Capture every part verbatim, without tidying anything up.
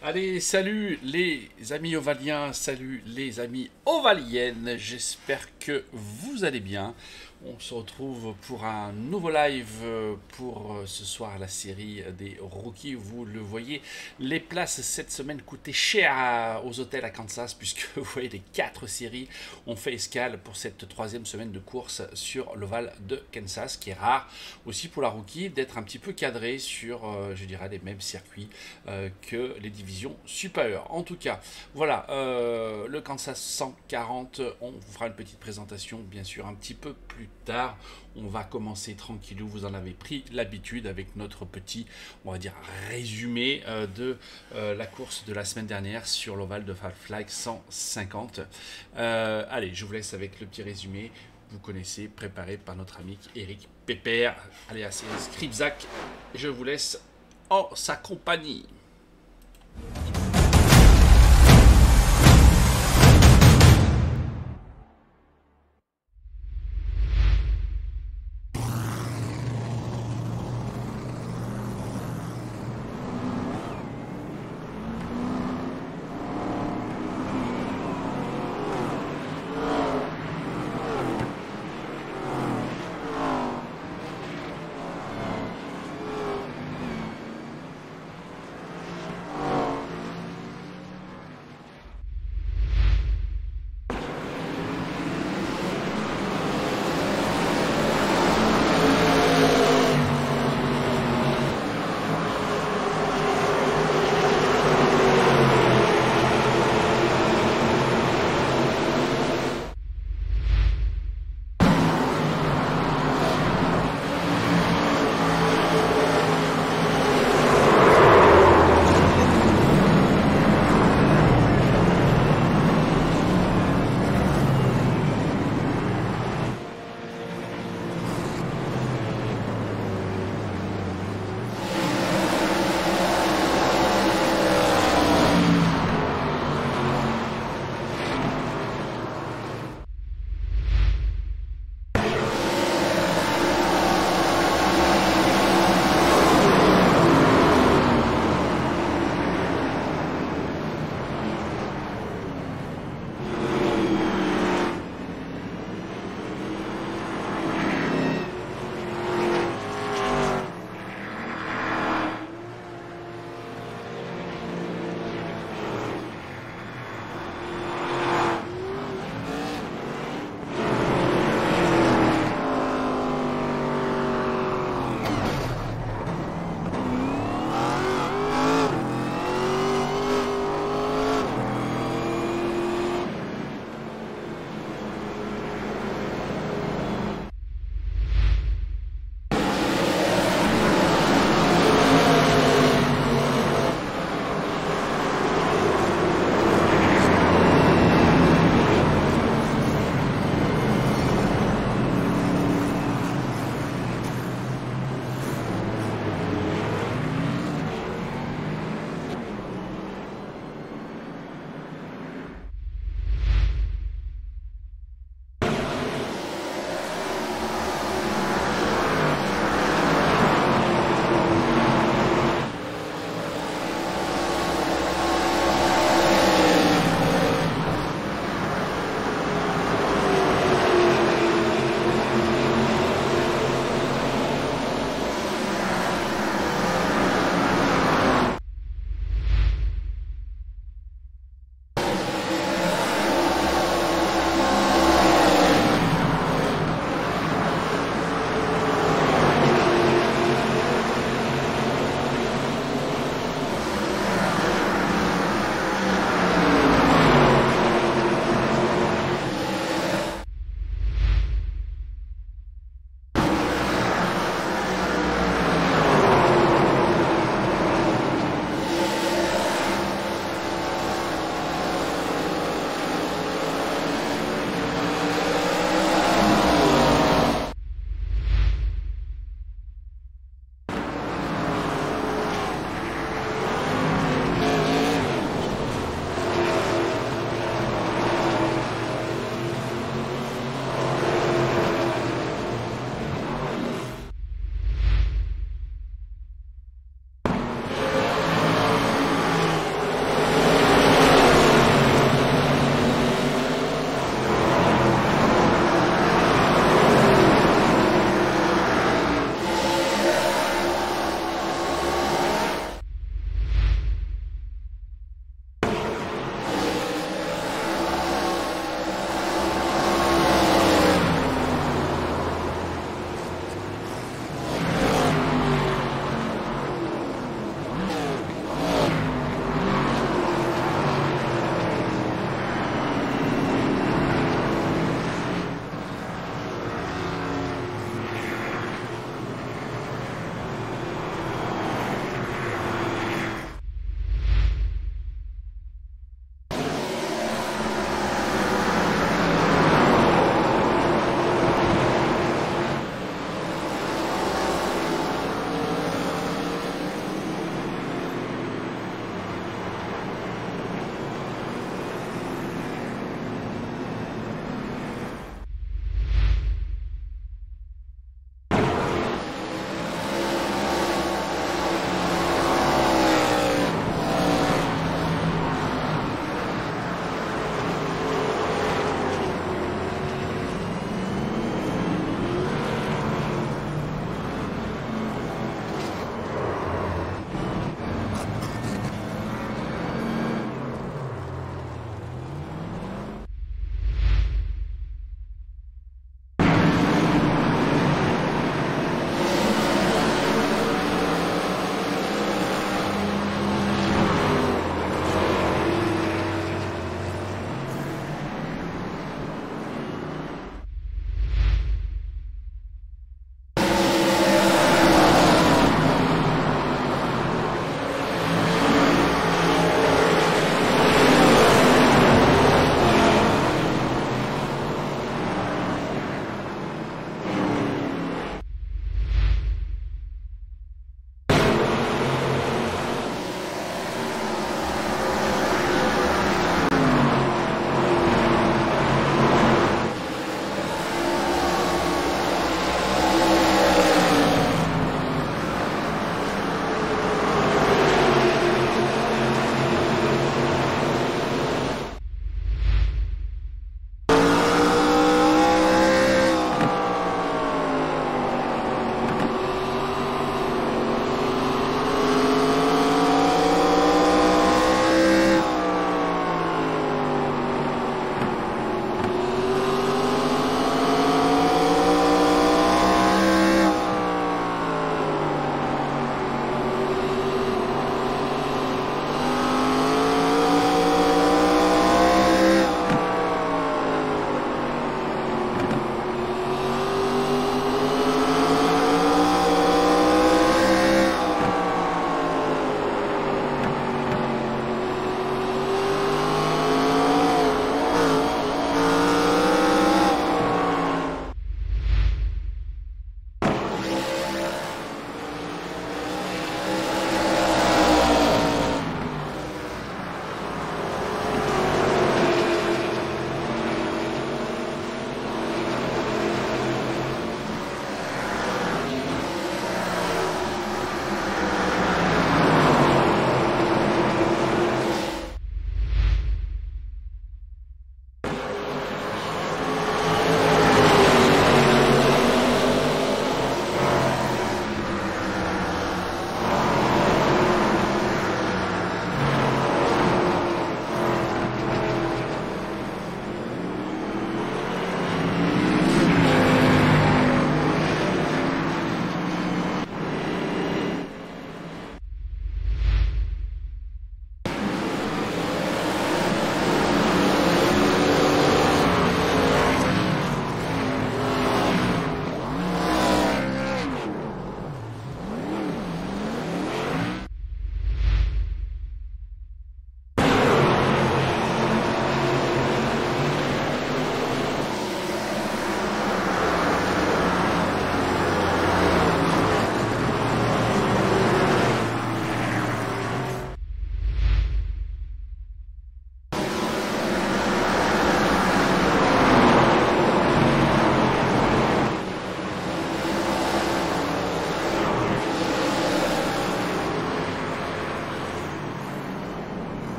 Allez, salut les amis ovaliens, salut les amis ovaliennes, j'espère que vous allez bien. On se retrouve pour un nouveau live euh, pour euh, ce soir la série des rookies. Vous le voyez, les places cette semaine coûtaient cher à- aux hôtels à Kansas puisque vous voyez les quatre séries ont fait escale pour cette troisième semaine de course sur l'Oval de Kansas, qui est rare aussi pour la rookie d'être un petit peu cadré sur, euh, je dirais, les mêmes circuits euh, que les divisions supérieures. En tout cas, voilà, euh, le Kansas cent quarante, on vous fera une petite présentation bien sûr un petit peu plus tard. On va commencer tranquillou, vous en avez pris l'habitude avec notre petit, on va dire, résumé euh, de euh, la course de la semaine dernière sur l'Oval de Flag cent cinquante. Euh, allez, je vous laisse avec le petit résumé. Vous connaissez, préparé par notre ami Eric Pépère, alias Scribzac. Je vous laisse en sa compagnie.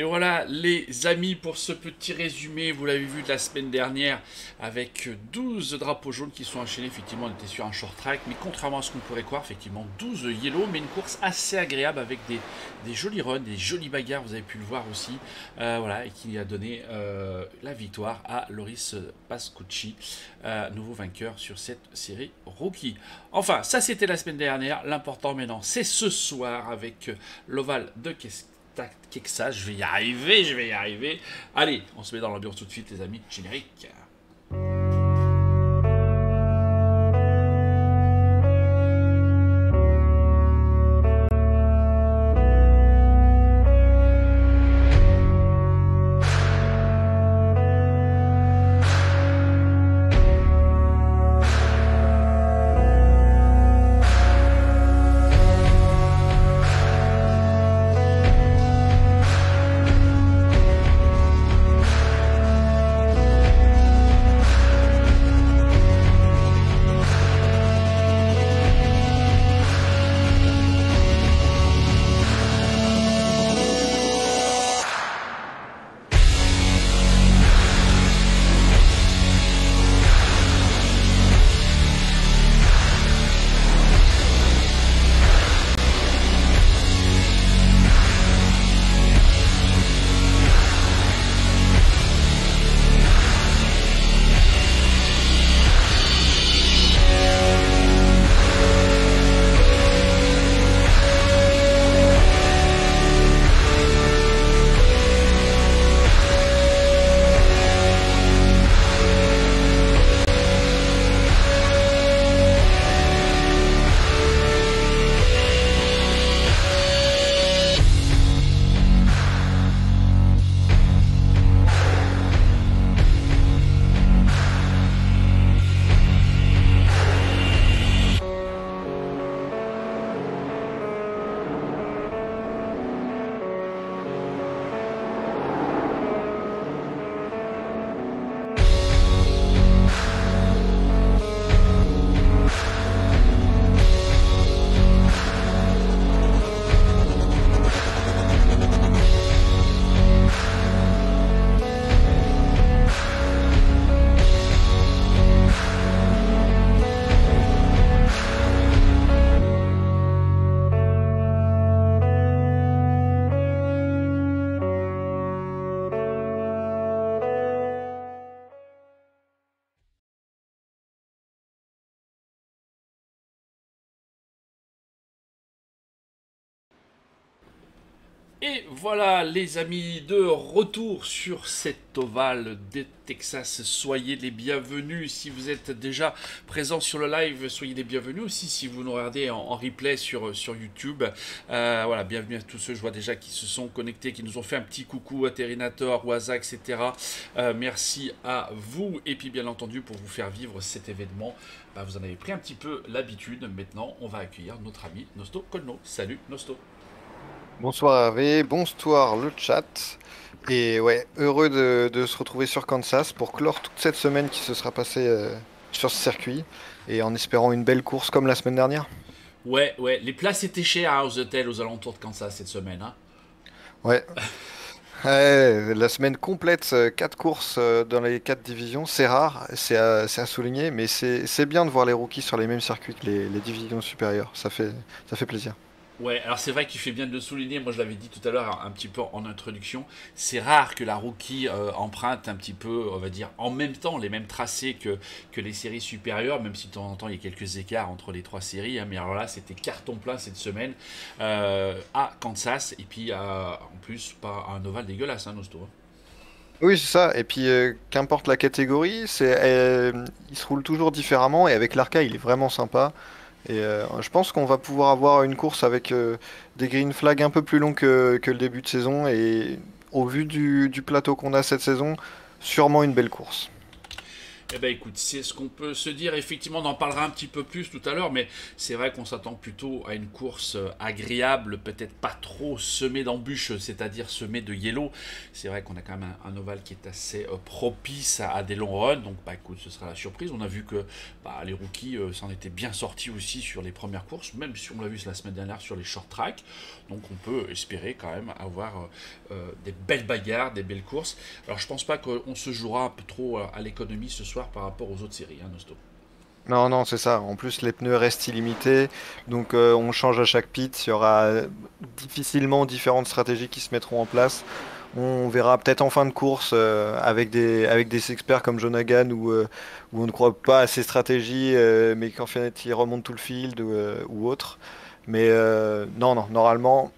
Et voilà les amis pour ce petit résumé, vous l'avez vu de la semaine dernière avec douze drapeaux jaunes qui sont enchaînés, effectivement on était sur un short track, mais contrairement à ce qu'on pourrait croire, effectivement douze yellow, mais une course assez agréable avec des, des jolis runs, des jolies bagarres, vous avez pu le voir aussi, euh, voilà, et qui a donné euh, la victoire à Loris Pascucci, euh, nouveau vainqueur sur cette série rookie. Enfin, ça c'était la semaine dernière, l'important maintenant c'est ce soir avec l'Oval de Texas. Je vais y arriver, je vais y arriver. Allez, on se met dans l'ambiance tout de suite les amis, générique. Et voilà les amis, de retour sur cet ovale de Texas. Soyez les bienvenus. Si vous êtes déjà présents sur le live, soyez les bienvenus aussi si vous nous regardez en, en replay sur, sur YouTube. Euh, voilà, bienvenue à tous ceux, je vois déjà qui se sont connectés, qui nous ont fait un petit coucou à Terminator, Waza, et cetera. Euh, merci à vous. Et puis bien entendu, pour vous faire vivre cet événement, bah, vous en avez pris un petit peu l'habitude. Maintenant, on va accueillir notre ami Nosto Colno. Salut Nosto. Bonsoir Hervé, bonsoir le chat. Et ouais, heureux de, de se retrouver sur Kansas pour clore toute cette semaine qui se sera passée euh, sur ce circuit. Et en espérant une belle course comme la semaine dernière. Ouais, ouais, les places étaient chères hein, aux hôtels aux alentours de Kansas cette semaine. Hein. Ouais. Ouais, la semaine complète, euh, quatre courses euh, dans les quatre divisions, c'est rare, c'est à, c'est à souligner, mais c'est c'est bien de voir les rookies sur les mêmes circuits que les, les divisions supérieures. Ça fait, ça fait plaisir. Ouais, alors c'est vrai qu'il fait bien de le souligner, moi je l'avais dit tout à l'heure un petit peu en introduction, c'est rare que la rookie euh, emprunte un petit peu, on va dire, en même temps les mêmes tracés que, que les séries supérieures, même si de temps en temps il y a quelques écarts entre les trois séries, hein, mais alors là c'était carton plein cette semaine euh, à Kansas, et puis euh, en plus pas un ovale dégueulasse, hein, Nosto. Oui, c'est ça. Et puis, euh, qu'importe la catégorie, c'est, euh, il se roule toujours différemment. Et avec l'Arca, il est vraiment sympa. Et euh, je pense qu'on va pouvoir avoir une course avec euh, des green flags un peu plus longs que, que le début de saison. Et au vu du, du plateau qu'on a cette saison, sûrement une belle course. Eh ben écoute, c'est ce qu'on peut se dire. Effectivement, on en parlera un petit peu plus tout à l'heure, mais c'est vrai qu'on s'attend plutôt à une course agréable, peut-être pas trop semée d'embûches, c'est-à-dire semée de yellow. C'est vrai qu'on a quand même un, un ovale qui est assez euh, propice à, à des longs runs, donc bah écoute, ce sera la surprise. On a vu que bah, les rookies euh, s'en étaient bien sortis aussi sur les premières courses, même si on l'a vu la semaine dernière sur les short tracks. Donc on peut espérer quand même avoir euh, euh, des belles bagarres, des belles courses. Alors je pense pas qu'on se jouera un peu trop à l'économie ce soir par rapport aux autres séries, hein, Nosto. Non, non, c'est ça. En plus, les pneus restent illimités, donc euh, on change à chaque pit. Il y aura euh, difficilement différentes stratégies qui se mettront en place. On verra peut-être en fin de course euh, avec des, avec des experts comme Jonagan où, euh, où on ne croit pas à ces stratégies, euh, mais qu'en fait ils remontent tout le field ou, euh, ou autre. Mais euh, non, non, normalement,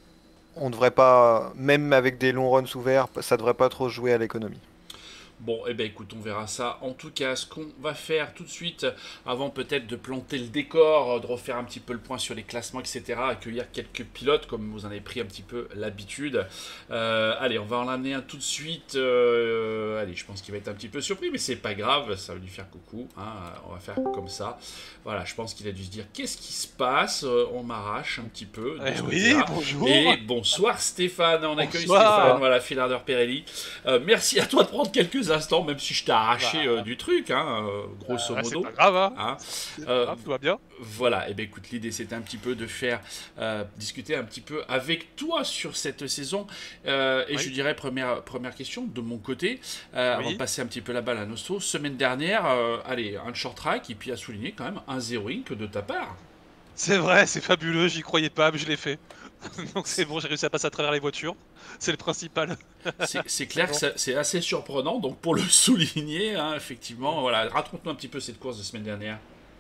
on devrait pas, même avec des longs runs ouverts, ça devrait pas trop se jouer à l'économie. Bon, eh ben écoute, on verra ça. En tout cas, ce qu'on va faire tout de suite, avant peut-être de planter le décor, de refaire un petit peu le point sur les classements, et cetera, accueillir quelques pilotes, comme vous en avez pris un petit peu l'habitude. Euh, allez, on va en amener un tout de suite. Euh, allez, je pense qu'il va être un petit peu surpris, mais c'est pas grave, ça va lui faire coucou. Hein, on va faire comme ça. Voilà, je pense qu'il a dû se dire, qu'est-ce qui se passe? On m'arrache un petit peu de Eh ce oui, côté-là. bonjour. Et bonsoir Stéphane, on accueille Bonsoir. Stéphane, voilà, Philander Pirelli. Euh, merci à toi de prendre quelques instants, même si je t'ai arraché Bah, euh, du truc, hein, euh, grosso Ah, c'est modo. pas grave, hein. Hein. C'est Euh, pas grave, tout va bien. voilà, et bien écoute, l'idée c'était un petit peu de faire euh, discuter un petit peu avec toi sur cette saison. Euh, et Oui. je dirais, première, première question de mon côté, euh, Oui. avant de passer un petit peu la balle à Nosto. Semaine dernière, euh, allez, un short track, et puis à souligner quand même un zéro ink de ta part. C'est vrai, c'est fabuleux, j'y croyais pas, mais je l'ai fait. Donc c'est bon, j'ai réussi à passer à travers les voitures. C'est le principal. C'est c'est clair Bon. que ça- c'est assez surprenant, donc pour le souligner, hein, effectivement, voilà, raconte-nous un petit peu cette course de semaine dernière.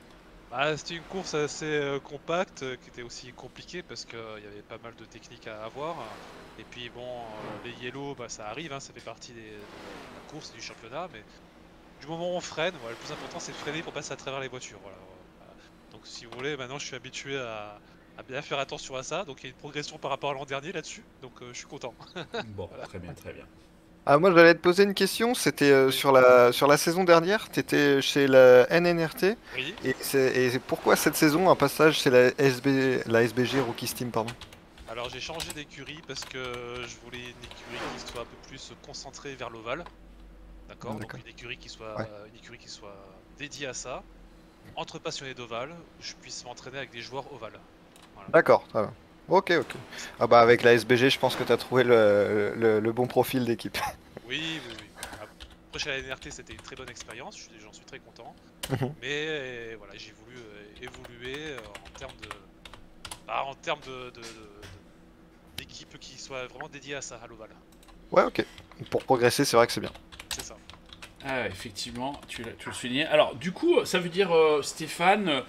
Bah, c'était une course assez euh, compacte, euh, qui était aussi compliquée parce qu'il y avait pas mal de techniques à avoir. Et puis bon, euh, les yellow, bah, ça arrive, hein, ça fait partie des- de la course et du championnat. Mais du moment où on freine, voilà, le plus important c'est de freiner pour passer à travers les voitures. Voilà. Voilà. Donc si vous voulez, maintenant je suis habitué à, à bien faire attention à ça. Donc il y a une progression par rapport à l'an dernier là-dessus. Donc euh, je suis content. Bon, Voilà. très bien, très bien. Ah, moi, j'allais te poser une question. C'était euh, Oui. sur la, sur la saison dernière. Tu étais chez la N N R T. Oui. Et, c'est- et pourquoi cette saison, un passage chez la S B, la S B G Rookie Steam, pardon? Alors j'ai changé d'écurie parce que je voulais une écurie qui soit un peu plus concentrée vers l'ovale. D'accord. Ah, Donc d'accord. une écurie qui soit Ouais. une écurie qui soit dédiée à ça. Entre passionnés d'ovale, je puisse m'entraîner avec des joueurs ovales. Voilà. D'accord, très bien. Ok, ok. Ah bah avec la S B G, je pense que tu as trouvé le, le- le bon profil d'équipe. Oui, oui, oui. Après chez la N R T c'était une très bonne expérience, je suis- j'en suis très content. Mhm. Mais euh, voilà, j'ai voulu euh, évoluer euh, en termes de, bah, en termes de, de- de- de- d'équipe qui soit vraiment dédiée à ça, à l'ovale. Ouais, ok. Pour progresser, c'est vrai que c'est bien. C'est ça. Ah, effectivement, tu, l'as- tu le soulignais. Alors, du coup, ça veut dire, euh, Stéphane, euh,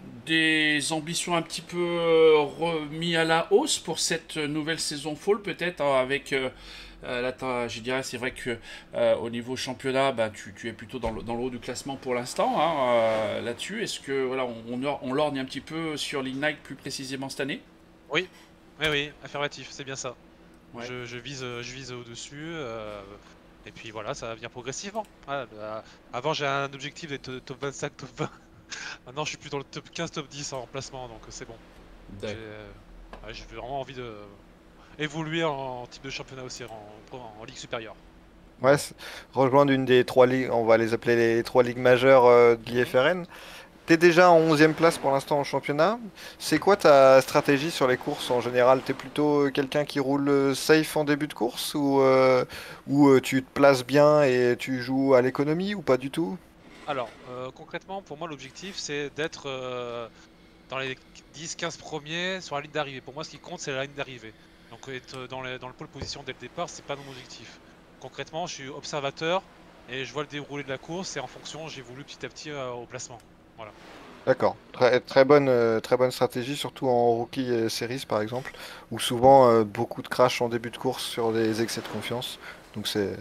des ambitions un petit peu euh, remis à la hausse pour cette nouvelle saison fall, peut-être, hein, avec. Euh, euh, là, t'as- je dirais, c'est vrai que euh, au niveau championnat, bah, tu, tu es plutôt dans le, dans le haut du classement pour l'instant, hein, euh, là-dessus. Est-ce que voilà, on, on, or- on lorgne un petit peu sur l'Ignite plus précisément cette année? Oui, oui, oui, affirmatif, c'est bien ça. Ouais. Je, je vise, euh, je vise au-dessus. euh, et puis voilà, ça va venir progressivement. Voilà, là, avant, j'ai un objectif d'être euh, top vingt-cinq, top vingt. Maintenant, je suis plus dans le top quinze, top dix en placement, donc euh, c'est bon. J'ai D'accord. euh, ouais, j'ai vraiment envie de évoluer en, type de championnat aussi, en, en, en ligue supérieure. Ouais, c'est- rejoindre une des trois ligues, on va les appeler les trois ligues majeures euh, de Mhm. l'I F R N. T'es déjà en onzième place pour l'instant en championnat. C'est quoi ta stratégie sur les courses en général? T'es plutôt euh, quelqu'un qui roule euh, safe en début de course ou, euh, ou euh, tu te places bien et tu joues à l'économie ou pas du tout? Alors, euh, concrètement, pour moi, l'objectif, c'est d'être euh, dans les dix quinze premiers sur la ligne d'arrivée. Pour moi, ce qui compte, c'est la ligne d'arrivée. Donc, être dans, les, dans le pole position dès le départ, c'est pas mon objectif. Concrètement, je suis observateur et je vois le déroulé de la course et en fonction, j'évolue petit à petit euh, au placement. Voilà. D'accord. Très, très bonne, euh, très bonne stratégie, surtout en rookie euh, series par exemple, où souvent euh, beaucoup de crash en début de course sur des excès de confiance. Donc c'est.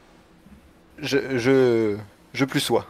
Je, je, je plus sois.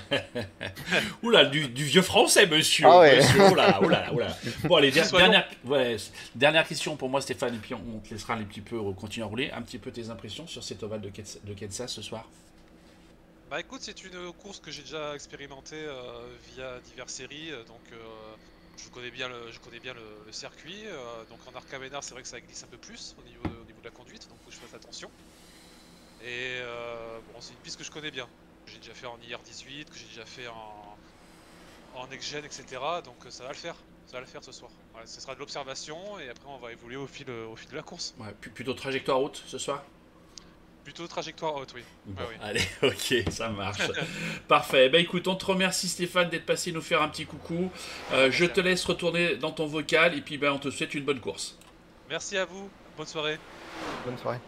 Oula, du, du vieux français, monsieur. Ah ouais. Monsieur, oula, oula, oula. Bon, allez, der- Soyons- dernière, ouais, dernière question pour moi, Stéphane, et puis on, on te laissera un petit peu continuer à rouler. Un petit peu tes impressions sur cet ovale de, Kets- de Kansas ce soir. Bah écoute, c'est une course que j'ai déjà expérimentée euh, via diverses séries, euh, donc euh, je connais bien le, je connais bien le, le circuit. euh, donc en Arca Ménard, c'est vrai que ça glisse un peu plus au niveau, au niveau de la conduite, donc faut que je fasse attention. Et euh, bon, c'est une piste que je connais bien. Que j'ai déjà fait en I R dix-huit, que j'ai déjà fait en, en Next-Gen, et cetera. Donc euh, ça va le faire. Ça va le faire ce soir. Voilà, ce sera de l'observation et après on va évoluer au fil, euh, au fil de la course. Ouais, pu- plutôt trajectoire haute ce soir? Plutôt trajectoire haute, oui. Bon, Ouais, oui. allez, ok, ça marche. Parfait. Bah écoute, on te remercie Stéphane d'être passé nous faire un petit coucou. Euh, je Merci à te vous. laisse retourner dans ton vocal et puis ben, on te souhaite une bonne course. Merci à vous. Bonne soirée. Bonne soirée.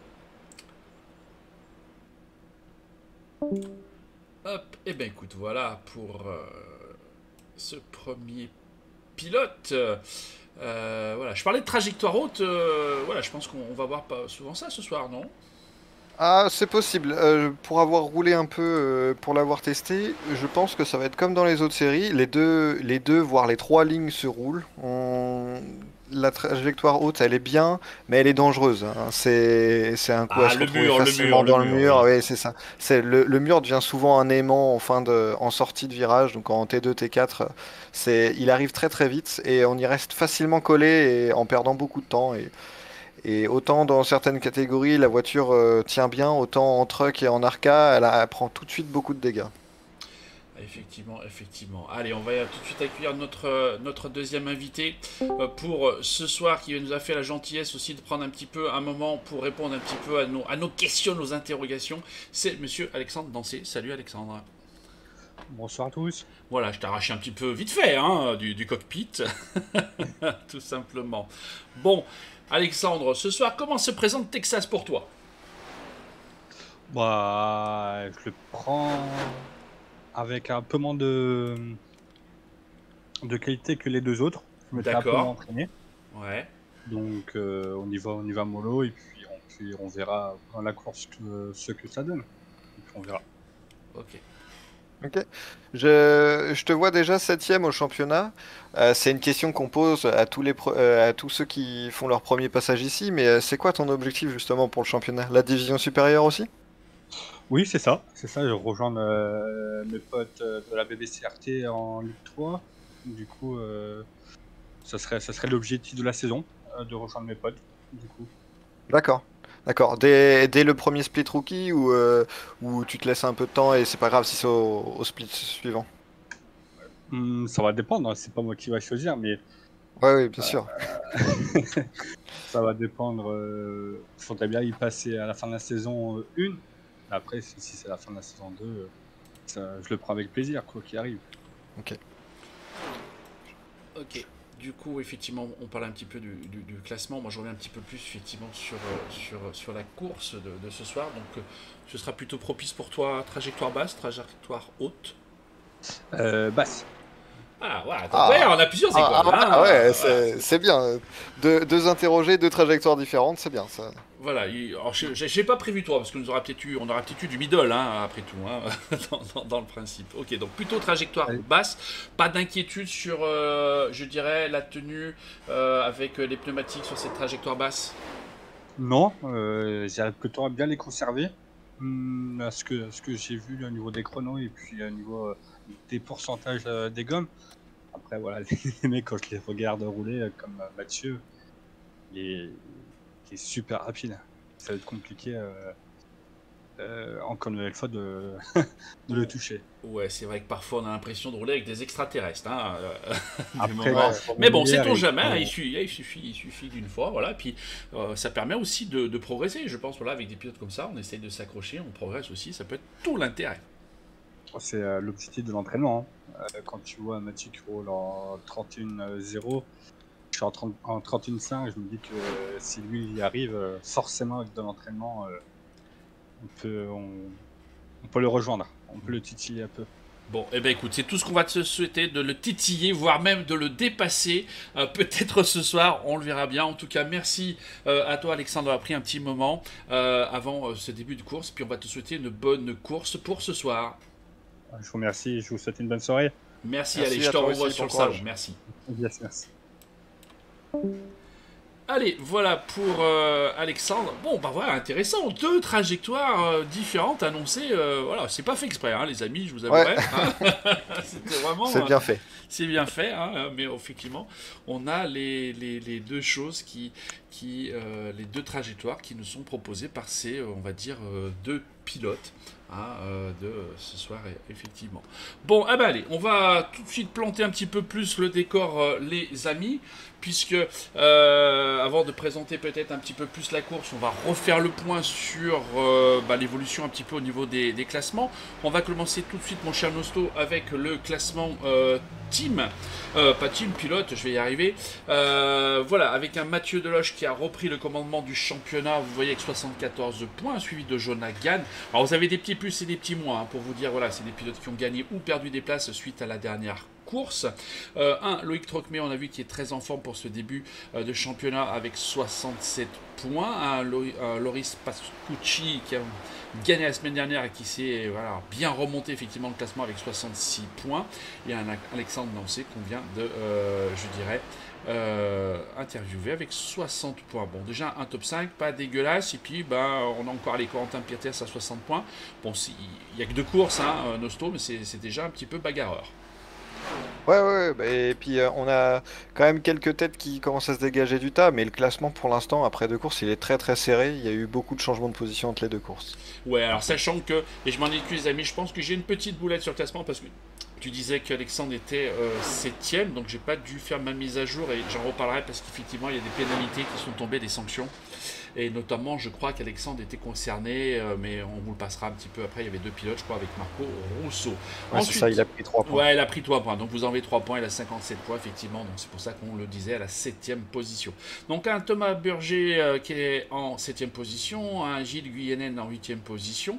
Hop, et ben écoute, voilà pour euh, ce premier pilote. Euh, voilà, je parlais de trajectoire haute. Euh, voilà, je pense qu'on va voir pas souvent ça ce soir, non? Ah, c'est possible. Euh, pour avoir roulé un peu, euh, pour l'avoir testé, je pense que ça va être comme dans les autres séries. Les deux, les deux, voire les trois lignes se roulent. On- La trajectoire haute, elle est bien, mais elle est dangereuse, hein. C'est, c'est un coup à Ah, se le retrouver mur, le facilement mur, le dans le mur, mur. oui. Oui, c'est ça. C'est le, le mur devient souvent un aimant en fin de, en sortie de virage. Donc en T deux, T quatre, c'est, il arrive très très vite et on y reste facilement collé et en perdant beaucoup de temps. Et et autant dans certaines catégories, la voiture euh, tient bien, autant en truck et en arca, elle, a- elle prend tout de suite beaucoup de dégâts. Effectivement, effectivement. Allez, on va tout de suite accueillir notre, euh, notre deuxième invité euh, pour euh, ce soir qui nous a fait la gentillesse aussi de prendre un petit peu un moment pour répondre un petit peu à nos, à nos questions, nos interrogations. C'est monsieur Alexandre Dancé. Salut Alexandre. Bonsoir à tous. Voilà, je t'ai arraché un petit peu vite fait hein, du, du cockpit, tout simplement. Bon, Alexandre, ce soir, comment se présente Texas pour toi? Bah, je le prends avec un peu moins de, de qualité que les deux autres. Je me suis un peu moins D'accord. entraîné. Ouais. Donc, euh, on y va, on y va mollo et puis on, puis on verra dans la course que- ce que ça donne. Et puis on verra. Ok. Ok. Je, je te vois déjà septième au championnat. Euh, c'est une question qu'on pose à tous les pro- euh, à tous ceux qui font leur premier passage ici, mais euh, c'est quoi ton objectif justement pour le championnat? La division supérieure aussi? Oui, c'est ça. C'est ça, je rejoins euh, mes potes euh, de la B B C R T en Ligue trois. Du coup, euh, ça serait, ça serait l'objectif de la saison, euh, de rejoindre mes potes. Du coup. D'accord. D'accord. Dès, dès le premier split rookie ou, euh, ou tu te laisses un peu de temps et c'est pas grave si c'est au, au split suivant? Hmm, ça va dépendre, hein, c'est pas moi qui va choisir, mais Ouais, oui, bien sûr. ça va dépendre. Il faudrait bien y passer à la fin de la saison un. Après, si, si c'est la fin de la saison deux, euh, ça, je le prends avec plaisir, quoi qu'il arrive. Ok. Ok. Du coup, effectivement, on parle un petit peu du, du- du classement. Moi, je reviens un petit peu plus effectivement sur, euh, sur, sur la course de, de ce soir. Donc, euh, ce sera plutôt propice pour toi, trajectoire basse, trajectoire haute. Euh, basse. Ah, voilà. Donc, Ah, ouais, on a plusieurs ah, écoles. ah, Hein. ah ouais, Euh, voilà, c'est c'est- c'est bien. Deux, deux interrogés, deux trajectoires différentes, c'est bien ça. voilà. il- Alors, je- j'ai j'ai pas prévu toi parce qu'on aura peut-être eu, on aura peut-être eu du middle, hein, après tout, hein, dans, dans- dans le principe. Ok, donc plutôt trajectoire Ouais. basse. Pas d'inquiétude sur, euh, je dirais, la tenue euh, avec les pneumatiques sur cette trajectoire basse. Non, euh, j'arrive plutôt à bien les conserver. Hum, à ce que, ce que j'ai vu au niveau des chronos et puis au niveau euh, des pourcentages euh, des gommes. Après, voilà, les mecs, quand je les regarde rouler, euh, comme euh, Mathieu, il est, il est super rapide. Ça va être compliqué euh, euh, encore une nouvelle fois de, de le toucher. Ouais, c'est vrai que parfois on a l'impression de rouler avec des extraterrestres. Hein, euh, du Après, moment. ouais, faut Mais bon, rouler sait-on avec, jamais, hein, euh, il, suffit, il, suffit, il suffit d'une fois, voilà, puis euh, ça permet aussi de, de progresser. Je pense, voilà, avec des pilotes comme ça, on essaye de s'accrocher, on progresse aussi, ça peut être tout l'intérêt. c'est euh, l'objectif de l'entraînement, hein. Euh, quand tu vois Mathieu qui roule en trente et un zéro, je suis en, trente en trente et un cinq, je me dis que euh, si lui y arrive, euh, forcément avec de l'entraînement, euh, on, peut, on, on peut le rejoindre, on peut le titiller un peu. Bon, eh ben écoute, c'est tout ce qu'on va te souhaiter, de le titiller, voire même de le dépasser, euh, peut-être ce soir, on le verra bien. En tout cas, merci euh, à toi Alexandre d'avoir pris un petit moment euh, avant euh, ce début de course, puis on va te souhaiter une bonne course pour ce soir. Je vous remercie, je vous souhaite une bonne soirée. Merci, Merci allez, je à te toi renvoie aussi, sur bon le salon, courage. merci. Yes, merci. Allez, voilà pour euh, Alexandre. Bon, bah voilà, intéressant. Deux trajectoires euh, différentes annoncées. Euh, voilà, c'est pas fait exprès, hein, les amis, je vous avouerai. Ouais. Hein. C'était vraiment. C'est bien fait. C'est bien fait, hein, mais effectivement, on a les, les, les deux choses qui, qui euh, les deux trajectoires qui nous sont proposées par ces, on va dire, euh, deux pilotes. Hein, euh, de ce soir, effectivement. Bon, ah bah allez, on va tout de suite planter un petit peu plus le décor, euh, les amis, puisque euh, avant de présenter peut-être un petit peu plus la course, on va refaire le point sur euh, bah, l'évolution un petit peu au niveau des, des classements. On va commencer tout de suite, mon cher Nosto, avec le classement euh, team, euh, pas team, pilote, je vais y arriver. Euh, voilà, avec un Mathieu Deloche qui a repris le commandement du championnat, vous voyez, avec soixante-quatorze points, suivi de Jonah Gann. Alors vous avez des petits plus et des petits moins, hein, pour vous dire, voilà, c'est des pilotes qui ont gagné ou perdu des places suite à la dernière course. Euh, un, Loïc Trocmé, on a vu qu'il est très en forme pour ce début euh, de championnat avec soixante-sept points. Un, un Loris Pascucci qui a gagné la semaine dernière et qui s'est voilà, bien remonté effectivement le classement avec soixante-six points. Et un Alexandre Lancé qu'on vient de, euh, je dirais, Euh, interviewé avec soixante points. Bon, déjà un top cinq, pas dégueulasse. Et puis, ben, on a encore les Corentin Pieter à soixante points. Bon, il n'y a que deux courses, hein, Nosto, mais c'est déjà un petit peu bagarreur. Ouais, ouais, bah, et puis euh, on a quand même quelques têtes qui commencent à se dégager du tas, mais le classement pour l'instant, après deux courses, il est très très serré. Il y a eu beaucoup de changements de position entre les deux courses. Ouais, alors sachant que, et je m'en excuse les amis, je pense que j'ai une petite boulette sur le classement parce que tu disais qu'Alexandre était euh, septième, donc j'ai pas dû faire ma mise à jour et j'en reparlerai parce qu'effectivement il y a des pénalités qui sont tombées, des sanctions. Et notamment, je crois qu'Alexandre était concerné, euh, mais on vous le passera un petit peu après. Il y avait deux pilotes, je crois, avec Marco Rousseau. Ouais, c'est ça, il a pris trois points. Ouais, il a pris trois points. Donc vous enlevez trois points, il a cinquante-sept points, effectivement. Donc c'est pour ça qu'on le disait à la septième position. Donc un Thomas Burger euh, qui est en septième position, un Gilles Guyenen en huitième position.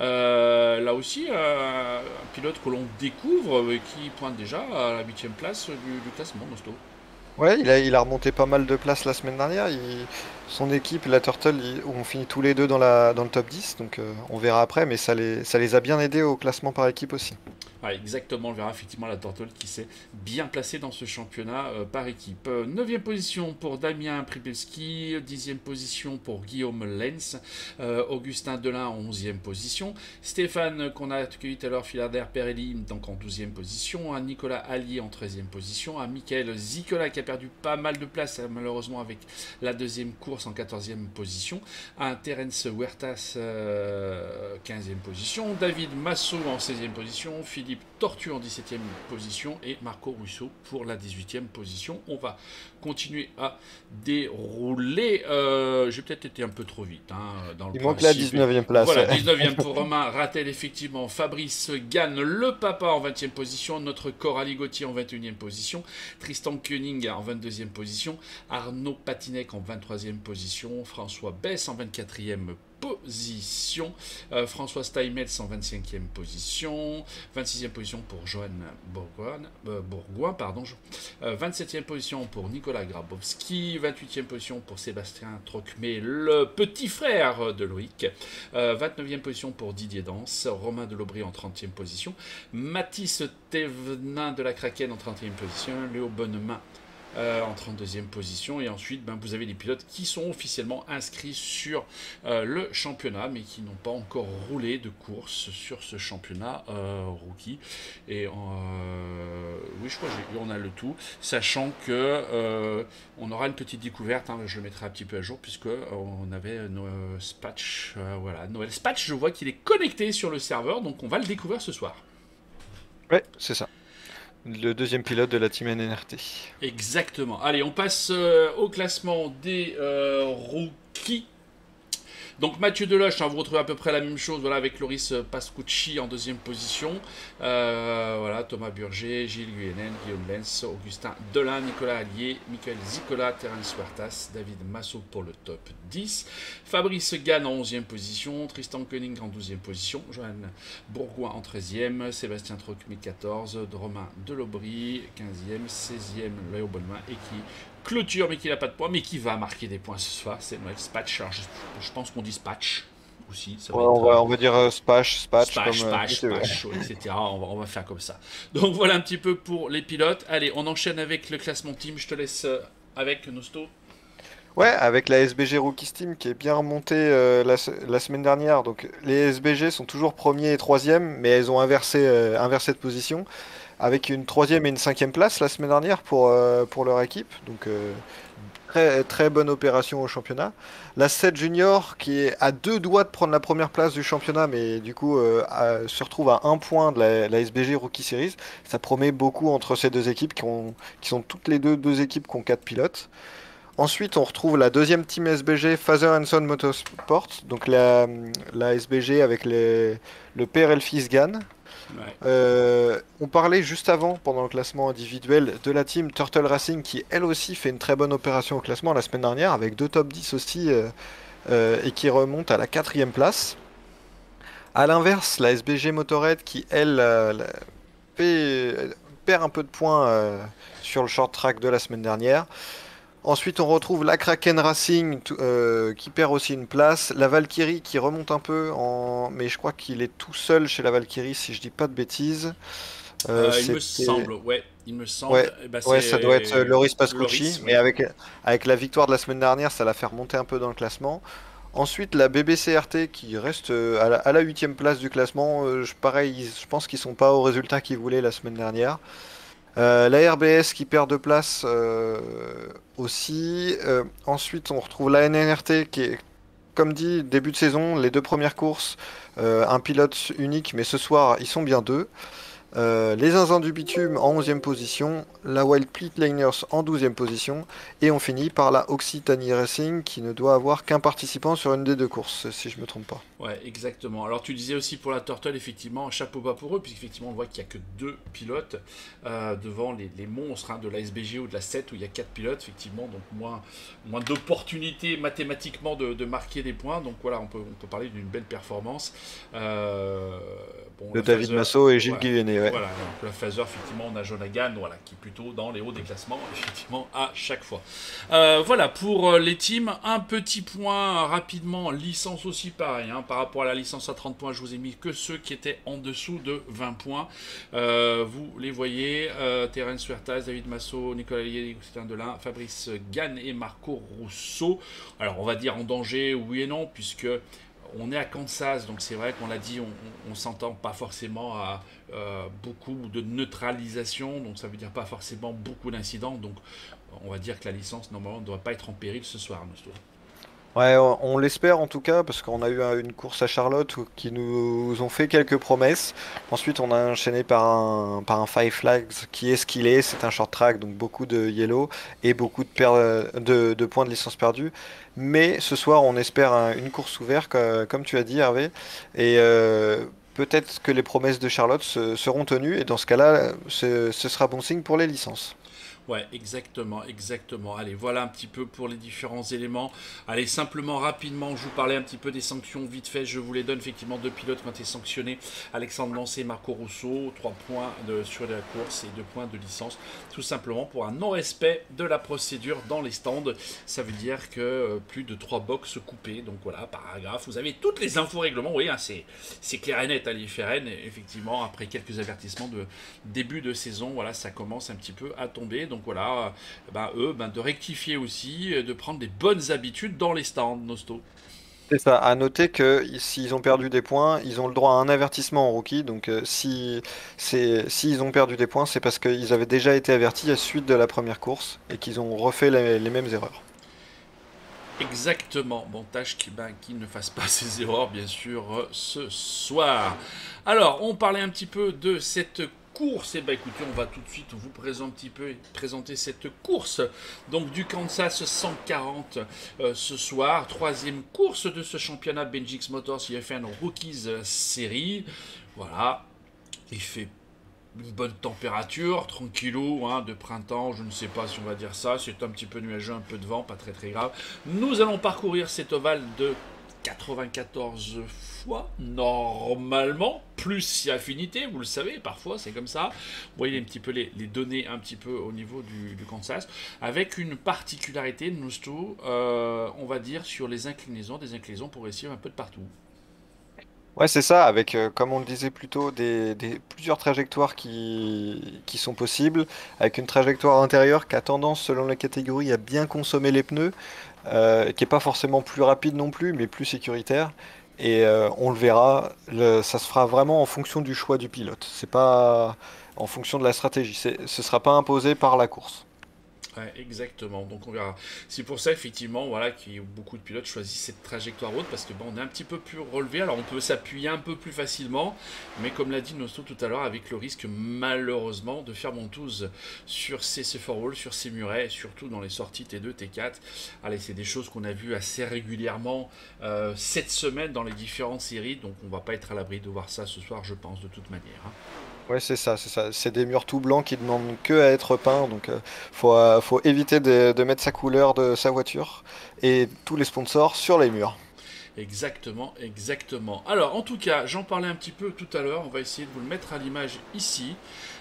Euh, là aussi, euh, un pilote que l'on découvre euh, qui pointe déjà à la huitième place du, du classement, Nosto. Ouais, il a, il a remonté pas mal de places la semaine dernière. Il- son équipe, la Turtle, ils ont fini tous les deux dans, la, dans le top dix, donc euh, on verra après, mais ça les, ça les a bien aidés au classement par équipe aussi. Ouais, exactement, on verra effectivement la Tortole qui s'est bien placée dans ce championnat euh, par équipe. Euh, neuvième position pour Damien Pribelski, dixième position pour Guillaume Lenz, euh, Augustin Delin en onzième position, Stéphane, qu'on a accueilli tout à l'heure, Filarder Perelli, donc en douzième position, un Nicolas Allier en treizième position, un Michael Zicola qui a perdu pas mal de place malheureusement avec la deuxième course en quatorzième position, un Terence Huertas, euh, quinzième position, David Massot en seizième position, Philippe Tortue en dix-septième position et Marco Russo pour la dix-huitième position. On va continuer à dérouler. Euh, J'ai peut-être été un peu trop vite. Hein, dans le Il manque la principe. dix-neuvième place. Voilà, ouais. dix-neuvième pour Romain Rattel, effectivement. Fabrice Gann, le papa, en vingtième position. Notre Coralie Gauthier en vingt et unième position. Tristan Koenig en vingt-deuxième position. Arnaud Patinec en vingt-troisième position. François Bess en vingt-quatrième position. Euh, François Steinmetz en vingt-cinquième position. vingt-sixième position pour Johan Bourgoin. Euh, Bourgoin pardon. Euh, vingt-septième position pour Nicolas Grabowski. vingt-huitième position pour Sébastien Trocmé, le petit frère de Loïc. Euh, vingt-neuvième position pour Didier Danse. Romain Delobry en trentième position. Mathis Thévenin de la Kraken en trentième position. Léo Bonnemain Euh, en trente-deuxième position, et ensuite ben, vous avez les pilotes qui sont officiellement inscrits sur euh, le championnat mais qui n'ont pas encore roulé de course sur ce championnat euh, rookie. Et euh, oui, je crois qu'on a le tout, sachant que euh, on aura une petite découverte, hein, je le mettrai un petit peu à jour puisque euh, on avait Noël Spatch, euh, voilà, Noël Spatch, je vois qu'il est connecté sur le serveur, donc on va le découvrir ce soir. Ouais, c'est ça. Le deuxième pilote de la Team N N R T. Exactement. Allez, on passe euh, au classement des euh, rookies. Donc Mathieu Deloche, hein, vous retrouvez à peu près la même chose, voilà, avec Loris Pascucci en deuxième position. Euh, voilà, Thomas Burger, Gilles Guyenen, Guillaume Lenz, Augustin Delin, Nicolas Allier, Michael Zicola, Terence Huertas, David Massot pour le top dix. Fabrice Gann en onzième position, Tristan Koenig en douzième position, Johan Bourgoin en treizième, Sébastien Trocmé quatorze, Romain Delobry quinzième, seizième Léo Bonnemain et qui clôture mais qui n'a pas de points mais qui va marquer des points ce soir, c'est Noël Spatch. Alors, je, je pense qu'on dit Spatch aussi. Ça va Ouais, être, on, va, on va dire euh, Spash, Spatch, Spash, comme, Spash, euh, Spash, et cetera. On va, on va faire comme ça. Donc voilà un petit peu pour les pilotes. Allez, on enchaîne avec le classement team. Je te laisse euh, avec Nosto. Ouais, avec la S B G Rookies Team qui est bien remontée euh, la, se- la semaine dernière. Donc les S B G sont toujours premiers et troisième, mais elles ont inversé, euh, inversé de position avec une troisième et une cinquième place la semaine dernière pour, euh, pour leur équipe. Donc euh, très, très bonne opération au championnat. La sept Junior qui est à deux doigts de prendre la première place du championnat, mais du coup euh, à- se retrouve à un point de la, la S B G Rookie Series. Ça promet beaucoup entre ces deux équipes qui, ont, qui sont toutes les deux deux équipes qui ont quatre pilotes. Ensuite, on retrouve la deuxième team S B G, Father and Son Motorsport, donc la, la S B G avec les- le père et le fils Gann. Ouais. Euh, on parlait juste avant, pendant le classement individuel, de la team Turtle Racing qui, elle aussi, fait une très bonne opération au classement la semaine dernière, avec deux top dix aussi, euh, euh, et qui remonte à la quatrième place. À l'inverse, la S B G Motorhead qui, elle, euh, la- fait- perd un peu de points euh, sur le short track de la semaine dernière. Ensuite, on retrouve la Kraken Racing tout- euh, qui perd aussi une place. La Valkyrie qui remonte un peu, en... mais je crois qu'il est tout seul chez la Valkyrie, si je dis pas de bêtises. Euh, Euh, il me c'était... semble, ouais, il me Ouais, semble, eh ben, ouais, ça doit être euh, c'est Loris Pascucci, Loris, mais oui. avec, avec la victoire de la semaine dernière, ça l'a fait remonter un peu dans le classement. Ensuite, la B B C R T qui reste euh, à la, à la huitième place du classement. Euh, je, pareil, ils- je pense qu'ils sont pas au résultat qu'ils voulaient la semaine dernière. Euh, la R B S qui perd de place euh, aussi. Euh, ensuite, on retrouve la N N R T qui est, comme dit, début de saison, les deux premières courses, euh, un pilote unique, mais ce soir, ils sont bien deux. Euh, les Zinzins du Bitume en onzième position, la Wild Fleet Laners en douzième position, et on finit par la Occitanie Racing qui ne doit avoir qu'un participant sur une des deux courses, si je me trompe pas. Ouais, exactement. Alors tu disais aussi pour la Turtle, effectivement, chapeau bas pour eux, puisqu'effectivement on voit qu'il n'y a que deux pilotes euh, devant les, les monstres hein, de la S B G ou de la sept où il y a quatre pilotes, effectivement, donc moins, moins d'opportunités mathématiquement de, de marquer des points. Donc voilà, on peut, on peut parler d'une belle performance. Euh, bon, De la David Phaser, Massot et Gilles ouais, Guyennet, ouais. voilà, donc la Phaser, effectivement, on a Jonagan, voilà, qui est plutôt dans les hauts des classements, effectivement, à chaque fois. Euh, voilà, pour les teams, un petit point rapidement, licence aussi pareil, hein, par rapport à la licence à trente points, je vous ai mis que ceux qui étaient en dessous de vingt points. Euh, vous les voyez, euh, Terence Huertas, David Massot, Nicolas Lier, Sylvain Delin, Fabrice Gann et Marco Rousseau. Alors on va dire en danger, oui et non, puisque on est à Kansas, donc c'est vrai qu'on l'a dit, on, on, on s'entend pas forcément à euh, beaucoup de neutralisation, donc ça veut dire pas forcément beaucoup d'incidents, donc on va dire que la licence normalement ne doit pas être en péril ce soir, Nostro. Ouais, on, on l'espère en tout cas, parce qu'on a eu un- une course à Charlotte où- qui nous ont fait quelques promesses. Ensuite, on a enchaîné par un, par un Five Flags qui est ce qu'il est. C'est un short track, donc beaucoup de yellow et beaucoup de, per- de, de points de licence perdus. Mais ce soir, on espère un- une course ouverte, co- comme tu as dit, Hervé. Et euh, peut-être que les promesses de Charlotte se- seront tenues. Et dans ce cas-là, ce, ce sera bon signe pour les licences. Ouais, exactement, exactement. Allez, voilà un petit peu pour les différents éléments. Allez, simplement, rapidement, je vous parlais un petit peu des sanctions vite fait. Je vous les donne effectivement deux pilotes qui ont été sanctionnés. Alexandre Lancé et Marco Rousseau, trois points de, sur la course et deux points de licence. Tout simplement pour un non-respect de la procédure dans les stands. Ça veut dire que euh, plus de trois box coupées. Donc voilà, paragraphe. Vous avez toutes les infos règlements. Vous voyez, hein, c'est, c'est clair et net à l'I F R N. Effectivement, après quelques avertissements de début de saison, voilà, ça commence un petit peu à tomber. Donc voilà, ben, eux, ben, de rectifier aussi, de prendre des bonnes habitudes dans les stands, Nosto. C'est ça. À noter que s'ils ont perdu des points, ils ont le droit à un avertissement en rookie. Donc euh, si c'est s'ils ont perdu des points, c'est parce qu'ils avaient déjà été avertis à la suite de la première course et qu'ils ont refait les, les mêmes erreurs. Exactement. Bon, tâche qu'ils ben, qui ne fassent pas ces erreurs, bien sûr, ce soir. Alors, on parlait un petit peu de cette course, et eh ben écoutez, on va tout de suite vous présenter un petit peu présenter cette course donc du Kansas cent quarante euh, ce soir, troisième course de ce championnat Benjix Motors I F N Rookies Series. Voilà, il fait une bonne température, tranquillou, hein, de printemps, je ne sais pas si on va dire ça, c'est un petit peu nuageux, un peu de vent, pas très très grave. Nous allons parcourir cet ovale de quatre-vingt-quatorze fois, normalement, plus si affinité, vous le savez, parfois c'est comme ça. Vous voyez un petit peu les, les données un petit peu au niveau du, du Kansas, avec une particularité, Nostro, euh, on va dire sur les inclinaisons, des inclinaisons progressives un peu de partout. Ouais, c'est ça, avec, euh, comme on le disait plus tôt, des, des- plusieurs trajectoires qui, qui sont possibles, avec une trajectoire intérieure qui a tendance, selon la catégorie, à bien consommer les pneus, euh, qui est pas forcément plus rapide non plus, mais plus sécuritaire. Et euh, on le verra, le- ça se fera vraiment en fonction du choix du pilote. C'est pas en fonction de la stratégie. C'est- Ce sera pas imposé par la course. Ouais, exactement. Donc on verra. C'est pour ça effectivement, voilà, que beaucoup de pilotes choisissent cette trajectoire haute parce que bon, on est un petit peu plus relevé. Alors on peut s'appuyer un peu plus facilement, mais comme l'a dit Nosto tout à l'heure, avec le risque malheureusement de faire montouse sur ces C quatre Wall, sur ces murets, surtout dans les sorties T deux, T quatre. Allez, c'est des choses qu'on a vues assez régulièrement euh, cette semaine dans les différentes séries. Donc on va pas être à l'abri de voir ça ce soir, je pense, de toute manière, hein. Ouais, c'est ça, c'est ça. C'est des murs tout blancs qui demandent que à être peints, donc euh, faut, euh, faut éviter de, de mettre sa couleur de sa voiture et tous les sponsors sur les murs. Exactement, exactement. Alors, en tout cas, j'en parlais un petit peu tout à l'heure. On va essayer de vous le mettre à l'image ici.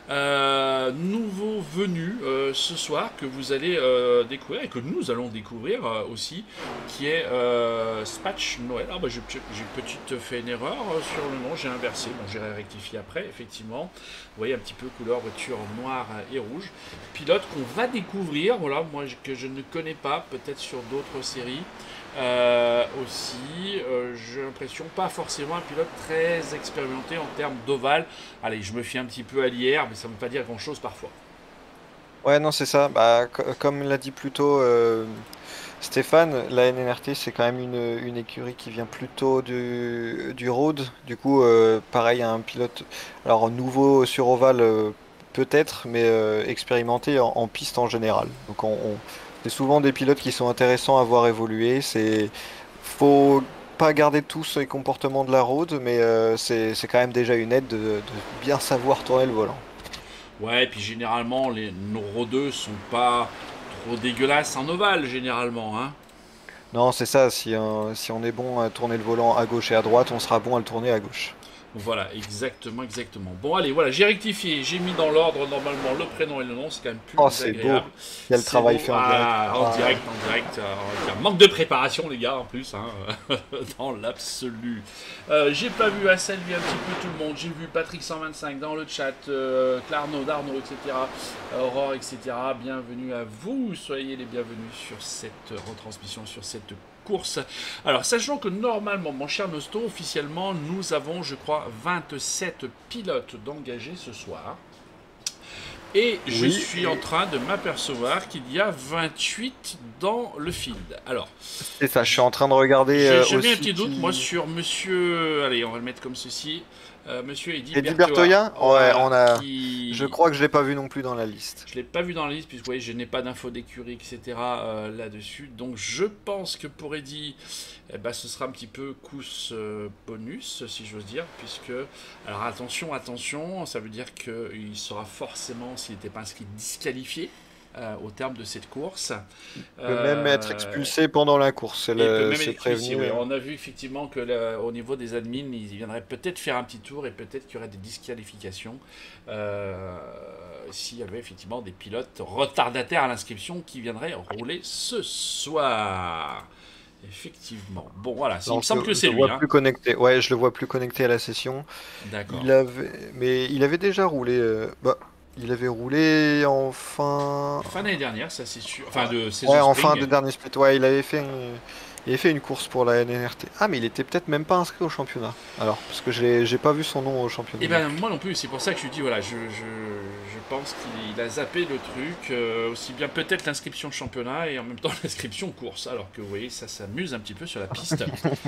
Euh, nouveau venu euh, ce soir que vous allez euh, découvrir et que nous allons découvrir euh, aussi, qui est euh, Spatch Noël. Ah bah j'ai j'ai petite fait une erreur euh, sur le nom, j'ai inversé. Bon, j'irai rectifier après. Effectivement, vous voyez un petit peu couleur voiture noire et rouge. Pilote qu'on va découvrir. Voilà, moi que je ne connais pas, peut-être sur d'autres séries. Euh, aussi, euh, j'ai l'impression pas forcément un pilote très expérimenté en termes d'ovale. Allez, je me fie un petit peu à l'I R, mais ça ne veut pas dire grand-chose parfois. Ouais, non, c'est ça. Bah, co- comme l'a dit plus tôt euh, Stéphane, la N N R T, c'est quand même une, une écurie qui vient plutôt du, du road. Du coup, euh, pareil, un pilote, alors nouveau sur ovale, euh, peut-être, mais euh, expérimenté en, en piste en général. Donc, on, on- c'est souvent des pilotes qui sont intéressants à voir évoluer. C'est, faut pas garder tous les comportements de la road, mais euh, c'est, c'est quand même déjà une aide de, de bien savoir tourner le volant. Ouais, et puis généralement, les, nos rodeux sont pas trop dégueulasses en ovale, généralement, hein. Non, c'est ça. Si, euh, si on est bon à tourner le volant à gauche et à droite, on sera bon à le tourner à gauche. Voilà, exactement, exactement. Bon, allez, voilà, j'ai rectifié, j'ai mis dans l'ordre normalement le prénom et le nom, c'est quand même Oh, plus c'est beau. agréable. Quel C'est travail bon. fait en direct. Ah, en Ah. direct, en direct. euh, on va dire, manque de préparation, les gars, en plus, hein, dans l'absolu. Euh, j'ai pas vu à saluer un petit peu tout le monde. J'ai vu Patrick cent vingt-cinq dans le chat, euh, Clarno, Darno, et cetera. Aurore, et cetera. Bienvenue à vous. Soyez les bienvenus sur cette retransmission, sur cette course. Alors, sachant que normalement, mon cher Nosto, officiellement, nous avons, je crois, vingt-sept pilotes d'engagés ce soir. Et je Oui. suis en train de m'apercevoir qu'il y a vingt-huit dans le field. Alors, C'est ça, je suis en train de regarder j'ai euh, j'ai mis un aussi petit doute, qui- moi, sur monsieur... Allez, on va le mettre comme ceci. Euh, monsieur Eddy Eddy Bertoya. Bertoya. Ouais, on a- qui- Je crois que je l'ai pas vu non plus dans la liste. Je ne l'ai pas vu dans la liste, puisque vous voyez, je n'ai pas d'infos d'écurie, et cetera euh, là-dessus. Donc je pense que pour Eddy, eh ben, ce sera un petit peu cousse euh, bonus, si j'ose dire, puisque... Alors attention, attention, ça veut dire qu'il sera forcément, s'il n'était pas inscrit, disqualifié euh, au terme de cette course. Il peut même être Euh, expulsé pendant la course, c'est et il peut le- même c'est être expulsé, prévenu. oui. On a vu effectivement que le- au niveau des admins, ils viendraient peut-être faire un petit tour et peut-être qu'il y aurait des disqualifications euh, s'il y avait effectivement des pilotes retardataires à l'inscription qui viendraient rouler ce soir. Effectivement. Bon, voilà, il Non, me semble je- que je c'est le lui. vois Hein. plus connecté. Ouais, je le vois plus connecté à la session. D'accord. Il avait, mais il avait déjà roulé. euh, Bah, il avait roulé en fin. Fin d'année dernière, ça c'est sûr. Enfin, de saison Ouais, en spring. fin de dernier split. Ouais, il avait fait, une... il avait fait une course pour la N N R T. Ah, mais il était peut-être même pas inscrit au championnat. Alors, parce que j'ai j'ai pas vu son nom au championnat. Et ben moi non plus, c'est pour ça que je dis voilà, je, je, je pense qu'il a zappé le truc, euh, aussi bien peut-être l'inscription championnat et en même temps l'inscription course, alors que vous voyez ça s'amuse un petit peu sur la piste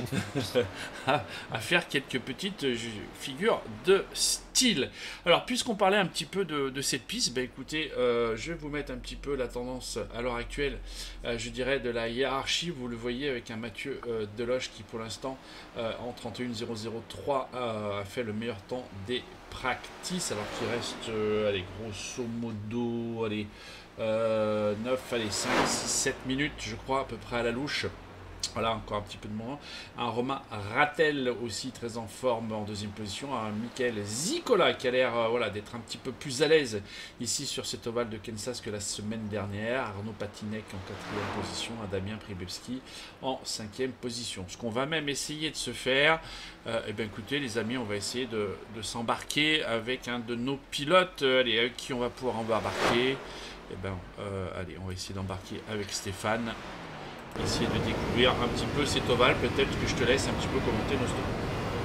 à, à faire quelques petites euh, figures de style. Alors puisqu'on parlait un petit peu de, de cette piste, ben écoutez, euh, je vais vous mettre un petit peu la tendance à l'heure actuelle, euh, je dirais de la hiérarchie, vous le voyez avec un Mathieu euh, Deloche qui pour l'instant euh, en trente et une zéro zéro trois euh, a fait le meilleur temps des practices, alors qu'il reste, euh, allez, grosso modo, allez, euh, neuf, allez, cinq, six, sept minutes, je crois, à peu près à la louche. Voilà, encore un petit peu de moment. Un Romain Rattel aussi très en forme en deuxième position. Un Michael Zicola qui a l'air euh, voilà, d'être un petit peu plus à l'aise ici sur cet ovale de Kansas que la semaine dernière. Arnaud Patinec en quatrième position. Un Damien Pribevski en cinquième position. Ce qu'on va même essayer de se faire, euh, eh bien écoutez les amis, on va essayer de, de s'embarquer avec un de nos pilotes. Euh, allez, avec qui on va pouvoir embarquer. Eh ben, euh, allez, on va essayer d'embarquer avec Stéphane. essayer de découvrir un petit peu cet ovale. Peut-être que je te laisse un petit peu commenter nos stocks.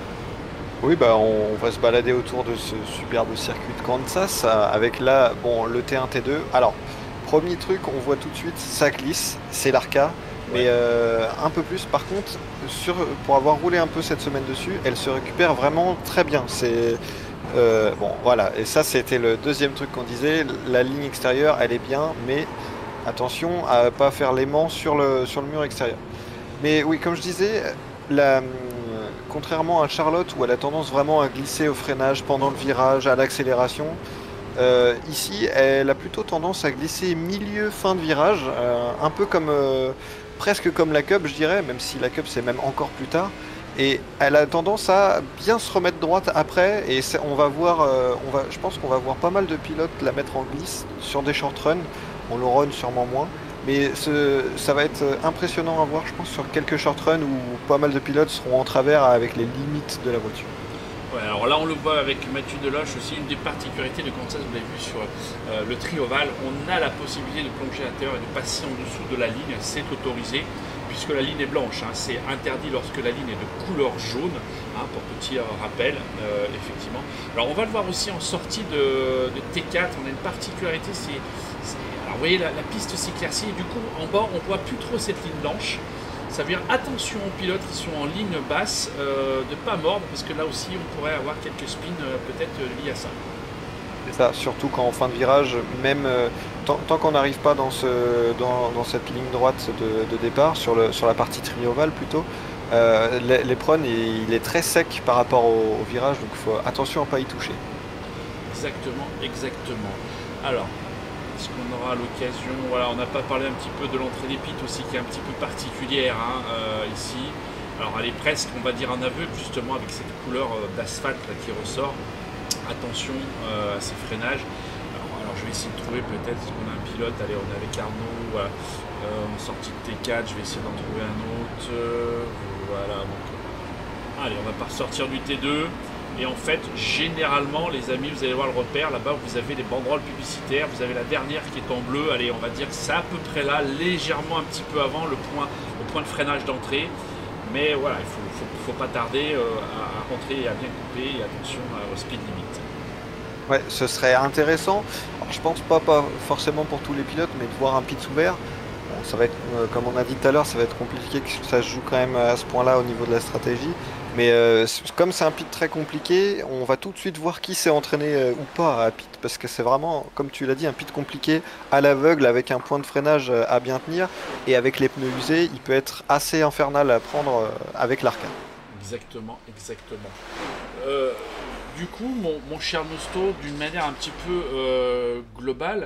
Oui, bah on va se balader autour de ce superbe circuit de Kansas avec là, bon, le T un, T deux. Alors, premier truc, on voit tout de suite, ça glisse, c'est l'Arca, mais euh, un peu plus. Par contre, sur, pour avoir roulé un peu cette semaine dessus, elle se récupère vraiment très bien. C'est euh, bon, voilà. Et ça, c'était le deuxième truc qu'on disait. La ligne extérieure, elle est bien, mais attention à pas faire l'aimant sur le sur le mur extérieur. Mais oui, comme je disais, la contrairement à Charlotte où elle a tendance vraiment à glisser au freinage pendant le virage, à l'accélération, euh, ici elle a plutôt tendance à glisser milieu fin de virage, euh, un peu comme euh, presque comme la Cub je dirais, même si la Cub c'est même encore plus tard. Et elle a tendance à bien se remettre droite après et on va voir, euh, on va, je pense qu'on va voir pas mal de pilotes la mettre en glisse sur des short runs, on le run sûrement moins. Mais ce, ça va être impressionnant à voir, je pense, sur quelques short runs où pas mal de pilotes seront en travers avec les limites de la voiture. Ouais, alors là, on le voit avec Mathieu Deloche aussi. Une des particularités de Kansas, vous l'avez vu sur euh, le tri ovale, on a la possibilité de plonger à l'intérieur et de passer en dessous de la ligne. C'est autorisé puisque la ligne est blanche. Hein. C'est interdit lorsque la ligne est de couleur jaune, hein, pour petit euh, rappel, euh, effectivement. Alors, on va le voir aussi en sortie de, de T quatre. On a une particularité, c'est. Alors vous voyez, la, la piste s'éclaircit et du coup en bas on voit plus trop cette ligne blanche. Ça veut dire attention aux pilotes qui sont en ligne basse euh, de ne pas mordre parce que là aussi on pourrait avoir quelques spins euh, peut-être euh, liés à ça. C'est ça, surtout quand en fin de virage, même euh, tant, tant qu'on n'arrive pas dans, ce, dans, dans cette ligne droite de, de départ, sur, le, sur la partie triovale plutôt, euh, l'éperon il, il est très sec par rapport au, au virage, donc il faut attention à ne pas y toucher. Exactement, exactement. Alors, est-ce qu'on aura l'occasion, voilà, on n'a pas parlé un petit peu de l'entrée des pits aussi qui est un petit peu particulière hein, euh, ici. Alors elle est presque, on va dire, en aveugle justement avec cette couleur euh, d'asphalte qui ressort. Attention euh, à ces freinages. Alors, alors je vais essayer de trouver peut-être, est-ce qu'on a un pilote, allez on est avec Arnaud, voilà. euh, en sortie de T quatre, je vais essayer d'en trouver un autre. Euh, voilà, donc allez on va pas ressortir du T deux. Et en fait, généralement, les amis, vous allez voir le repère, là-bas, vous avez les banderoles publicitaires, vous avez la dernière qui est en bleu, allez, on va dire que c'est à peu près là, légèrement un petit peu avant le point, le point de freinage d'entrée. Mais voilà, il ne faut, faut, faut pas tarder euh, à, à rentrer et à bien couper, et attention euh, au speed limit. Ouais, ce serait intéressant, alors, je pense pas, pas forcément pour tous les pilotes, mais de voir un pit ouvert. Bon, ça va être, euh, comme on a dit tout à l'heure, ça va être compliqué que ça se joue quand même à ce point-là au niveau de la stratégie. Mais euh, comme c'est un pit très compliqué, on va tout de suite voir qui s'est entraîné euh, ou pas à pit. Parce que c'est vraiment, comme tu l'as dit, un pit compliqué à l'aveugle avec un point de freinage euh, à bien tenir. Et avec les pneus usés, il peut être assez infernal à prendre euh, avec l'Arca. Exactement, exactement. Euh, du coup, mon, mon cher Nosto, d'une manière un petit peu euh, globale,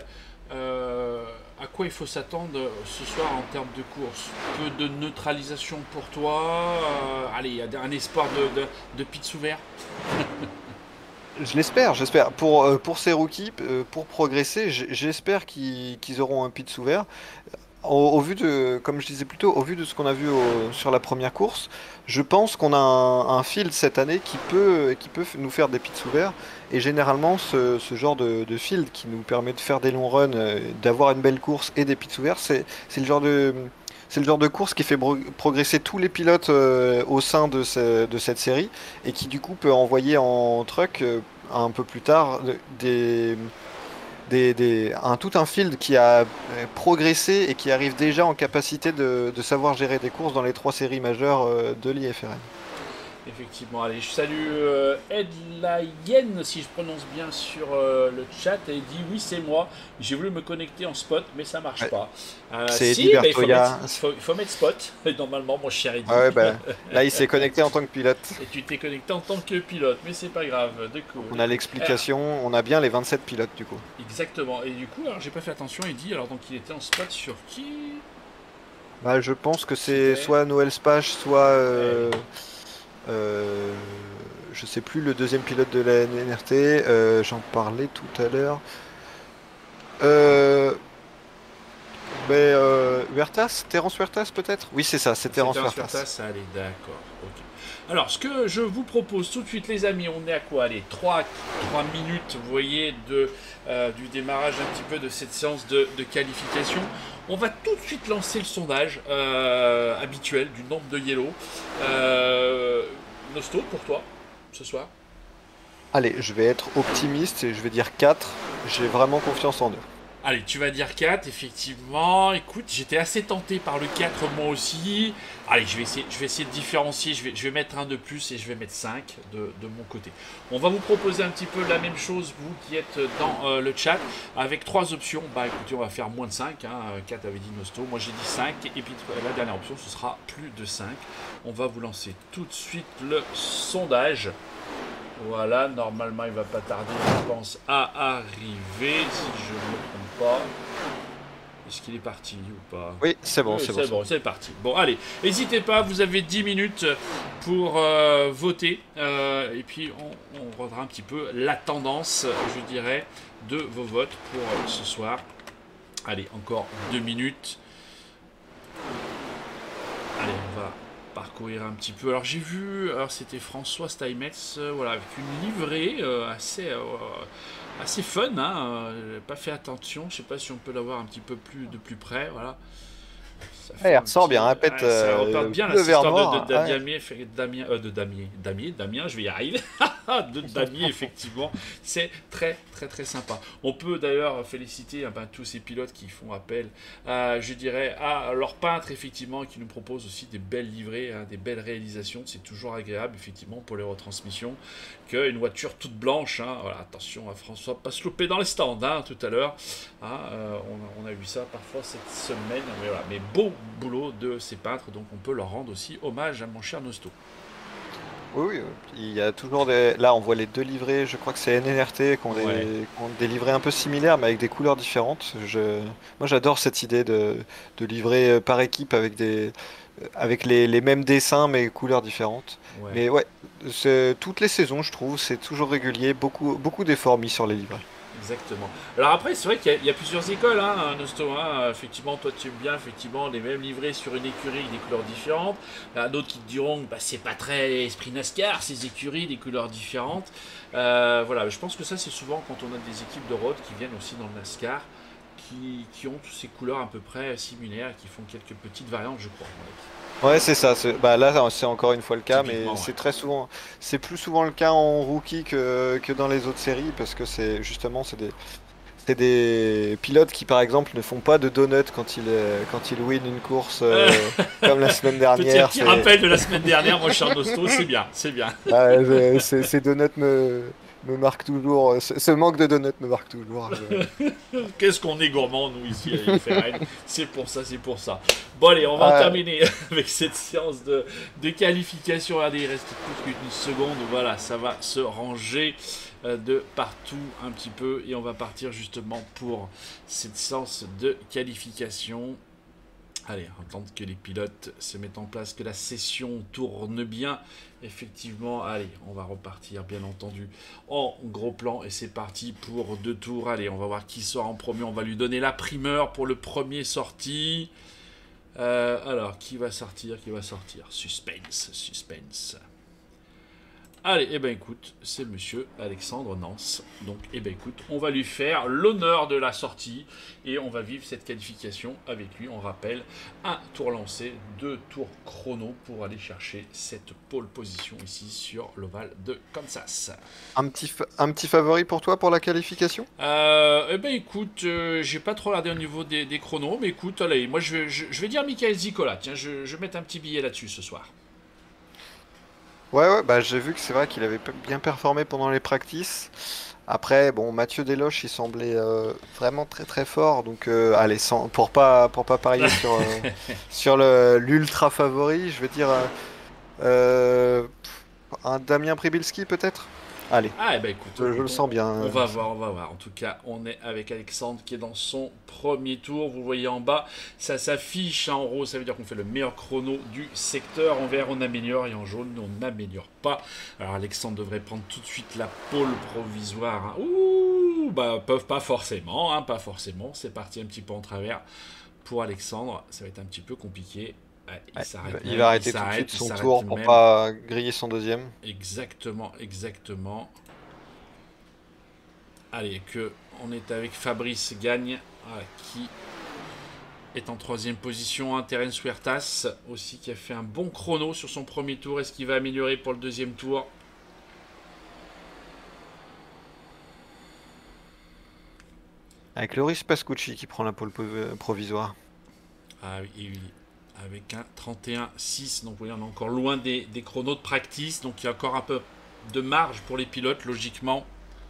euh, à quoi il faut s'attendre ce soir en termes de course? Peu de neutralisation pour toi, euh, allez, il y a un espoir de, de, de pits ouverts. Je l'espère, j'espère. Pour, euh, pour ces rookies, euh, pour progresser, j'espère qu'ils qu'ils auront un pit ouvert. Au, au vu de, comme je disais plus tôt, au vu de ce qu'on a vu au- sur la première course, je pense qu'on a un, un field cette année qui peut, qui peut nous faire des pits ouverts. Et généralement, ce, ce genre de, de field qui nous permet de faire des longs runs, euh, d'avoir une belle course et des pits ouverts, c'est c'est le genre de, c'est le genre de course qui fait bro- progresser tous les pilotes euh, au sein de, ce- de cette série et qui du coup peut envoyer en truck euh, un peu plus tard euh, des des, des- un, tout un field qui a euh, progressé et qui arrive déjà en capacité de, de savoir gérer des courses dans les trois séries majeures euh, de l'I F R N. Effectivement, allez, je salue euh, Ed Layen, si je prononce bien sur euh, le chat, et il dit oui, c'est moi. J'ai voulu me connecter en spot, mais ça marche Ouais. pas. Euh, C'est si, Eddie bah, il faut Bertoya. mettre, faut, faut mettre spot, normalement, mon cher Eddie. Ah ouais, bah, là il s'est connecté en tant que pilote. Et tu t'es connecté en tant que pilote, mais c'est pas grave, de coup. On a l'explication, on a bien les vingt-sept pilotes du coup. Exactement, et du coup, alors j'ai pas fait attention, il dit, alors donc il était en spot sur qui? Bah, je pense que c'est C'était- soit Noël Spache, soit euh, euh, je sais plus le deuxième pilote de la N R T. euh, J'en parlais tout à l'heure. Euh, Mais euh, Huertas, Terence Huertas peut-être? Oui, c'est ça, c'est Terence Terence Huertas. Huertas, allez, d'accord. Ok. Alors, ce que je vous propose tout de suite, les amis, on est à quoi? Allez, trois minutes, vous voyez, de, euh, du démarrage un petit peu de cette séance de, de qualification. On va tout de suite lancer le sondage euh, habituel du nombre de yellow. Euh, Nosto, pour toi, ce soir? Allez, je vais être optimiste et je vais dire quatre. J'ai vraiment confiance en eux. Allez, tu vas dire quatre, effectivement. Écoute, j'étais assez tenté par le quatre, moi aussi. Allez, je vais essayer, je vais essayer de différencier. Je vais, je vais mettre un de plus et je vais mettre cinq de, de mon côté. On va vous proposer un petit peu la même chose, vous qui êtes dans euh, le chat, avec trois options. Bah écoutez, on va faire moins de cinq. Hein. quatre avait dit Nosto. Moi j'ai dit cinq. Et puis la dernière option, ce sera plus de cinq. On va vous lancer tout de suite le sondage. Voilà, normalement il va pas tarder, je pense, à arriver, si je ne me trompe pas. Est-ce qu'il est parti ou pas? Oui, c'est bon, Oui, c'est bon. C'est bon, c'est parti. Bon, allez, n'hésitez pas, vous avez dix minutes pour euh, voter. Euh, et puis on, on regardera un petit peu la tendance, je dirais, de vos votes pour euh, ce soir. Allez, encore deux minutes. Allez, on va parcourir un petit peu. Alors j'ai vu, alors c'était François Steinmetz, euh, voilà, avec une livrée euh, assez, euh, assez fun. Hein, euh, j'ai pas fait attention. Je sais pas si on peut l'avoir un petit peu plus de plus près. Voilà. Ça Ouais, il ressort bien, hein, pète, ouais, ça euh, repart bien le la vert histoire noir, de, de, de ouais. Damier, fait- Damien, euh, de Damier, Damier, Damien, je vais y arriver. de Damier, effectivement, c'est très très très sympa. On peut d'ailleurs féliciter hein, ben, tous ces pilotes qui font appel, à, je dirais, à leurs peintres effectivement, qui nous proposent aussi des belles livrées, hein, des belles réalisations. C'est toujours agréable effectivement pour les retransmissions qu'une voiture toute blanche. Hein, voilà, attention à François, pas se louper dans les stands hein, tout à l'heure. Hein, euh, on, a, on a vu ça parfois cette semaine, mais voilà, mais beau boulot de ces peintres, donc on peut leur rendre aussi hommage à mon cher Nosto. Oui, oui, il y a toujours des... Là, on voit les deux livrées, je crois que c'est N N R T qui ont, des... Ouais. qui ont des livrées un peu similaires, mais avec des couleurs différentes. Je... Moi, j'adore cette idée de... de livrer par équipe avec des... avec les... les mêmes dessins, mais couleurs différentes. Ouais. Mais ouais, c'est... toutes les saisons, je trouve, c'est toujours régulier, beaucoup, beaucoup d'efforts mis sur les livrées. Exactement. Alors après, c'est vrai qu'il y, a- il y a plusieurs écoles, hein, Nosto. Hein. Effectivement, toi, tu aimes bien effectivement les mêmes livrées sur une écurie avec des couleurs différentes. Il y en a d'autres qui te diront que bah, c'est pas très esprit NASCAR, ces écuries, des couleurs différentes. Euh, voilà, je pense que ça, c'est souvent quand on a des équipes de road qui viennent aussi dans le NASCAR, qui, qui ont toutes ces couleurs à peu près similaires et qui font quelques petites variantes, je crois. Ouais, c'est ça. c'est- Bah là, c'est encore une fois le cas, mais Typiquement, c'est ouais. très souvent, c'est plus souvent le cas en rookie que, que dans les autres séries, parce que c'est justement, c'est des, c'est des pilotes qui, par exemple, ne font pas de donut quand ils, euh, quand ils win une course, euh, comme la semaine Petit, dernière. petit C'est, rappel de la semaine dernière, mon cher Nosto, c'est bien, c'est bien. ah, c'est- c'est- ces donuts me, me marquent toujours. Ce, ce manque de donuts me marque toujours. je- Qu'est-ce qu'on est gourmand, nous, ici, à F R N. C'est pour ça, c'est pour ça. Bon, allez, on va Ah, terminer avec cette séance de, de qualification. Regardez, il reste plus qu'une seconde. Voilà, ça va se ranger euh, de partout un petit peu. Et on va partir justement pour cette séance de qualification. Allez, attendre que les pilotes se mettent en place, que la session tourne bien. Effectivement, allez, on va repartir bien entendu en gros plan et c'est parti pour deux tours. Allez, on va voir qui sort en premier. On va lui donner la primeur pour le premier sorti. Euh, alors, qui va sortir? Qui va sortir? Suspense, suspense. Allez, eh ben écoute, c'est monsieur Alexandre Nance. Donc, eh ben écoute, on va lui faire l'honneur de la sortie et on va vivre cette qualification avec lui. On rappelle, un tour lancé, deux tours chrono pour aller chercher cette pole position ici sur l'ovale de Kansas. un petit, fa- un petit favori pour toi pour la qualification? Euh, eh ben écoute, euh, j'ai pas trop regardé au niveau des, des chronos, mais écoute, allez, moi je, vais- je, je vais dire Michael Zicola. Tiens, je, je vais mettre un petit billet là-dessus ce soir. Ouais, ouais, bah j'ai vu que c'est vrai qu'il avait p- bien performé pendant les practices. Après, bon, Mathieu Deloche, il semblait euh, vraiment très très fort. Donc, euh, allez, sans, pour pas pour pas parier sur euh, sur le l'ultra favori, je vais dire euh, euh, un Damien Pribilski peut-être. Allez, Ah, eh ben écoute, je, je le sens bien. on va voir, on va voir. En tout cas, on est avec Alexandre qui est dans son premier tour. Vous voyez en bas, ça s'affiche en rose, ça veut dire qu'on fait le meilleur chrono du secteur. En vert, on améliore et en jaune, on n'améliore pas. Alors Alexandre devrait prendre tout de suite la pole provisoire. Hein. Ouh, bah peuvent pas forcément, hein, pas forcément. C'est parti un petit peu en travers. pour Alexandre, ça va être un petit peu compliqué. Ouais, il Ouais, s'arrête il même, va arrêter il tout de s'arrête, suite il son s'arrête tour pour même. pas griller son deuxième. Exactement, exactement. Allez, que on est avec Fabrice Gagne, voilà, qui est en troisième position. Hein, Terence Huertas aussi, qui a fait un bon chrono sur son premier tour. Est-ce qu'il va améliorer pour le deuxième tour? Avec Loris Pascucci qui prend la pole provisoire. Ah oui, oui, avec un trente et un six, donc oui, on est encore loin des, des chronos de practice, donc il y a encore un peu de marge pour les pilotes, logiquement.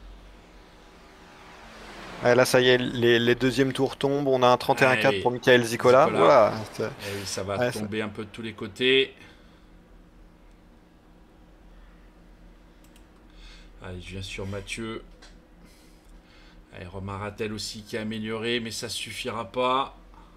Ouais, là, ça y est, les, les deuxièmes tours tombent. On a un trente et un quatre pour Michael Zicola. Zicola. Voilà. Et oui, ça va ouais, tomber un peu de tous les côtés. Allez, je viens sur Mathieu. Allez, Romain Rattel aussi qui a amélioré, mais ça suffira pas.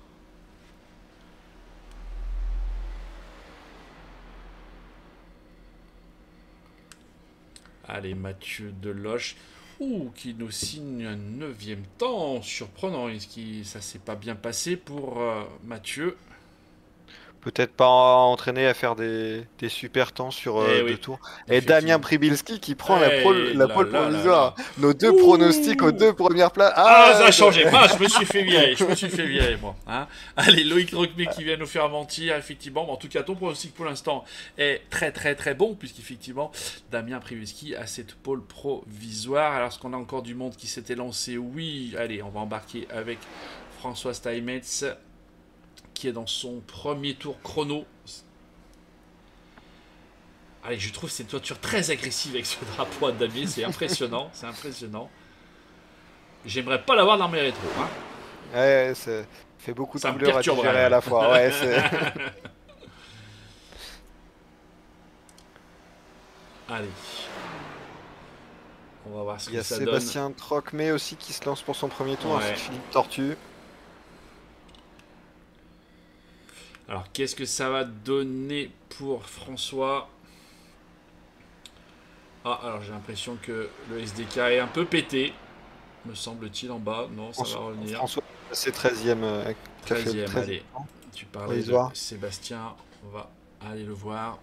Allez, Mathieu Deloche. Ouh, qui nous signe un neuvième temps. Surprenant. Est-ce que ça s'est pas bien passé pour euh, Mathieu? Peut-être pas entraîné à faire des, des super temps sur euh, Eh deux oui, tours. Et Damien Pribilski qui prend la Eh pole, la là pole là là provisoire. là. Nos deux Ouh. pronostics aux deux premières places. Ah, Ah, ça a changé. Ah, je me suis fait virer. Je me suis fait virer, moi. Hein. Allez, Loïc Roquemet qui vient nous faire mentir, effectivement. Bon, en tout cas, ton pronostic pour l'instant est très, très, très bon, puisqu'effectivement, Damien Pribilski a cette pole provisoire. Alors, est-ce qu'on a encore du monde qui s'était lancé? Oui. Allez, on va embarquer avec François Steinmetz, qui est dans son premier tour chrono. Allez, je trouve cette voiture très agressive avec ce drapeau à damier, c'est impressionnant, c'est impressionnant. J'aimerais pas l'avoir dans mes rétros. Hein. Ouais, ça fait beaucoup ça de couleurs à digérer ouais. à la fois. Ouais, Allez. On va voir ce Il y a que ça Sébastien donne. Trocmé aussi qui se lance pour son premier tour, Ouais. ensuite Philippe Tortue. Alors, qu'est-ce que ça va donner pour François? Ah, alors j'ai l'impression que le S D K est un peu pété, me semble-t-il, en bas. Non, ça François, va revenir. François, c'est treizième. Euh, treizième, allez. Tu parlais de Sébastien, on va aller le voir.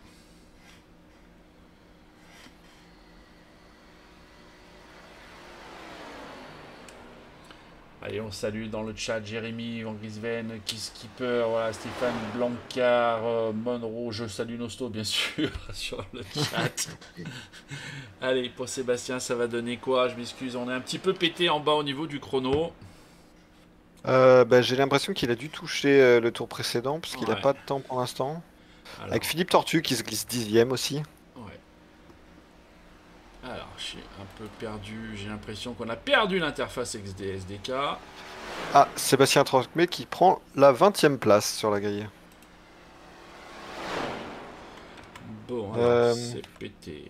Allez, on salue dans le chat Jérémy, Van Grisven, Keyskeeper, voilà, Stéphane Blancard, euh, Monroe, je salue Nosto bien sûr sur le chat. Allez, pour Sébastien, ça va donner quoi? Je m'excuse, on est un petit peu pété en bas au niveau du chrono. Euh, bah, j'ai l'impression qu'il a dû toucher euh, le tour précédent, parce qu'il n'a Ouais. pas de temps pour l'instant. Alors, Avec Philippe Tortue qui se glisse dixième aussi. ouais. Alors, je suis un peu perdu, j'ai l'impression qu'on a perdu l'interface X D S D K. Ah, Sébastien Trocmé qui prend la vingtième place sur la grille. Bon, alors, Euh, c'est pété.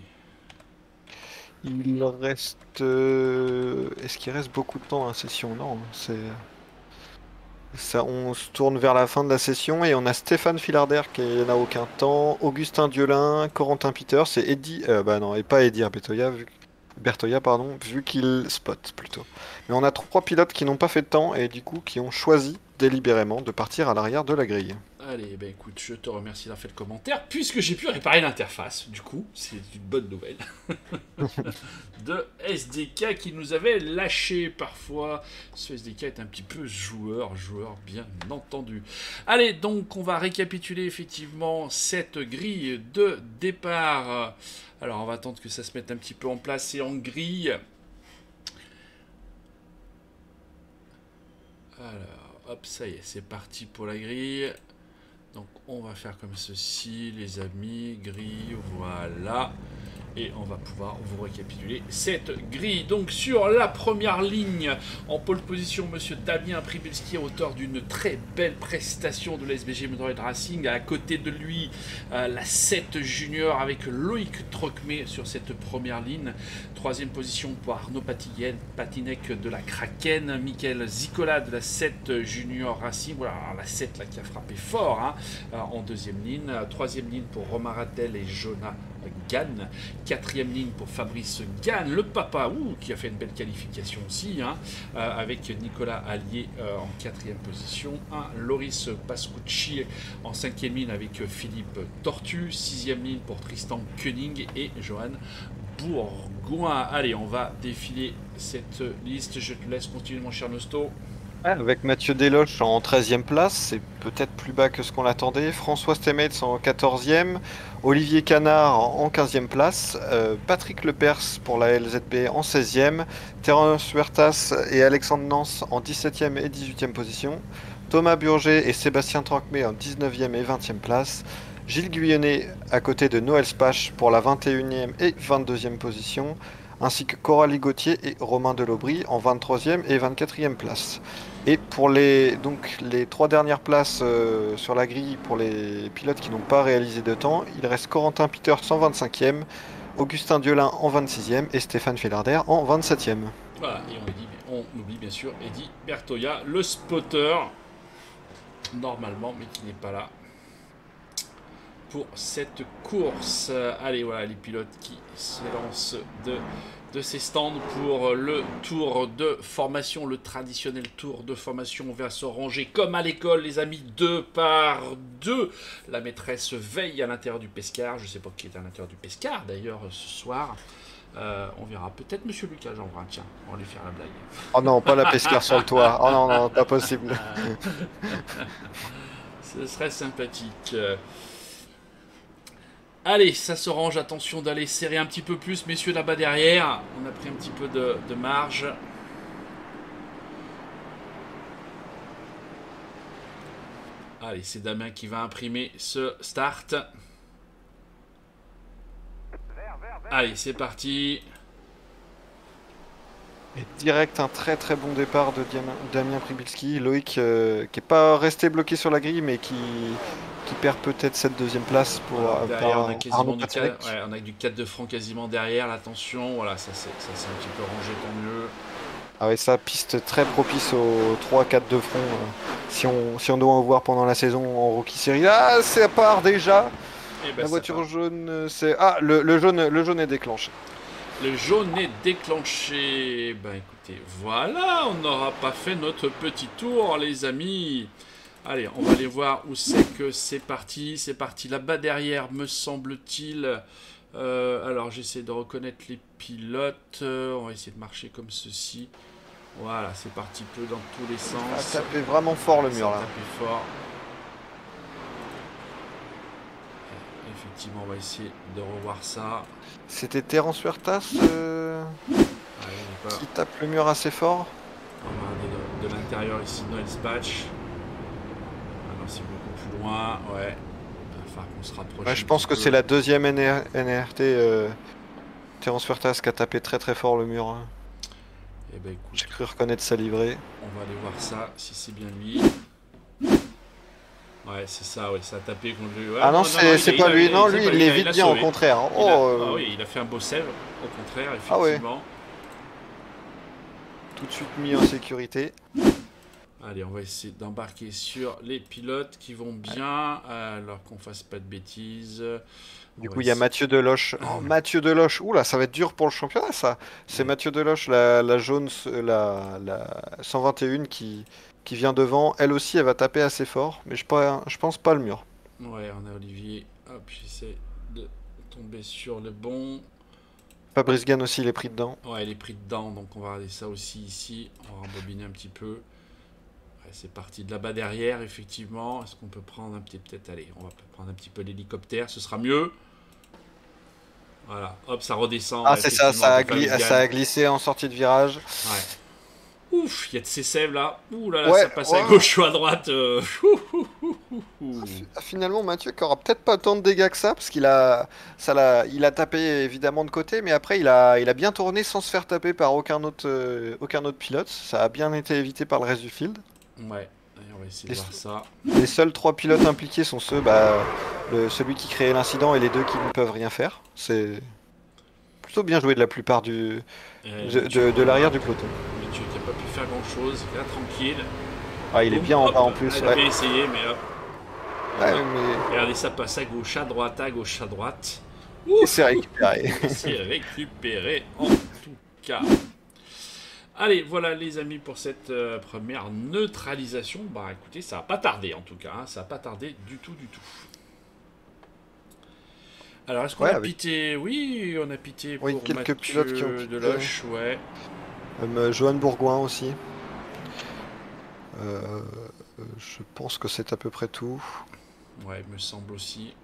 Il reste... euh, Est-ce qu'il reste beaucoup de temps à la session? Non, c'est... Ça, on se tourne vers la fin de la session et on a Stéphane Filarder qui n'a aucun temps, Augustin Diolin, Corentin Peters et Eddie... Euh, bah non, et pas Eddie Bertoya, vu... Bertoya, pardon, vu qu'il spot plutôt. Mais on a trois pilotes qui n'ont pas fait de temps et du coup qui ont choisi délibérément de partir à l'arrière de la grille. Allez, ben écoute, je te remercie d'avoir fait le commentaire, puisque j'ai pu réparer l'interface, du coup, c'est une bonne nouvelle, de S D K qui nous avait lâché parfois. Ce S D K est un petit peu joueur, joueur bien entendu. Allez, donc on va récapituler effectivement cette grille de départ. Alors on va attendre que ça se mette un petit peu en place et en grille. Alors, hop, ça y est, c'est parti pour la grille. Donc on va faire comme ceci, les amis, grille, voilà. Et on va pouvoir vous récapituler cette grille. Donc sur la première ligne, en pole position, monsieur Damien Pribilski, auteur d'une très belle prestation de la S B G Motorhead Racing. À côté de lui, euh, la sept junior avec Loïc Trocmé sur cette première ligne. Troisième position pour Arnaud Patinec, Patinec de la Kraken. Michael Zicola de la sept junior Racing. Voilà, la sept là qui a frappé fort hein, en deuxième ligne. Troisième ligne pour Romain Rattel et Jonah Gann. Quatrième ligne pour Fabrice Gann, le papa, ouh, qui a fait une belle qualification aussi, hein, euh, avec Nicolas Allier euh, en quatrième position. Un Loris Pascucci en cinquième ligne avec Philippe Tortu. Sixième ligne pour Tristan Koenig et Johan Bourgoin. Allez, on va défiler cette liste. Je te laisse continuer, mon cher Nosto. Avec Mathieu Deloche en treizième place, c'est peut-être plus bas que ce qu'on l'attendait. François Stemets en quatorzième, Olivier Canard en quinzième place, euh, Patrick Lepers pour la L Z B en seizième, Terence Huertas et Alexandre Nance en dix-septième et dix-huitième position, Thomas Burger et Sébastien Trancmé en dix-neuvième et vingtième place, Gilles Guyonnet à côté de Noël Spache pour la vingt et unième et vingt-deuxième position, ainsi que Coralie Gauthier et Romain Delobry en vingt-troisième et vingt-quatrième place. Et pour les, donc, les trois dernières places euh, sur la grille pour les pilotes qui n'ont pas réalisé de temps, il reste Corentin Peters en vingt-cinquième, Augustin Diolin en vingt-sixième et Stéphane Fellarder en vingt-septième. Voilà, et on, dit, on oublie bien sûr Eddy Bertoya, le spotter, normalement, mais qui n'est pas là pour cette course. Allez, voilà les pilotes qui s'élancent de, de ces stands pour le tour de formation, le traditionnel tour de formation. On va se ranger comme à l'école, les amis, deux par deux. La maîtresse veille à l'intérieur du Pescar. Je ne sais pas qui est à l'intérieur du Pescar d'ailleurs ce soir. Euh, on verra peut-être Monsieur Lucas Jeanbrun. Tiens, on va lui faire la blague. Oh non, pas la Pescar sur le toit. Oh non, non, pas possible. Ce serait sympathique. Allez, ça se range, attention d'aller serrer un petit peu plus, messieurs, là-bas derrière. On a pris un petit peu de, de marge. Allez, c'est Damien qui va imprimer ce start. Allez, c'est parti. Et direct, un très très bon départ de Damien Pribilski. Loïc euh, qui n'est pas resté bloqué sur la grille, mais qui... qui perd peut-être cette deuxième place pour voilà, derrière, par, on, a quasiment du quatre, ouais, on a du quatre de francs quasiment derrière, attention, voilà, ça c'est un petit peu rangé, tant mieux. Ah ouais, ça, piste très propice aux trois quatre de front, euh, si, on, si on doit en voir pendant la saison en Rookie Series. Ah, ça part déjà. Et ben, la voiture jaune, c'est... Ah, le, le, jaune, le jaune est déclenché. Le jaune est déclenché. Ben écoutez, voilà, on n'aura pas fait notre petit tour, les amis. Allez, on va aller voir où c'est que c'est parti. C'est parti là-bas derrière, me semble-t-il. Euh, alors, j'essaie de reconnaître les pilotes. Euh, on va essayer de marcher comme ceci. Voilà, c'est parti peu dans tous les sens. Ça tapait vraiment fort le mur là. Ça tapait fort. Effectivement, on va essayer de revoir ça. C'était Terence Huertas euh, Allez, pas... qui tape le mur assez fort. On va regarder de, de l'intérieur ici, Noël Spatch. C'est beaucoup plus loin, ouais. Enfin, on se rapproche. Ouais, je pense que c'est la deuxième N R T. Euh, Terence Huertas qui a tapé très très fort le mur. Hein. Eh ben, écoute, j'ai cru reconnaître sa livrée. On va aller voir ça, si c'est bien lui. Ouais, c'est ça, ouais, ça a tapé contre lui. Ouais, ah non, non c'est pas lui, non, lui il l'évite bien au contraire. Il oh, a, euh... ah oui, il a fait un beau save, au contraire, effectivement. Ah ouais. Tout de suite mis en sécurité. Allez, on va essayer d'embarquer sur les pilotes qui vont bien, alors qu'on fasse pas de bêtises. Du coup, il y a Mathieu Deloche. Oh, Mathieu Deloche, oula, ça va être dur pour le championnat, ça. C'est Mathieu Deloche, la, la jaune, la, la cent vingt et un qui, qui vient devant. Elle aussi, elle va taper assez fort, mais je, pas, je pense pas le mur. Ouais, on a Olivier. Hop, j'essaie de tomber sur le bon. Fabrice Gann aussi, il est pris dedans. Ouais, il est pris dedans, donc on va regarder ça aussi ici. On va rembobiner un petit peu. C'est parti de là-bas derrière, effectivement. Est-ce qu'on peut prendre un petit... Peut-être, allez, on va prendre un petit peu l'hélicoptère, ce sera mieux. Voilà, hop, ça redescend. Ah, c'est ça, ça a, gli ça a glissé en sortie de virage. Ouais. Ouf, il y a de ces sèves là. Ouh là là, ouais, ça passe ouais. à gauche ou à droite. Euh... Ah, finalement, Mathieu qui aura peut-être pas tant de dégâts que ça, parce qu'il a, ça l'a, il a tapé évidemment de côté, mais après il a, il a bien tourné sans se faire taper par aucun autre, euh, aucun autre pilote. Ça a bien été évité par le reste du field. Ouais, on va essayer de voir ça. Les seuls trois pilotes impliqués sont ceux, bah, le, celui qui créait l'incident et les deux qui ne peuvent rien faire. C'est plutôt bien joué de la plupart du, euh, de, de, de l'arrière du peloton. Mais tu n'as pas pu faire grand chose, là tranquille. Ah, il est bien en bas en plus. Il avait essayé, mais hop. Ouais, mais... Regardez, ça passe à gauche, à droite, à gauche, à droite. Et c'est récupéré. C'est récupéré en tout cas. Allez, voilà les amis pour cette euh, première neutralisation. Bah écoutez, ça va pas tarder en tout cas, hein. Ça va pas tarder du tout, du tout. Alors est-ce qu'on Ouais, a avec- pité? Oui, on a pité pour Oui, quelques Mathieu pilotes qui ont pité. Deloche, ouais. Euh, Johan Bourgoin aussi. Euh, je pense que c'est à peu près tout. Ouais, il me semble aussi.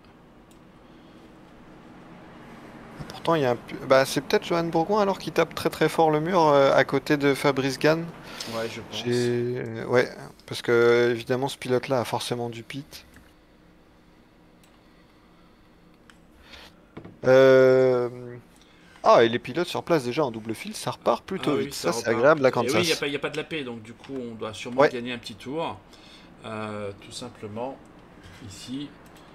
Pourtant, il y a un... pu- bah, c'est peut-être Johan Bourgoin alors qui tape très très fort le mur euh, à côté de Fabrice Gann. Ouais, je pense. J'ai... euh, Ouais, parce que évidemment ce pilote-là a forcément du pit. Euh... Ah, et les pilotes sur place déjà en double fil, ça repart plutôt Ah oui, vite. Ça, c'est repart. agréable à Et oui, il Kansas. n'y a, pas- y a pas de la paix, donc du coup, on doit sûrement Ouais. gagner un petit tour. Euh, tout simplement, ici.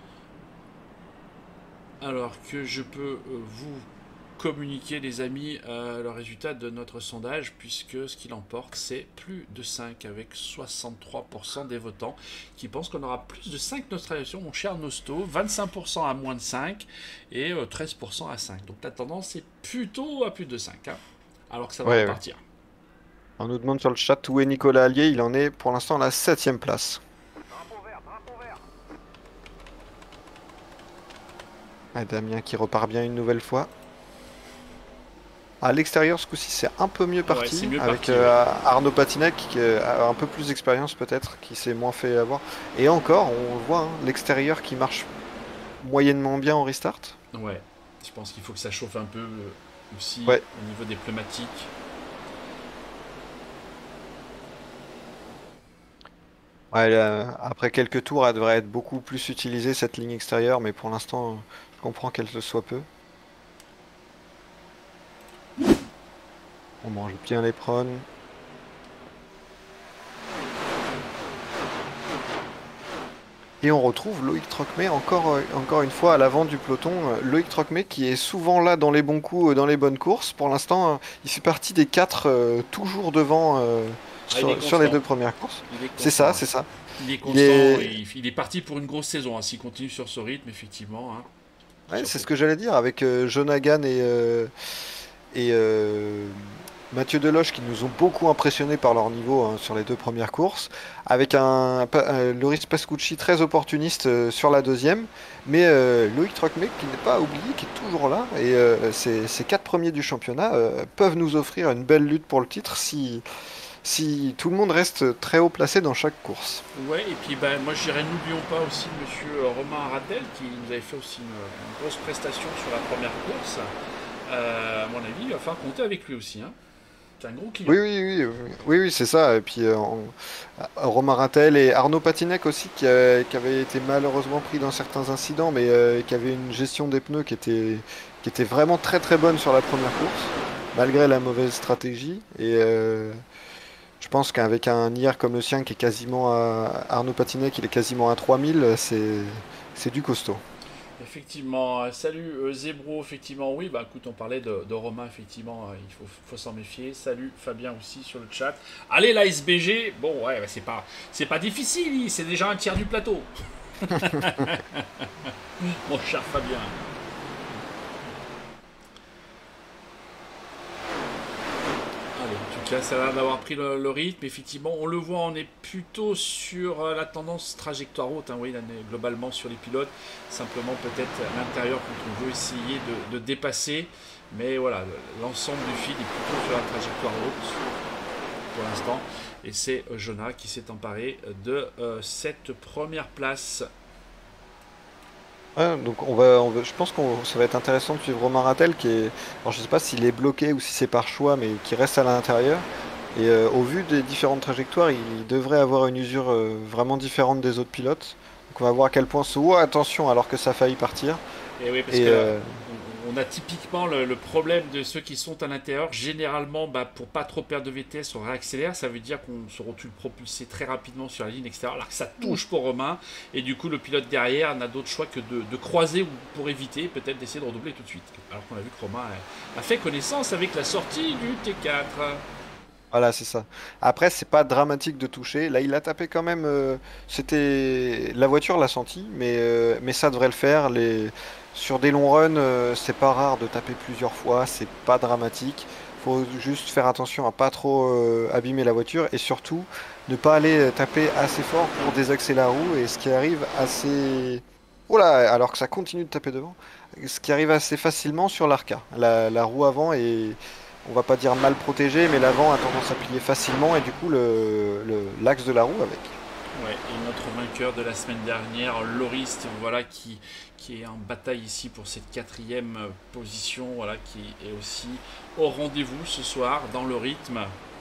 Alors que je peux euh, vous communiquer, les amis, euh, le résultat de notre sondage, puisque ce qu'il emporte, c'est plus de cinq, avec soixante-trois pour cent des votants qui pensent qu'on aura plus de cinq neutralisations, mon cher Nosto, vingt-cinq pour cent à moins de cinq et euh, treize pour cent à cinq. Donc la tendance est plutôt à plus de cinq, hein, alors que ça va Ouais, ouais. repartir. On nous demande sur le chat où est Nicolas Allier. Il en est pour l'instant à la septième place. Ah, Damien qui repart bien une nouvelle fois. À l'extérieur, ce coup-ci, c'est un peu mieux parti. c'est mieux avec parti, euh, Arnaud Patinec qui euh, a un peu plus d'expérience peut-être, qui s'est moins fait avoir. Et encore, on le voit, hein, l'extérieur qui marche moyennement bien en restart. Ouais, je pense qu'il faut que ça chauffe un peu euh, aussi Ouais. au niveau des pneumatiques. Ouais, là, après quelques tours, elle devrait être beaucoup plus utilisée cette ligne extérieure, mais pour l'instant, je comprends qu'elle le soit peu. On mange bien les prônes. Et on retrouve Loïc Trocmé encore, euh, encore une fois à l'avant du peloton. Euh, Loïc Trocmé qui est souvent là dans les bons coups, euh, dans les bonnes courses. Pour l'instant, euh, il fait partie des quatre euh, toujours devant euh, Ah, il est sur, sur les constant. deux premières courses. Il est C'est ça, constant. c'est ça. Il est Il constant, est- il, il est parti pour une grosse saison, hein, s'il continue sur ce rythme, effectivement. Hein. Ouais, Chapeau. c'est ce que j'allais dire avec euh, Jonagan et, euh, et euh, Mathieu Deloche qui nous ont beaucoup impressionnés par leur niveau hein, sur les deux premières courses. Avec un, pa- euh, Loris Pascucci très opportuniste euh, sur la deuxième. Mais euh, Loïc Trocmé qui n'est pas oublié, qui est toujours là. Et euh, ces, ces quatre premiers du championnat euh, peuvent nous offrir une belle lutte pour le titre si, si tout le monde reste très haut placé dans chaque course. Ouais, et puis ben, moi je dirais, n'oublions pas aussi monsieur euh, Romain Aratel qui nous avait fait aussi une, une grosse prestation sur la première course. Euh, à mon avis, il va falloir compter avec lui aussi. Hein. C'est un gros client. Oui, oui, oui, oui, oui, oui, c'est ça. Et puis euh, on- Romain Rattel et Arnaud Patinec aussi, qui, euh, qui avaient été malheureusement pris dans certains incidents, mais euh, qui avaient une gestion des pneus qui était, qui était vraiment très très bonne sur la première course, malgré la mauvaise stratégie. Et euh, je pense qu'avec un I R comme le sien, qui est quasiment à Arnaud Patinec, il est quasiment à trois mille, c'est c'est du costaud. Effectivement, euh, salut euh, Zébro, effectivement, oui, bah écoute, on parlait de, de Romain, effectivement, euh, il faut, faut s'en méfier. Salut Fabien aussi sur le chat. Allez, la S B G, bon, ouais, bah, c'est pas, c'est pas difficile, c'est déjà un tiers du plateau. Mon cher Fabien. Allez, en tout cas, ça a l'air d'avoir pris le, le rythme. Effectivement, on le voit, on est plutôt sur euh, la tendance trajectoire haute. Hein, oui, là, on est globalement sur les pilotes. Simplement, peut-être à l'intérieur, quand on veut essayer de, de dépasser. Mais voilà, l'ensemble du fil est plutôt sur la trajectoire haute pour l'instant. Et c'est euh, Jonah qui s'est emparé de euh, cette première place. Ouais, donc on va, on va- je pense que ça va être intéressant de suivre Romain Rattel qui est, alors je sais pas s'il est bloqué ou si c'est par choix, mais qui reste à l'intérieur. Et euh, au vu des différentes trajectoires, il devrait avoir une usure euh, vraiment différente des autres pilotes. Donc on va voir à quel point ce oh, attention alors que ça a failli partir. Et oui, parce Et que euh, on a typiquement le, le problème de ceux qui sont à l'intérieur. Généralement, bah, pour pas trop perdre de vitesse, on réaccélère. Ça veut dire qu'on se retrouve propulsé très rapidement sur la ligne extérieure, alors que ça touche pour Romain. Et du coup, le pilote derrière n'a d'autre choix que de, de croiser ou pour éviter, peut-être d'essayer de redoubler tout de suite. Alors qu'on a vu que Romain a, a fait connaissance avec la sortie du T quatre. Voilà, c'est ça. Après, c'est pas dramatique de toucher. Là, il a tapé quand même. euh, C'était la voiture l'a senti, mais euh, mais ça devrait le faire. Les Sur des longs runs, euh, c'est pas rare de taper plusieurs fois. C'est pas dramatique. Faut juste faire attention à pas trop euh, abîmer la voiture et surtout ne pas aller taper assez fort pour désaxer la roue. Et ce qui arrive assez. Oh là, alors que ça continue de taper devant. Ce qui arrive assez facilement sur l'Arca. La, la roue avant est, on va pas dire mal protégée, mais l'avant a tendance à plier facilement et du coup le, le- l'axe de la roue avec. Ouais, et notre vainqueur de la semaine dernière, Lorist, voilà, qui, qui est en bataille ici pour cette quatrième euh, position, voilà, qui est aussi au rendez-vous ce soir dans le rythme,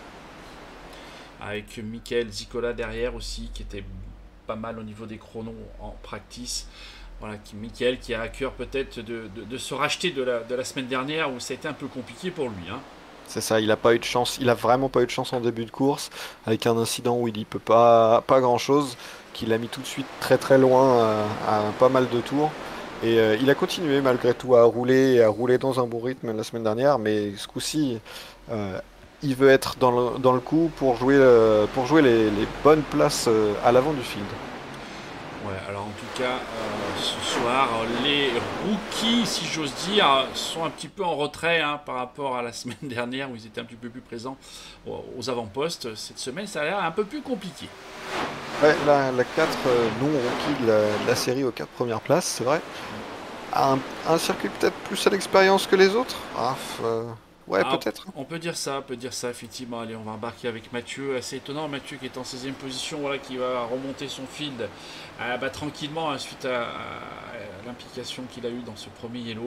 avec Michael Zicola derrière aussi, qui était pas mal au niveau des chronos en practice. Voilà, qui, Michael qui a à cœur peut-être de, de- de se racheter de la, de la semaine dernière où ça a été un peu compliqué pour lui, hein. C'est ça, il a pas eu de chance, il a vraiment pas eu de chance en début de course, avec un incident où il y peut pas, pas grand chose, qu'il a mis tout de suite très très loin euh, à, pas mal de tours. Et euh, il a continué malgré tout à rouler et à rouler dans un bon rythme la semaine dernière, mais ce coup-ci, euh, il veut être dans le, dans le coup pour jouer, euh, pour jouer les, les bonnes places euh, à l'avant du field. Ouais, alors en tout cas, euh, ce soir, les rookies, si j'ose dire, sont un petit peu en retrait hein, par rapport à la semaine dernière où ils étaient un petit peu plus présents aux aux avant-postes. Cette semaine, ça a l'air un peu plus compliqué. Ouais, la, la quatre euh, non-rookie de la, de la série aux quatre premières places, c'est vrai. Un, un circuit peut-être plus à l'expérience que les autres? Ah, f- euh, ouais, Ah, peut-être. on peut dire ça, on peut dire ça, effectivement. Allez, on va embarquer avec Mathieu. Assez étonnant, Mathieu qui est en seizième position, voilà, qui va remonter son field ah, bah, tranquillement hein, suite à, à- à l'implication qu'il a eue dans ce premier yellow.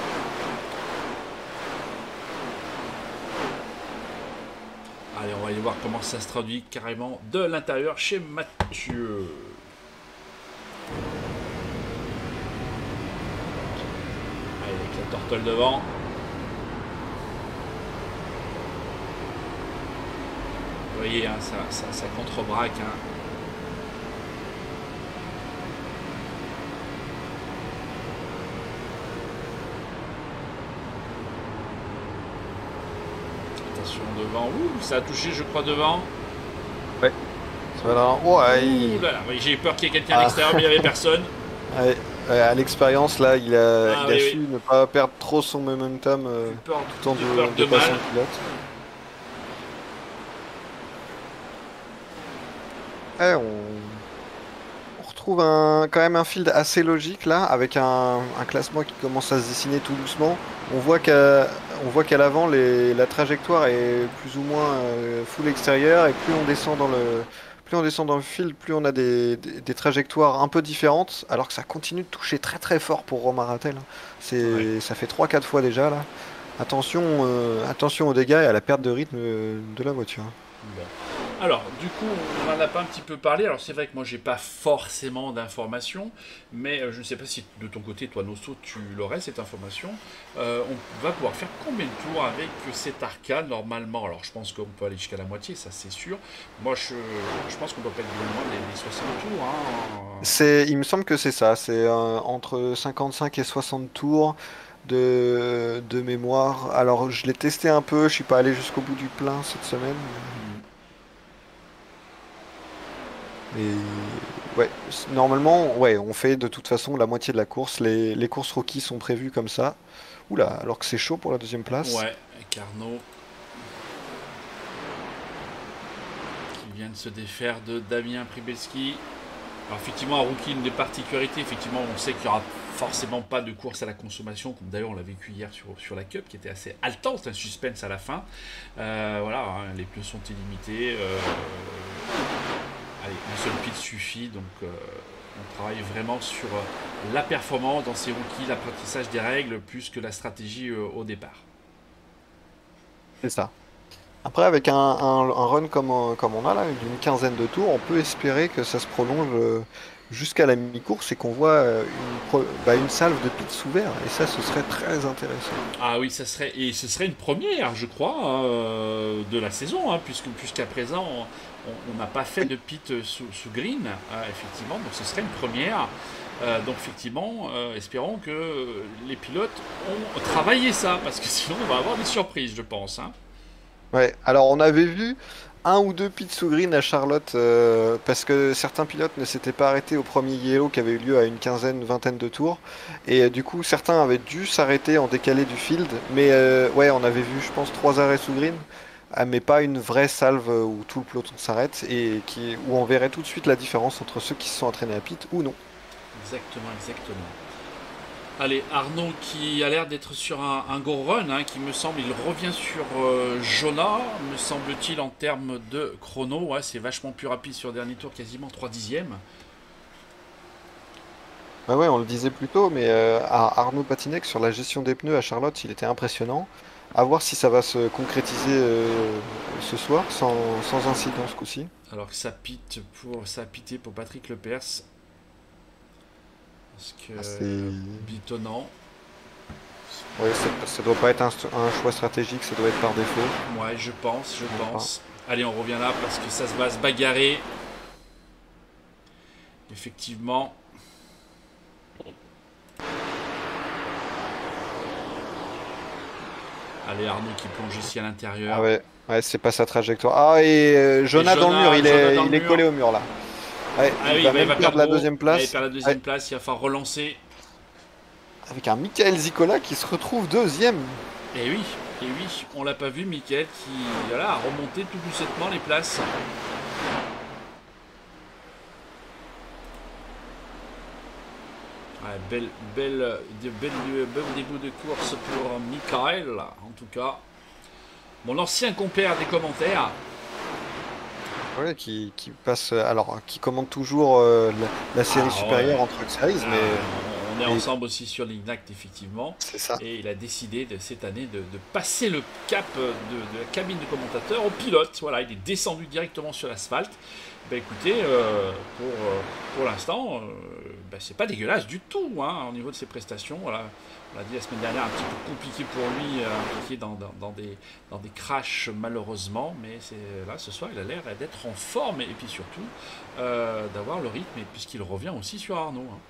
Allez, on va aller voir comment ça se traduit carrément de l'intérieur chez Mathieu. Allez, avec la tortole devant. Vous voyez, hein, ça, ça, ça contre-braque. Hein. Attention devant. Ouh, ça a touché, je crois, devant. Ouais. Ça va là. Ouais, il- Ouh là là, oui, j'ai eu peur qu'il y ait quelqu'un à Ah. l'extérieur, mais il n'y avait personne. ouais, ouais, à l'expérience, là, il a, Ah, il a oui, su ne pas perdre trop son momentum euh, J'ai eu peur, tout en j'ai eu peur de, de dépassant mal. le pilote. Ouais, on, on retrouve un, quand même un field assez logique là, avec un, un classement qui commence à se dessiner tout doucement. On voit qu'à on voit qu'à l'avant, les- la trajectoire est plus ou moins euh, full extérieur, et plus on descend dans le, plus on descend dans le field, plus on a des, des- des trajectoires un peu différentes, alors que ça continue de toucher très très fort pour Romain Rattel. C'est, Ouais. ça fait trois quatre fois déjà là. Attention, euh, attention aux dégâts et à la perte de rythme euh, de la voiture. Bon. Alors, du coup, on n'en a pas un petit peu parlé. Alors, c'est vrai que moi, j'ai pas forcément d'informations, mais euh, je ne sais pas si de ton côté, toi, Nosso, tu l'aurais cette information. Euh, on va pouvoir faire combien de tours avec cet Arca normalement? Alors, je pense qu'on peut aller jusqu'à la moitié, ça c'est sûr. Moi, je, je pense qu'on doit pas être bien loin des, des soixante tours. Hein. C'est, il me semble que c'est ça, c'est euh, entre cinquante-cinq et soixante tours de, de mémoire. Alors je l'ai testé un peu, je suis pas allé jusqu'au bout du plein cette semaine. Mais ouais, c- normalement, ouais, on fait de toute façon la moitié de la course. Les, les courses rookies sont prévues comme ça. Oula, alors que c'est chaud pour la deuxième place. Ouais, Carnot qui vient de se défaire de Damien Pribelski. Alors effectivement, un rookie, une des particularités, effectivement, on sait qu'il n'y aura forcément pas de course à la consommation, comme d'ailleurs on l'a vécu hier sur, sur la Cup, qui était assez haletante, un suspense à la fin. Euh, voilà, hein, les pneus sont illimités. Euh, allez, un seul pit suffit, donc euh, on travaille vraiment sur euh, la performance dans ces rookies, l'apprentissage des règles, plus que la stratégie euh, au départ. C'est ça. Après, avec un, un- un run comme, euh, comme on a là, d'une quinzaine de tours, on peut espérer que ça se prolonge euh, jusqu'à la mi-course et qu'on voit euh, une, pro- bah, une salve de pits ouverts. Et ça, ce serait très intéressant. Ah oui, ça serait et ce serait une première, je crois, hein, euh, de la saison, hein, puisque jusqu'à présent on on- on n'a pas fait de pit euh, sous, sous green, euh, effectivement, donc ce serait une première. Euh, donc effectivement, euh, espérons que les pilotes ont travaillé ça, parce que sinon on va avoir des surprises, je pense. Hein. Ouais, alors on avait vu un ou deux pits sous green à Charlotte euh, parce que certains pilotes ne s'étaient pas arrêtés au premier yellow qui avait eu lieu à une quinzaine, vingtaine de tours. Et euh, du coup, certains avaient dû s'arrêter en décalé du field. Mais euh, ouais, on avait vu, je pense, trois arrêts sous green. Ah, mais pas une vraie salve euh, où tout le peloton s'arrête et qui, où on verrait tout de suite la différence entre ceux qui se sont entraînés à pit ou non. Exactement, exactement. Allez, Arnaud qui a l'air d'être sur un, un go run, hein, qui me semble, il revient sur euh, Jonah, me semble-t-il, en termes de chrono. Ouais, c'est vachement plus rapide sur le dernier tour, quasiment trois dixièmes. Bah ouais, on le disait plus tôt, mais euh, à Arnaud Patinec sur la gestion des pneus à Charlotte, il était impressionnant. À voir si ça va se concrétiser euh, ce soir sans, sans incident ce coup-ci. Alors que ça pite pour, ça a pité pour Patrick Lepers. Parce que Ah, c'est... bitonnant. Ouais, ça, ça doit pas être un, un choix stratégique, ça doit être par défaut. Ouais, je pense, je On pense. Allez, on revient là parce que ça se va se bagarrer. Effectivement. Allez, Arnaud qui plonge ici à l'intérieur. Ah ouais, ouais, c'est pas sa trajectoire. Ah, et euh, Jonah Et dans le mur, il Jonah est, dans le il est mur. collé au mur là. Ouais, Ah il oui, va bah, même il va perdre perdre la gros. deuxième Ouais, place. il perd la deuxième Ouais, place, il va falloir relancer. avec un Michael Zicola qui se retrouve deuxième. Et oui, et oui, on l'a pas vu, Mickaël qui voilà, a remonté tout doucettement les places. Ouais, belle, belle, de, belle, bon début de course pour Mickaël, en tout cas. Mon ancien compère des commentaires. Ouais, qui, qui passe, euh, alors, qui commande toujours euh, la, la série Ah supérieure ouais. en Truck Series, Ah, mais on est mais ensemble aussi sur l'Ignact, effectivement. c'est ça. Et il a décidé de, cette année de, de passer le cap de, de la cabine de commentateur au pilote. Voilà, il est descendu directement sur l'asphalte. Ben écoutez, euh, pour, euh, pour l'instant, euh, ben c'est pas dégueulasse du tout hein, au niveau de ses prestations. Voilà. On l'a dit la semaine dernière, un petit peu compliqué pour lui, euh, impliqué dans, dans, dans, des, dans des crashs malheureusement. Mais c'est, là, ce soir, il a l'air d'être en forme et puis surtout euh, d'avoir le rythme, puisqu'il revient aussi sur Arnaud. Hein.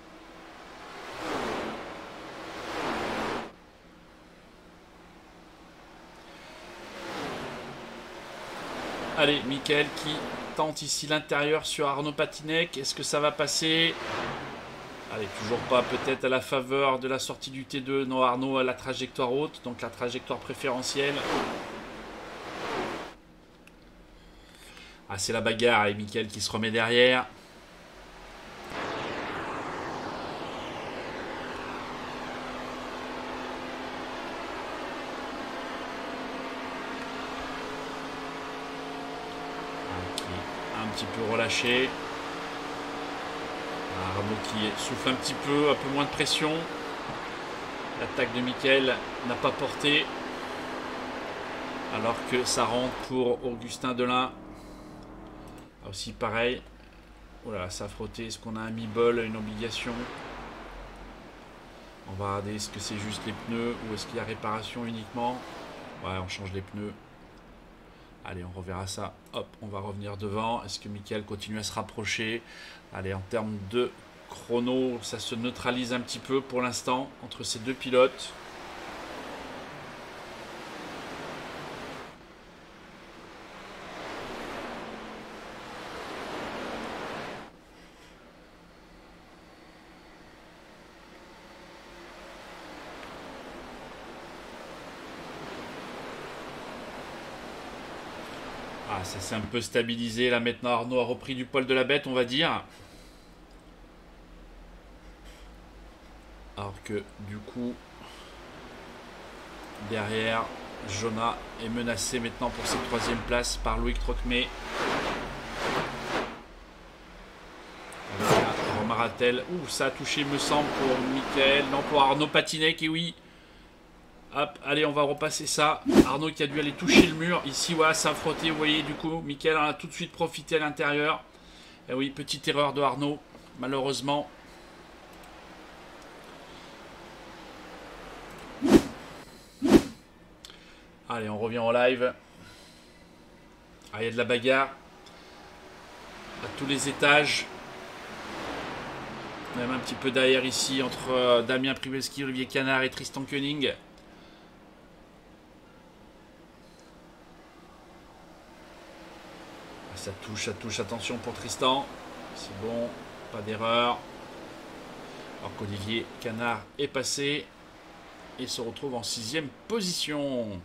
Allez, Mickaël qui tente ici l'intérieur sur Arnaud Patinec. Est-ce que ça va passer? Allez, toujours pas, peut-être à la faveur de la sortie du T deux. Non, Arnaud a la trajectoire haute, donc la trajectoire préférentielle. Ah, c'est la bagarre et Mickaël qui se remet derrière. Un petit peu relâché. Arnaud qui souffle un petit peu, un peu moins de pression. L'attaque de Mickaël n'a pas porté. Alors que ça rentre pour Augustin Delin. Ah, aussi pareil. Oh là, ça a frotté. Est-ce qu'on a un mi-bol, une obligation? On va regarder, est-ce que c'est juste les pneus ou est-ce qu'il y a réparation uniquement? Ouais, on change les pneus. Allez, on reverra ça. Hop, on va revenir devant. Est-ce que Mickaël continue à se rapprocher? Allez, en termes de chrono, ça se neutralise un petit peu pour l'instant entre ces deux pilotes. Ah, ça s'est un peu stabilisé. Là, maintenant, Arnaud a repris du poil de la bête, on va dire. Alors que, du coup, derrière, Jonah est menacé maintenant pour cette troisième place par Loïc Trocmé. Romaratel. Ouh, ça a touché, me semble, pour Mickaël. Non, pour Arnaud Patinec, et oui. Hop, allez, on va repasser ça. Arnaud qui a dû aller toucher le mur. Ici, voilà, ça a frotté, vous voyez, du coup. Mickaël en a tout de suite profité à l'intérieur. Et oui, petite erreur de Arnaud, malheureusement. Allez, on revient en live. Ah, il y a de la bagarre. À tous les étages. Même un petit peu derrière ici, entre euh, Damien Privelski, Olivier Canard et Tristan Koenig. ça touche, ça touche. Attention pour Tristan. C'est bon, pas d'erreur. Alors qu'Olivier Canard est passé et se retrouve en sixième position.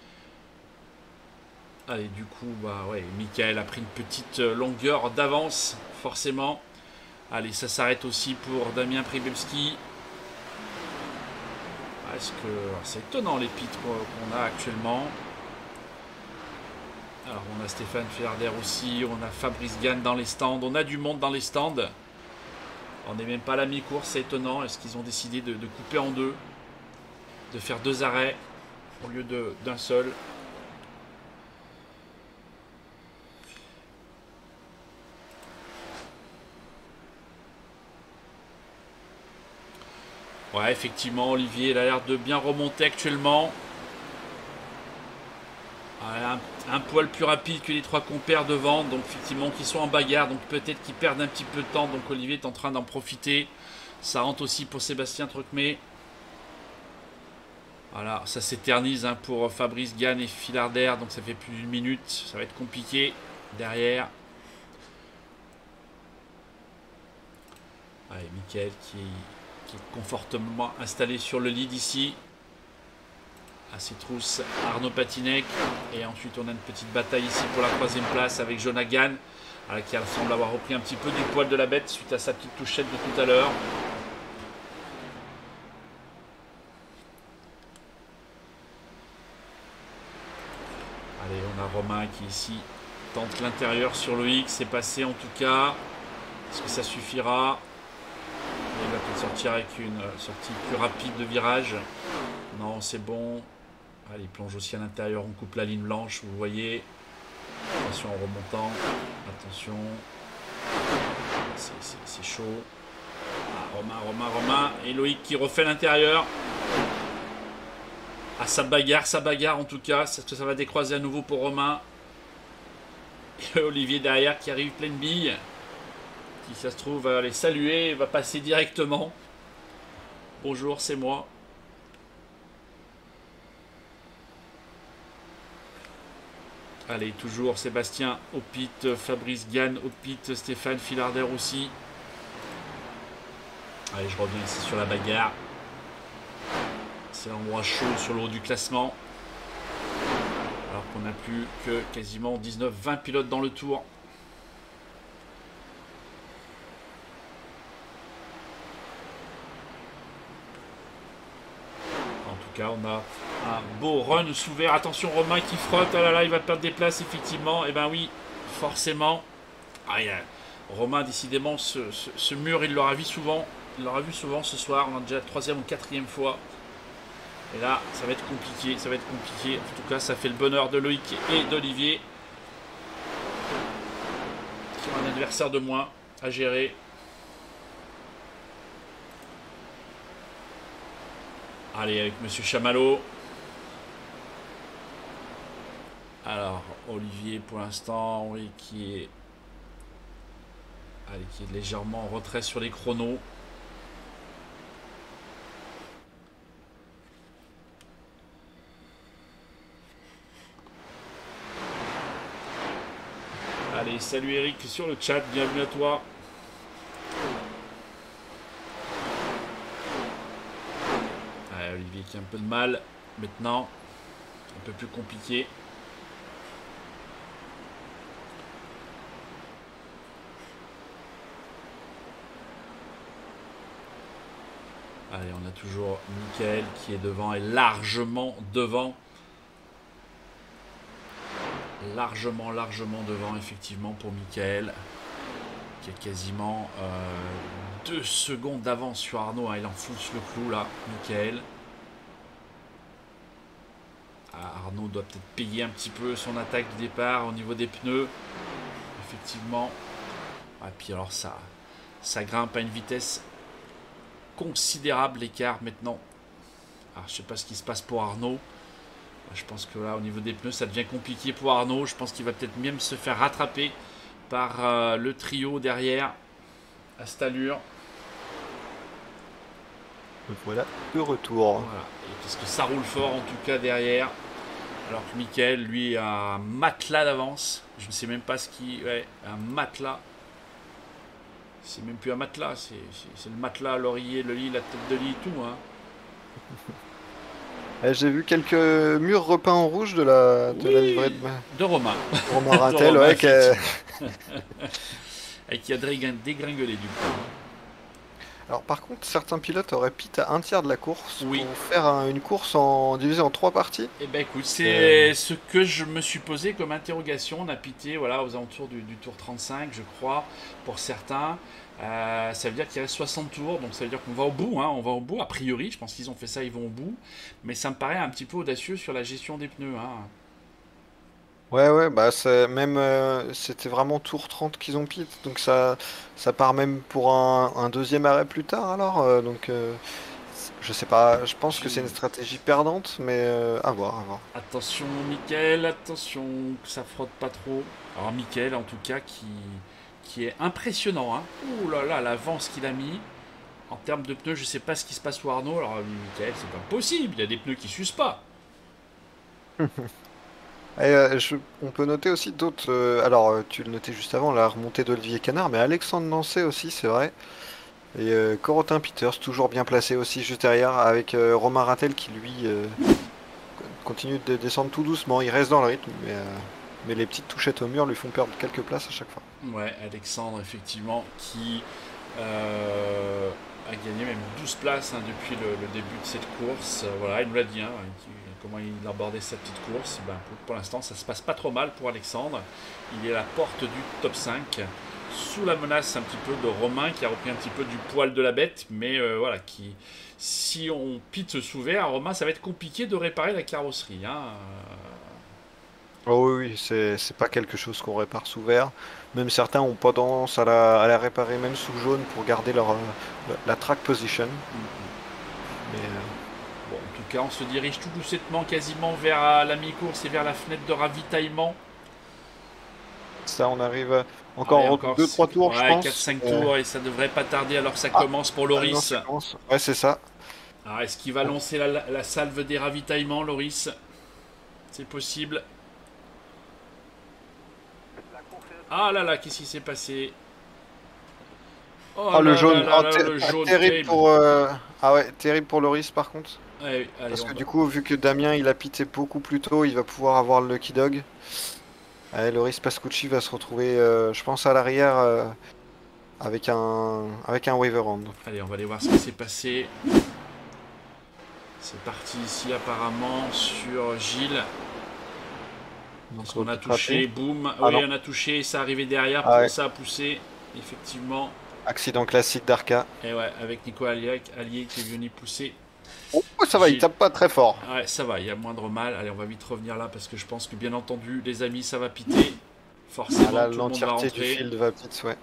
Allez, du coup, bah ouais, Michael a pris une petite longueur d'avance, forcément. Allez, ça s'arrête aussi pour Damien Pribelski. Est-ce que c'est étonnant les pits qu'on a actuellement. Alors on a Stéphane Filarder aussi, on a Fabrice Gann dans les stands, on a du monde dans les stands. On n'est même pas à la mi-course, c'est étonnant. Est-ce qu'ils ont décidé de, de couper en deux, de faire deux arrêts au lieu d'un seul? Ouais, effectivement, Olivier, il a l'air de bien remonter actuellement. Un, un poil plus rapide que les trois compères devant, donc effectivement qui sont en bagarre, donc peut-être qu'ils perdent un petit peu de temps, donc Olivier est en train d'en profiter. Ça rentre aussi pour Sébastien Trucmé. Voilà, ça s'éternise hein, pour Fabrice Gann et Filarder, donc ça fait plus d'une minute, ça va être compliqué derrière. Allez, Michael qui, qui est confortablement installé sur le lead ici. À ses trousses, Arnaud Patinec. Et ensuite, on a une petite bataille ici pour la troisième place avec Jonah Gann, qui semble avoir repris un petit peu du poil de la bête suite à sa petite touchette de tout à l'heure. Allez, on a Romain qui ici tente l'intérieur sur Loïc. C'est passé en tout cas. Est-ce que ça suffira? Il va peut-être sortir avec une sortie plus rapide de virage. Non, c'est bon. Allez, il plonge aussi à l'intérieur, on coupe la ligne blanche, vous voyez. Attention en remontant. Attention. C'est chaud. Ah, Romain, Romain, Romain. Et Loïc qui refait l'intérieur. Ah, ça bagarre, ça bagarre en tout cas. Ça, ça va décroiser à nouveau pour Romain. Et Olivier derrière qui arrive pleine bille. Qui, ça se trouve, va les saluer et va passer directement. Bonjour, c'est moi. Allez, toujours Sébastien au pit, Fabrice Gann au pit, Stéphane Filarder aussi. Allez, je reviens ici sur la bagarre. C'est l'endroit chaud sur le haut du classement. Alors qu'on n'a plus que quasiment dix-neuf vingt pilotes dans le tour. En tout cas, on a un beau run sous verre. Attention, Romain qui frotte. Ah là là, il va perdre des places, effectivement. Et eh ben oui, forcément. Ah, il y a... Romain, décidément, ce, ce, ce mur, il l'aura vu souvent. Il l'aura vu souvent ce soir. On a déjà la troisième ou quatrième fois. Et là, ça va être compliqué. Ça va être compliqué. En tout cas, ça fait le bonheur de Loïc et d'Olivier. Qui ont un adversaire de moins à gérer. Allez, avec Monsieur Chamallow. Alors, Olivier, pour l'instant, oui, qui est... Allez, qui est légèrement en retrait sur les chronos. Allez, salut Eric sur le chat, bienvenue à toi. Allez, Olivier qui a un peu de mal maintenant, un peu plus compliqué. Allez, on a toujours Michael qui est devant et largement devant. Largement, largement devant, effectivement, pour Michael. Qui a quasiment euh, deux secondes d'avance sur Arnaud. Hein, il enfonce le clou, là, Michael. Ah, Arnaud doit peut-être payer un petit peu son attaque du départ au niveau des pneus. Effectivement. Et puis alors, ça, ça grimpe à une vitesse considérable, l'écart maintenant. Alors, je sais pas ce qui se passe pour Arnaud. Je pense que là, au niveau des pneus, ça devient compliqué pour Arnaud. Je pense qu'il va peut-être même se faire rattraper par euh, le trio derrière à cette allure. Voilà, de retour. Voilà. Et parce que ça roule fort en tout cas derrière. Alors que Mickaël, lui, a un matelas d'avance. Je ne sais même pas ce qui... Ouais, un matelas. C'est même plus un matelas, c'est le matelas, l'oreiller, le lit, la tête de lit, tout. Hein. Eh, j'ai vu quelques murs repeints en rouge de la, de Oui, la livrée de, de Romain. Romain Rattel, De Romain, ouais, qui a- Et qui a dégrin- dégringolé du coup. Alors par contre, certains pilotes auraient pit à un tiers de la course Oui. pour faire un- une course en divisée en trois parties. Eh ben écoute, c'est ce que je me suis posé comme interrogation. On a pité voilà, aux alentours du, du tour trente-cinq, je crois, pour certains. Euh, ça veut dire qu'il reste soixante tours, donc ça veut dire qu'on va au bout, hein, on va au bout, a priori, je pense qu'ils ont fait ça, ils vont au bout. Mais ça me paraît un petit peu audacieux sur la gestion des pneus. Hein. Ouais, ouais, bah c'est même euh, c'était vraiment tour trente qu'ils ont pit, donc ça ça part même pour un, un deuxième arrêt plus tard alors. euh, donc euh, je sais pas, je pense que c'est une stratégie perdante, mais euh, à voir, à voir. Attention Mickaël, attention que ça frotte pas trop. Alors Mickaël en tout cas qui, qui est impressionnant. Hein. Ouh là là, l'avance qu'il a mis. En termes de pneus, je sais pas ce qui se passe pour Arnaud. Alors Mickaël, c'est pas possible, il y a des pneus qui s'usent pas. Et, euh, je- on peut noter aussi d'autres. euh, alors, euh, tu le notais juste avant, la remontée d'Olivier Canard, mais Alexandre Nancet aussi, c'est vrai. Et euh, Corotin Peters, toujours bien placé aussi juste derrière, avec euh, Romain Rattel qui lui euh, continue de descendre tout doucement. Il reste dans le rythme, mais, euh, mais les petites touchettes au mur lui font perdre quelques places à chaque fois. Ouais, Alexandre, effectivement, qui euh, a gagné même douze places hein, depuis le, le début de cette course. Euh, voilà, il nous l'a dit, hein, qui- comment il a abordé sa petite course. Ben, pour pour l'instant, ça se passe pas trop mal pour Alexandre. Il est à la porte du top cinq, sous la menace un petit peu de Romain, qui a repris un petit peu du poil de la bête. Mais euh, voilà, qui, si on pite sous verre, Romain, ça va être compliqué de réparer la carrosserie. Hein. Oh oui, oui, c'est c'est pas quelque chose qu'on répare sous verre. Même certains ont pas tendance à la, à la réparer même sous jaune pour garder leur, euh, la, la track position. Mais, euh, Bon, en tout cas, on se dirige tout doucettement, quasiment vers euh, la mi-course et vers la fenêtre de ravitaillement. ça, on arrive euh, encore Allez, en encore deux trois tours, je ouais, pense. quatre cinq Euh, tours et ça devrait pas tarder alors que ça Ah, commence pour ah non, Loris. ça commence. Ouais, c'est ça. Alors, est-ce qu'il va lancer la, la salve des ravitaillements, Loris? C'est possible. Ah là là, qu'est-ce qui s'est passé? Oh Ah, le là jaune, là ah, là là, ter- le ah, jaune terrible terrible. pour. euh, Ah ouais, terrible pour Loris par contre. Ouais, allez, Parce on que va- du coup, vu que Damien il a pité beaucoup plus tôt, il va pouvoir avoir le Lucky Dog. Ouais, Loris Pascucci va se retrouver, euh, je pense, à l'arrière euh, avec un avec un Waverhand. Allez, on va aller voir ce qui s'est passé. C'est parti ici apparemment sur Gilles. Est-ce qu'on a touché? Boum. Ah Oui, non. on a touché. Ça arrivait derrière. Ah ouais. Ça a poussé. Effectivement. Accident classique d'Arca. Et ouais, avec Nico Allier, Allier qui est venu pousser. Oh, ça va, il Gilles. tape pas très fort. Ouais, ça va, il y a moindre mal. Allez, on va vite revenir là parce que je pense que bien entendu, les amis, ça va piter. Forcément, Ah là, tout le monde va l'entièreté du rentrer. field va vite, ouais.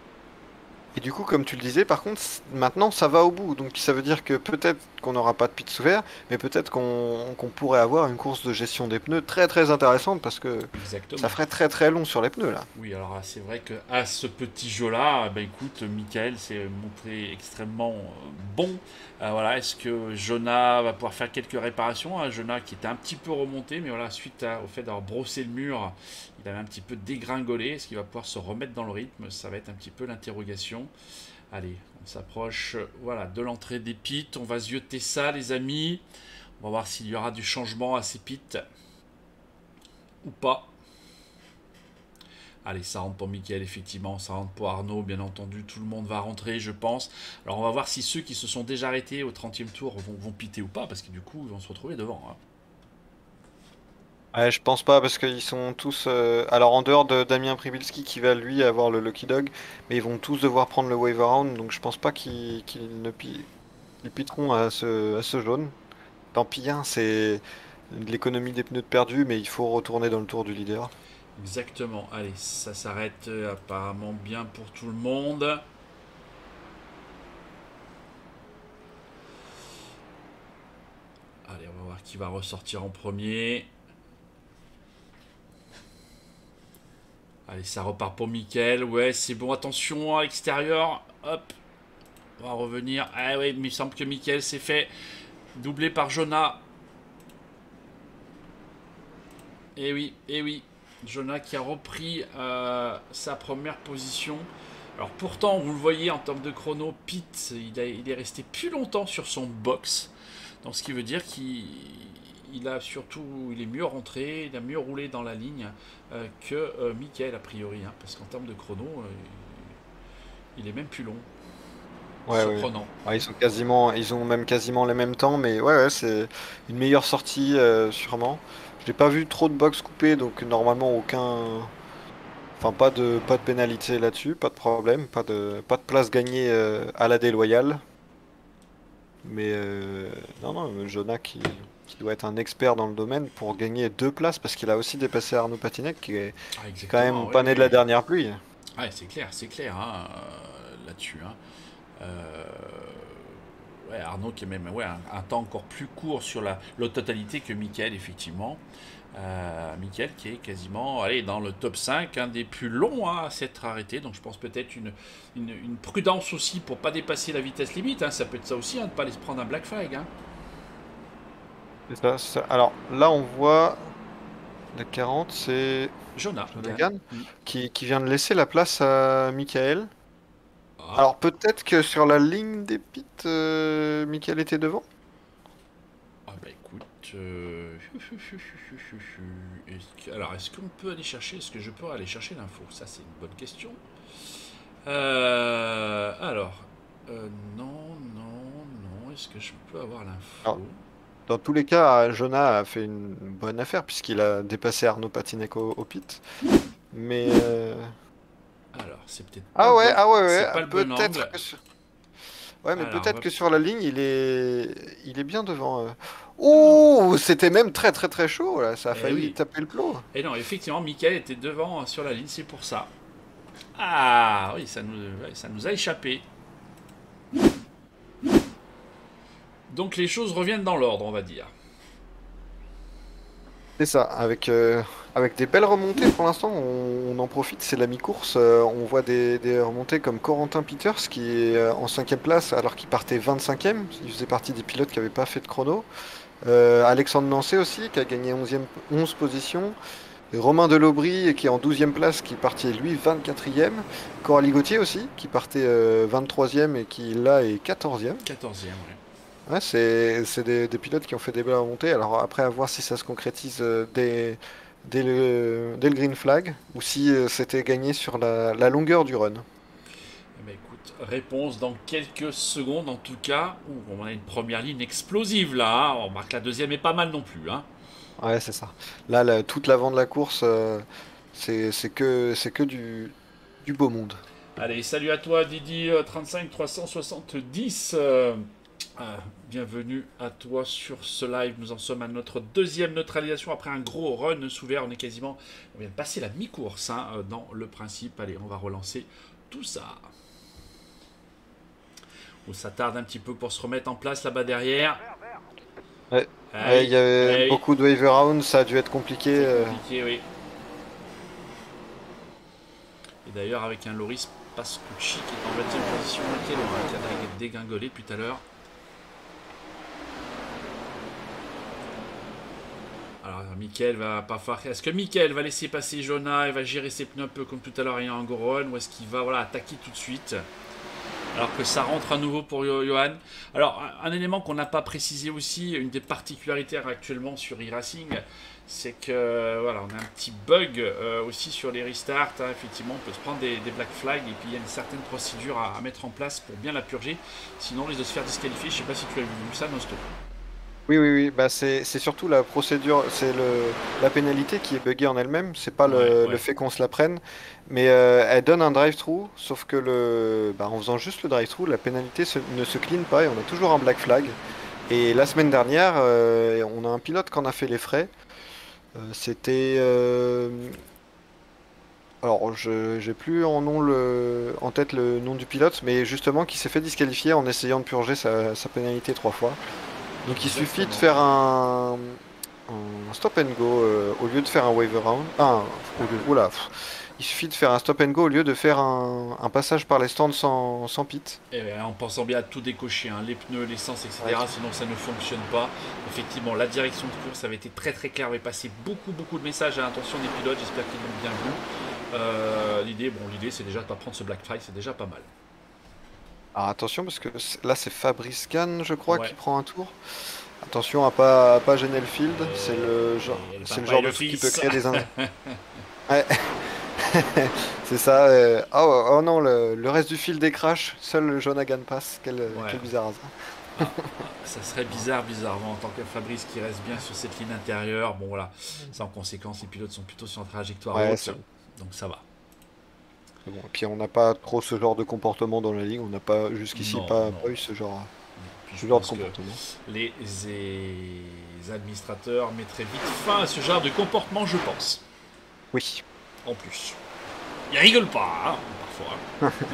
Et du coup, comme tu le disais, par contre, c- maintenant ça va au bout. Donc ça veut dire que peut-être qu'on n'aura pas de pit sous verre, mais peut-être qu'on qu'on pourrait avoir une course de gestion des pneus très très intéressante parce que Exactement. ça ferait très très long sur les pneus là. Oui, alors ah, c'est vrai que à ce petit jeu-là, ben écoute, Michael s'est montré extrêmement euh, bon. Euh, voilà, est-ce que Jonah va pouvoir faire quelques réparations? Hein, Jonah qui était un petit peu remonté, mais voilà, suite à- au fait d'avoir brossé le mur, il avait un petit peu dégringolé. Est-ce qu'il va pouvoir se remettre dans le rythme? Ça va être un petit peu l'interrogation. Allez, on s'approche, voilà, de l'entrée des pits. On va zioter ça, les amis. On va voir s'il y aura du changement à ces pits ou pas. Allez, ça rentre pour Mickaël, effectivement, ça rentre pour Arnaud, bien entendu, tout le monde va rentrer, je pense. Alors, on va voir si ceux qui se sont déjà arrêtés au trentième tour vont, vont piter ou pas, parce que du coup, ils vont se retrouver devant. Hein. Ouais, je pense pas parce qu'ils sont tous. euh, Alors en dehors de Damien Pribilski qui va lui avoir le Lucky Dog, mais ils vont tous devoir prendre le wave around, donc je pense pas qu'ils qu'ils ne pi- ils piteront à ce, à ce jaune. Tant pis, hein, c'est de l'économie des pneus de perdus, mais il faut retourner dans le tour du leader. Exactement. Allez, ça s'arrête euh, apparemment bien pour tout le monde. Allez, on va voir qui va ressortir en premier. Allez, ça repart pour Mickaël. Ouais, c'est bon. Attention à l'extérieur. Hop. On va revenir. Ah ouais, mais il semble que Mickaël s'est fait doubler par Jonah. Et oui, et oui. Jonah qui a repris euh, sa première position. Alors pourtant, vous le voyez en termes de chrono, Pete, il, a, il est resté plus longtemps sur son box. Donc ce qui veut dire qu'il il a surtout, il est mieux rentré, il a mieux roulé dans la ligne euh, que euh, Michael a priori. Hein, parce qu'en termes de chrono, euh, il est même plus long. Ouais, Surprenant. Ouais. Ouais, ils sont quasiment, ils ont même quasiment les mêmes temps, mais ouais, ouais, c'est une meilleure sortie euh, sûrement. Je n'ai pas vu trop de box coupés, donc normalement aucun, enfin pas de pas de pénalité là-dessus, pas de problème, pas de pas de place gagnée euh, à la déloyale. Mais euh, non, non, Jonah qui, qui doit être un expert dans le domaine pour gagner deux places parce qu'il a aussi dépassé Arnaud Patinec qui est Ah, qui est quand même ouais, pas né ouais, de la ouais. dernière pluie. Ouais, c'est clair, c'est clair hein, euh, là-dessus. Hein. Euh, ouais, Arnaud qui est même ouais, un, un temps encore plus court sur la, la totalité que Michael, effectivement. Euh, Michael qui est quasiment allez, dans le top cinq, un des plus longs hein, à s'être arrêté. Donc je pense peut-être une, une, une prudence aussi pour pas dépasser la vitesse limite. Hein. Ça peut être ça aussi, hein, de ne pas aller se prendre un black flag. Hein. C'est ça, c'est ça. Alors là, on voit la quarante, c'est Jonah. Jonah Gann. Gann, Mm. qui, qui vient de laisser la place à Michael. Ah. Alors peut-être que sur la ligne des pits, euh, Michael était devant. Ah bah écoute, euh... est-ce que- alors est-ce qu'on peut aller chercher, est-ce que je peux aller chercher l'info? Ça c'est une bonne question. Euh... Alors, euh, non, non, non, est-ce que je peux avoir l'info? Alors, Dans tous les cas, Jonah a fait une bonne affaire puisqu'il a dépassé Arnaud Patinec au, au pit. Mais euh, Alors, c'est peut-être ah pas ouais, le bon- ah ouais, ouais, c'est pas le bon peut-être angle. que sur... ouais, mais Alors, on peut-être va- que sur la ligne, il est, il est bien devant. euh. Oh, c'était même très très très chaud là, ça a Eh failli oui. taper le plot. Et non, effectivement, Michael était devant euh, sur la ligne, c'est pour ça. Ah oui, ça nous, ouais, ça nous a échappé. Donc les choses reviennent dans l'ordre, on va dire. C'est ça, avec, euh, avec des belles remontées pour l'instant, on, on en profite, c'est la mi-course. euh, on voit des, des remontées comme Corentin Peters qui est euh, en cinquième place alors qu'il partait vingt-cinquième. Il faisait partie des pilotes qui n'avaient pas fait de chrono. Euh, Alexandre Nancet aussi qui a gagné onzième, onze positions. Et Romain Delobry qui est en douzième place qui partait lui vingt-quatrième. Coralie Gauthier aussi qui partait euh, vingt-troisième et qui là est quatorzième. quatorzième, ouais. Ouais, c'est c'est des, des pilotes qui ont fait des belles remontées. Alors après, à voir si ça se concrétise euh, dès, dès le, dès le green flag ou si euh, c'était gagné sur la, la longueur du run. Eh ben, écoute, réponse dans quelques secondes en tout cas. Ouh, on a une première ligne explosive là. Hein. On remarque la deuxième est pas mal non plus. Hein. Ouais, c'est ça. Là, la- toute l'avant de la course, euh, c'est c'est que, c'est que du, du beau monde. Allez, salut à toi Didi euh, trente-cinq trois cent soixante-dix. euh, euh, bienvenue à toi sur ce live. Nous en sommes à notre deuxième neutralisation après un gros run sous vert. On est quasiment, on vient de passer la mi-course hein, euh, dans le principe. Allez, on va relancer tout ça. Oh, ça tarde un petit peu pour se remettre en place là-bas derrière. Ouais. Ah Ouais, oui, il y avait ah oui, beaucoup de wave around, ça a dû être compliqué. c'est euh. compliqué, oui. Et d'ailleurs, avec un Loris Pascucci qui est en vingtième position, qui est loin, qui a dégringolé depuis tout à l'heure. Alors, Mickaël va pas faire. Est-ce que Mickaël va laisser passer Jonah et va gérer ses pneus un peu comme tout à l'heure ayant un gros run, ou est-ce qu'il va voilà, attaquer tout de suite alors que ça rentre à nouveau pour Yo- Johan. Alors, un, un élément qu'on n'a pas précisé aussi, une des particularités actuellement sur e-racing, c'est que voilà, on a un petit bug euh, aussi sur les restarts. Hein, effectivement, on peut se prendre des, des black flags et puis il y a une certaine procédure à, à mettre en place pour bien la purger. Sinon, on risque de se faire disqualifier. Je sais pas si tu as vu ça, Nosto. Oui, oui, oui. Bah, c'est c'est surtout la procédure, c'est le la pénalité qui est buggée en elle-même. C'est pas le, Ouais, le ouais. fait qu'on se la prenne, mais euh, elle donne un drive-through. Sauf que le, bah, en faisant juste le drive-through, la pénalité se- ne se clean pas et on a toujours un black flag. Et la semaine dernière, euh, on a un pilote qui en a fait les frais. Euh, c'était, euh, alors je j'ai plus en nom le en tête le nom du pilote, mais justement qui s'est fait disqualifier en essayant de purger sa, sa pénalité trois fois. Donc il suffit de faire un, un stop and go euh, au lieu de faire un wave around. Ah, au lieu- oula, pff. il suffit de faire un stop and go au lieu de faire un, un passage par les stands sans, sans pit. Et bien, en pensant bien à tout décocher, hein, les pneus, l'essence, et cetera. Ouais. Sinon, ça ne fonctionne pas. Effectivement, la direction de course avait été très très claire, avait passé beaucoup beaucoup de messages à l'attention des pilotes. J'espère qu'ils l'ont bien vu. Euh, l'idée, bon, l'idée, c'est déjà de pas prendre ce Black Fly, c'est déjà pas mal. Alors attention parce que c'est- là c'est Fabrice Kahn je crois Ouais. qui prend un tour. Attention à pas, à pas gêner le field, Et- c'est le genre, et le c'est le papa genre et de le truc qui peut fils. créer des ind- Ouais. C'est ça. euh, Oh, oh non, le, le reste du field est crash, seul le Jonagan passe. Quel, Ouais. quel bizarre hasard. Ah, ça serait bizarre, bizarrement, en tant que Fabrice qui reste bien sur cette ligne intérieure. Bon voilà, ça en conséquence, les pilotes sont plutôt sur une trajectoire Ouais, haute, c'est- donc ça va. Bon, et puis on n'a pas trop ce genre de comportement dans la ligue, on n'a pas jusqu'ici Non, pas, non. pas eu ce genre, Puis ce je genre de pense que comportement. les, les administrateurs mettraient vite fin à ce genre de comportement, je pense. Oui. En plus. Ils rigolent pas, hein, parfois.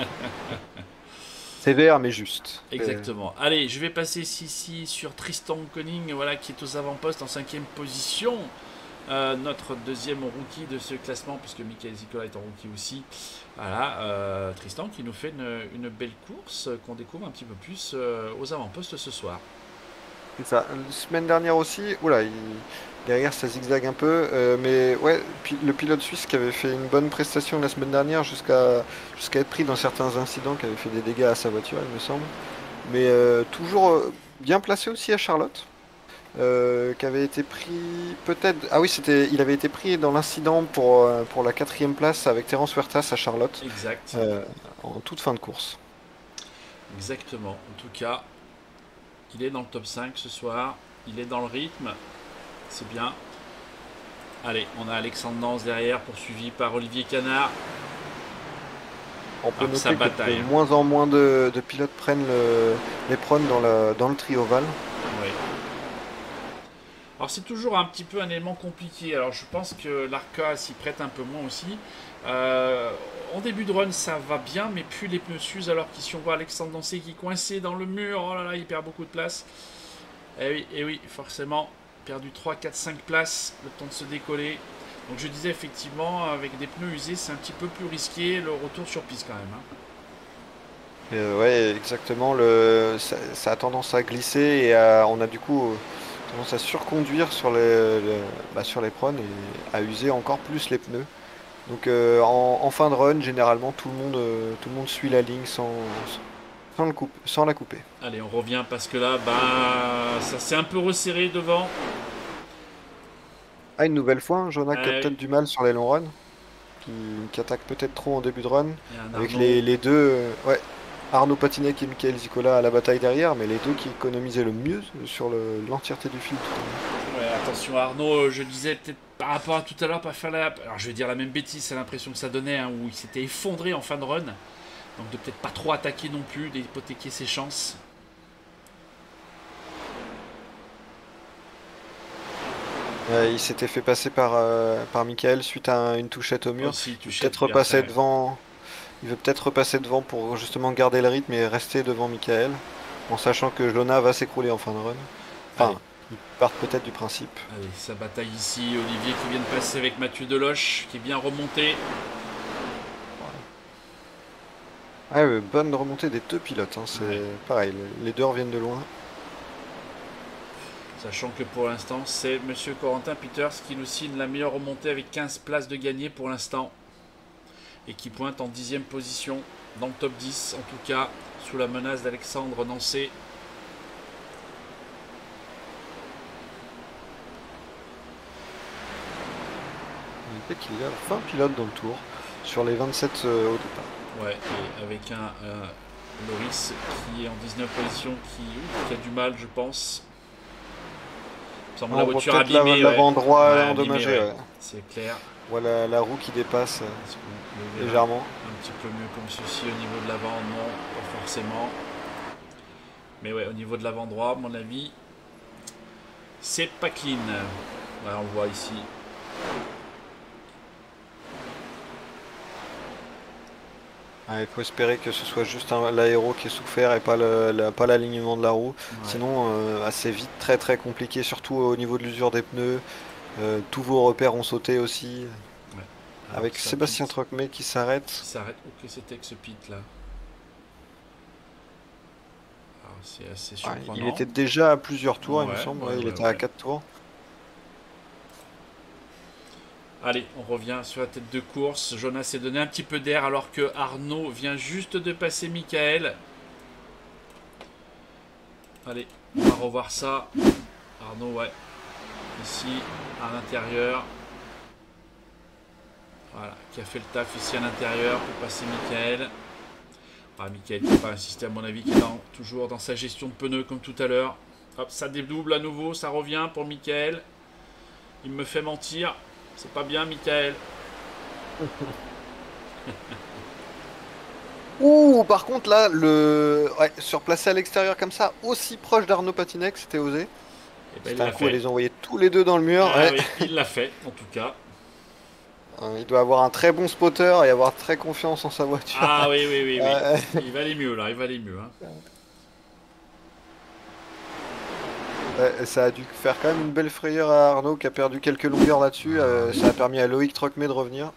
Sévère mais juste. Exactement. Allez, je vais passer ici sur Tristan Conning, voilà, qui est aux avant-postes en cinquième position. Euh, notre deuxième rookie de ce classement, puisque Michael Zicola est en rookie aussi. Voilà, euh, Tristan qui nous fait une, une belle course euh, qu'on découvre un petit peu plus euh, aux avant-postes ce soir. C'est ça. La semaine dernière aussi, oula, il- derrière ça zigzague un peu, euh, mais ouais, pi- le pilote suisse qui avait fait une bonne prestation la semaine dernière jusqu'à jusqu'à être pris dans certains incidents, qui avait fait des dégâts à sa voiture, il me semble. Mais euh, toujours euh, bien placé aussi à Charlotte, euh, qui avait été pris peut-être. Ah oui, c'était, il avait été pris dans l'incident pour euh, pour la quatrième place avec Terence Huertas à Charlotte Exact. euh, en toute fin de course. Exactement. En tout cas, il est dans le top cinq ce soir. Il est dans le rythme. C'est bien. Allez, on a Alexandre Nance derrière, poursuivi par Olivier Canard. On peut Ah, ça noter que bataille, de hein. moins en moins de, de pilotes prennent le- les prônes dans, la- dans le tri ovale. Ouais. Alors c'est toujours un petit peu un élément compliqué. Alors je pense que l'Arca s'y prête un peu moins aussi. Euh, en début de run ça va bien, mais plus les pneus s'usent. Alors qu'ici on voit Alexandre Dancé qui est coincé dans le mur. Oh là là, il perd beaucoup de place. Et oui, et oui, forcément, perdu trois, quatre, cinq places, le temps de se décoller. Donc je disais effectivement, avec des pneus usés, c'est un petit peu plus risqué le retour sur piste quand même, hein. Euh, ouais, exactement. Le, ça, ça a tendance à glisser et à- on a du coup euh, tendance à surconduire sur les, le- bah, sur les prônes et à user encore plus les pneus. Donc euh, en, en fin de run, généralement, tout le monde, euh, tout le monde suit la ligne sans, sans, le coupe, sans la couper. Allez, on revient parce que là, bah, ça s'est un peu resserré devant. Ah, une nouvelle fois, hein, Jonah qui a Ouais. peut-être du mal sur les long runs, qui, qui attaque peut-être trop en début de run. Il y a un Avec Arnaud. les, les deux, euh, ouais, Arnaud Patinec et Michael Zicola à la bataille derrière, mais les deux qui économisaient le mieux sur le- l'entièreté du fil. Ouais, attention Arnaud, euh, je disais peut-être par rapport à tout à l'heure, pas faire la... Alors je vais dire la même bêtise, c'est l'impression que ça donnait, hein, où il s'était effondré en fin de run. Donc de peut-être pas trop attaquer non plus, d'hypothéquer ses chances. Ouais, il s'était fait passer par, euh, par Michael suite à un- une touchette au mur. Aussi, Il veut touché, peut-être puis repasser après- devant. Il veut peut-être repasser devant pour justement garder le rythme et rester devant Michael, en sachant que Jonah va s'écrouler en fin de run. Enfin, Allez. ils partent peut-être du principe. Allez, sa bataille ici, Olivier qui vient de passer avec Mathieu Deloche, qui est bien remonté. Ouais, euh, bonne remontée des deux pilotes, hein, c'est Ouais. pareil, les deux reviennent de loin. Sachant que pour l'instant, c'est Monsieur Corentin Peters qui nous signe la meilleure remontée avec quinze places de gagné pour l'instant. Et qui pointe en dixième position dans le top dix, en tout cas, sous la menace d'Alexandre Nancé. Il fait qu'il y a vingt pilotes dans le tour, sur les vingt-sept euh, au départ. Ouais, et avec un, un Loris qui est en dix-neuvième position, qui, qui a du mal, je pense. Il me semble On la voit voiture peut-être la- abîmée. l'avant ouais. droit Ouais, endommagé, abîmé, ouais. ouais. C'est clair. Voilà la roue qui dépasse euh, Est-ce qu'on le verra légèrement. un petit peu mieux comme ceci au niveau de l'avant? Non, pas forcément. Mais ouais, au niveau de l'avant droit, à mon avis, c'est pas clean. Voilà, on le voit ici. Ah, il faut espérer que ce soit juste un- l'aéro qui est souffert et pas le- la- pas l'alignement de la roue. Ouais. Sinon, euh, assez vite, très très compliqué, surtout au niveau de l'usure des pneus. Euh, tous vos repères ont sauté aussi. Alors, avec ça Sébastien pit- Trocmé qui s'arrête. qui s'arrête. Oh, que c'était que ce pit là. Alors, c'est assez Ouais, surprenant. il était déjà à plusieurs tours, il me Ouais, semble. ouais, Ouais, il ouais, était ouais. à quatre tours. Allez, on revient sur la tête de course. Jonas s'est donné un petit peu d'air alors que Arnaud vient juste de passer Michael. Allez, on va revoir ça. Arnaud, ouais. Ici, à l'intérieur. Voilà, qui a fait le taf ici à l'intérieur pour passer Michael. Ah, Michael qui n'a pas insisté à mon avis, qui est dans- toujours dans sa gestion de pneus comme tout à l'heure. Hop, ça dédouble à nouveau, ça revient pour Michael. Il me fait mentir. C'est pas bien, Michael. Ouh, par contre, là, le ouais, surplacé à l'extérieur comme ça, aussi proche d'Arnaud Patinec, c'était osé. Et ben, il C'était un l'a coup à fait. les envoyer tous les deux dans le mur. Ah Ouais. oui, il l'a fait, en tout cas. Euh, Il doit avoir un très bon spotter et avoir très confiance en sa voiture. Ah oui, oui, oui, oui. Euh, Il va aller mieux, là. Il va aller mieux. Hein. ouais, ça a dû faire quand même une belle frayeur à Arnaud qui a perdu quelques longueurs là-dessus. Euh, ça a permis à Loïc Trocmé de revenir.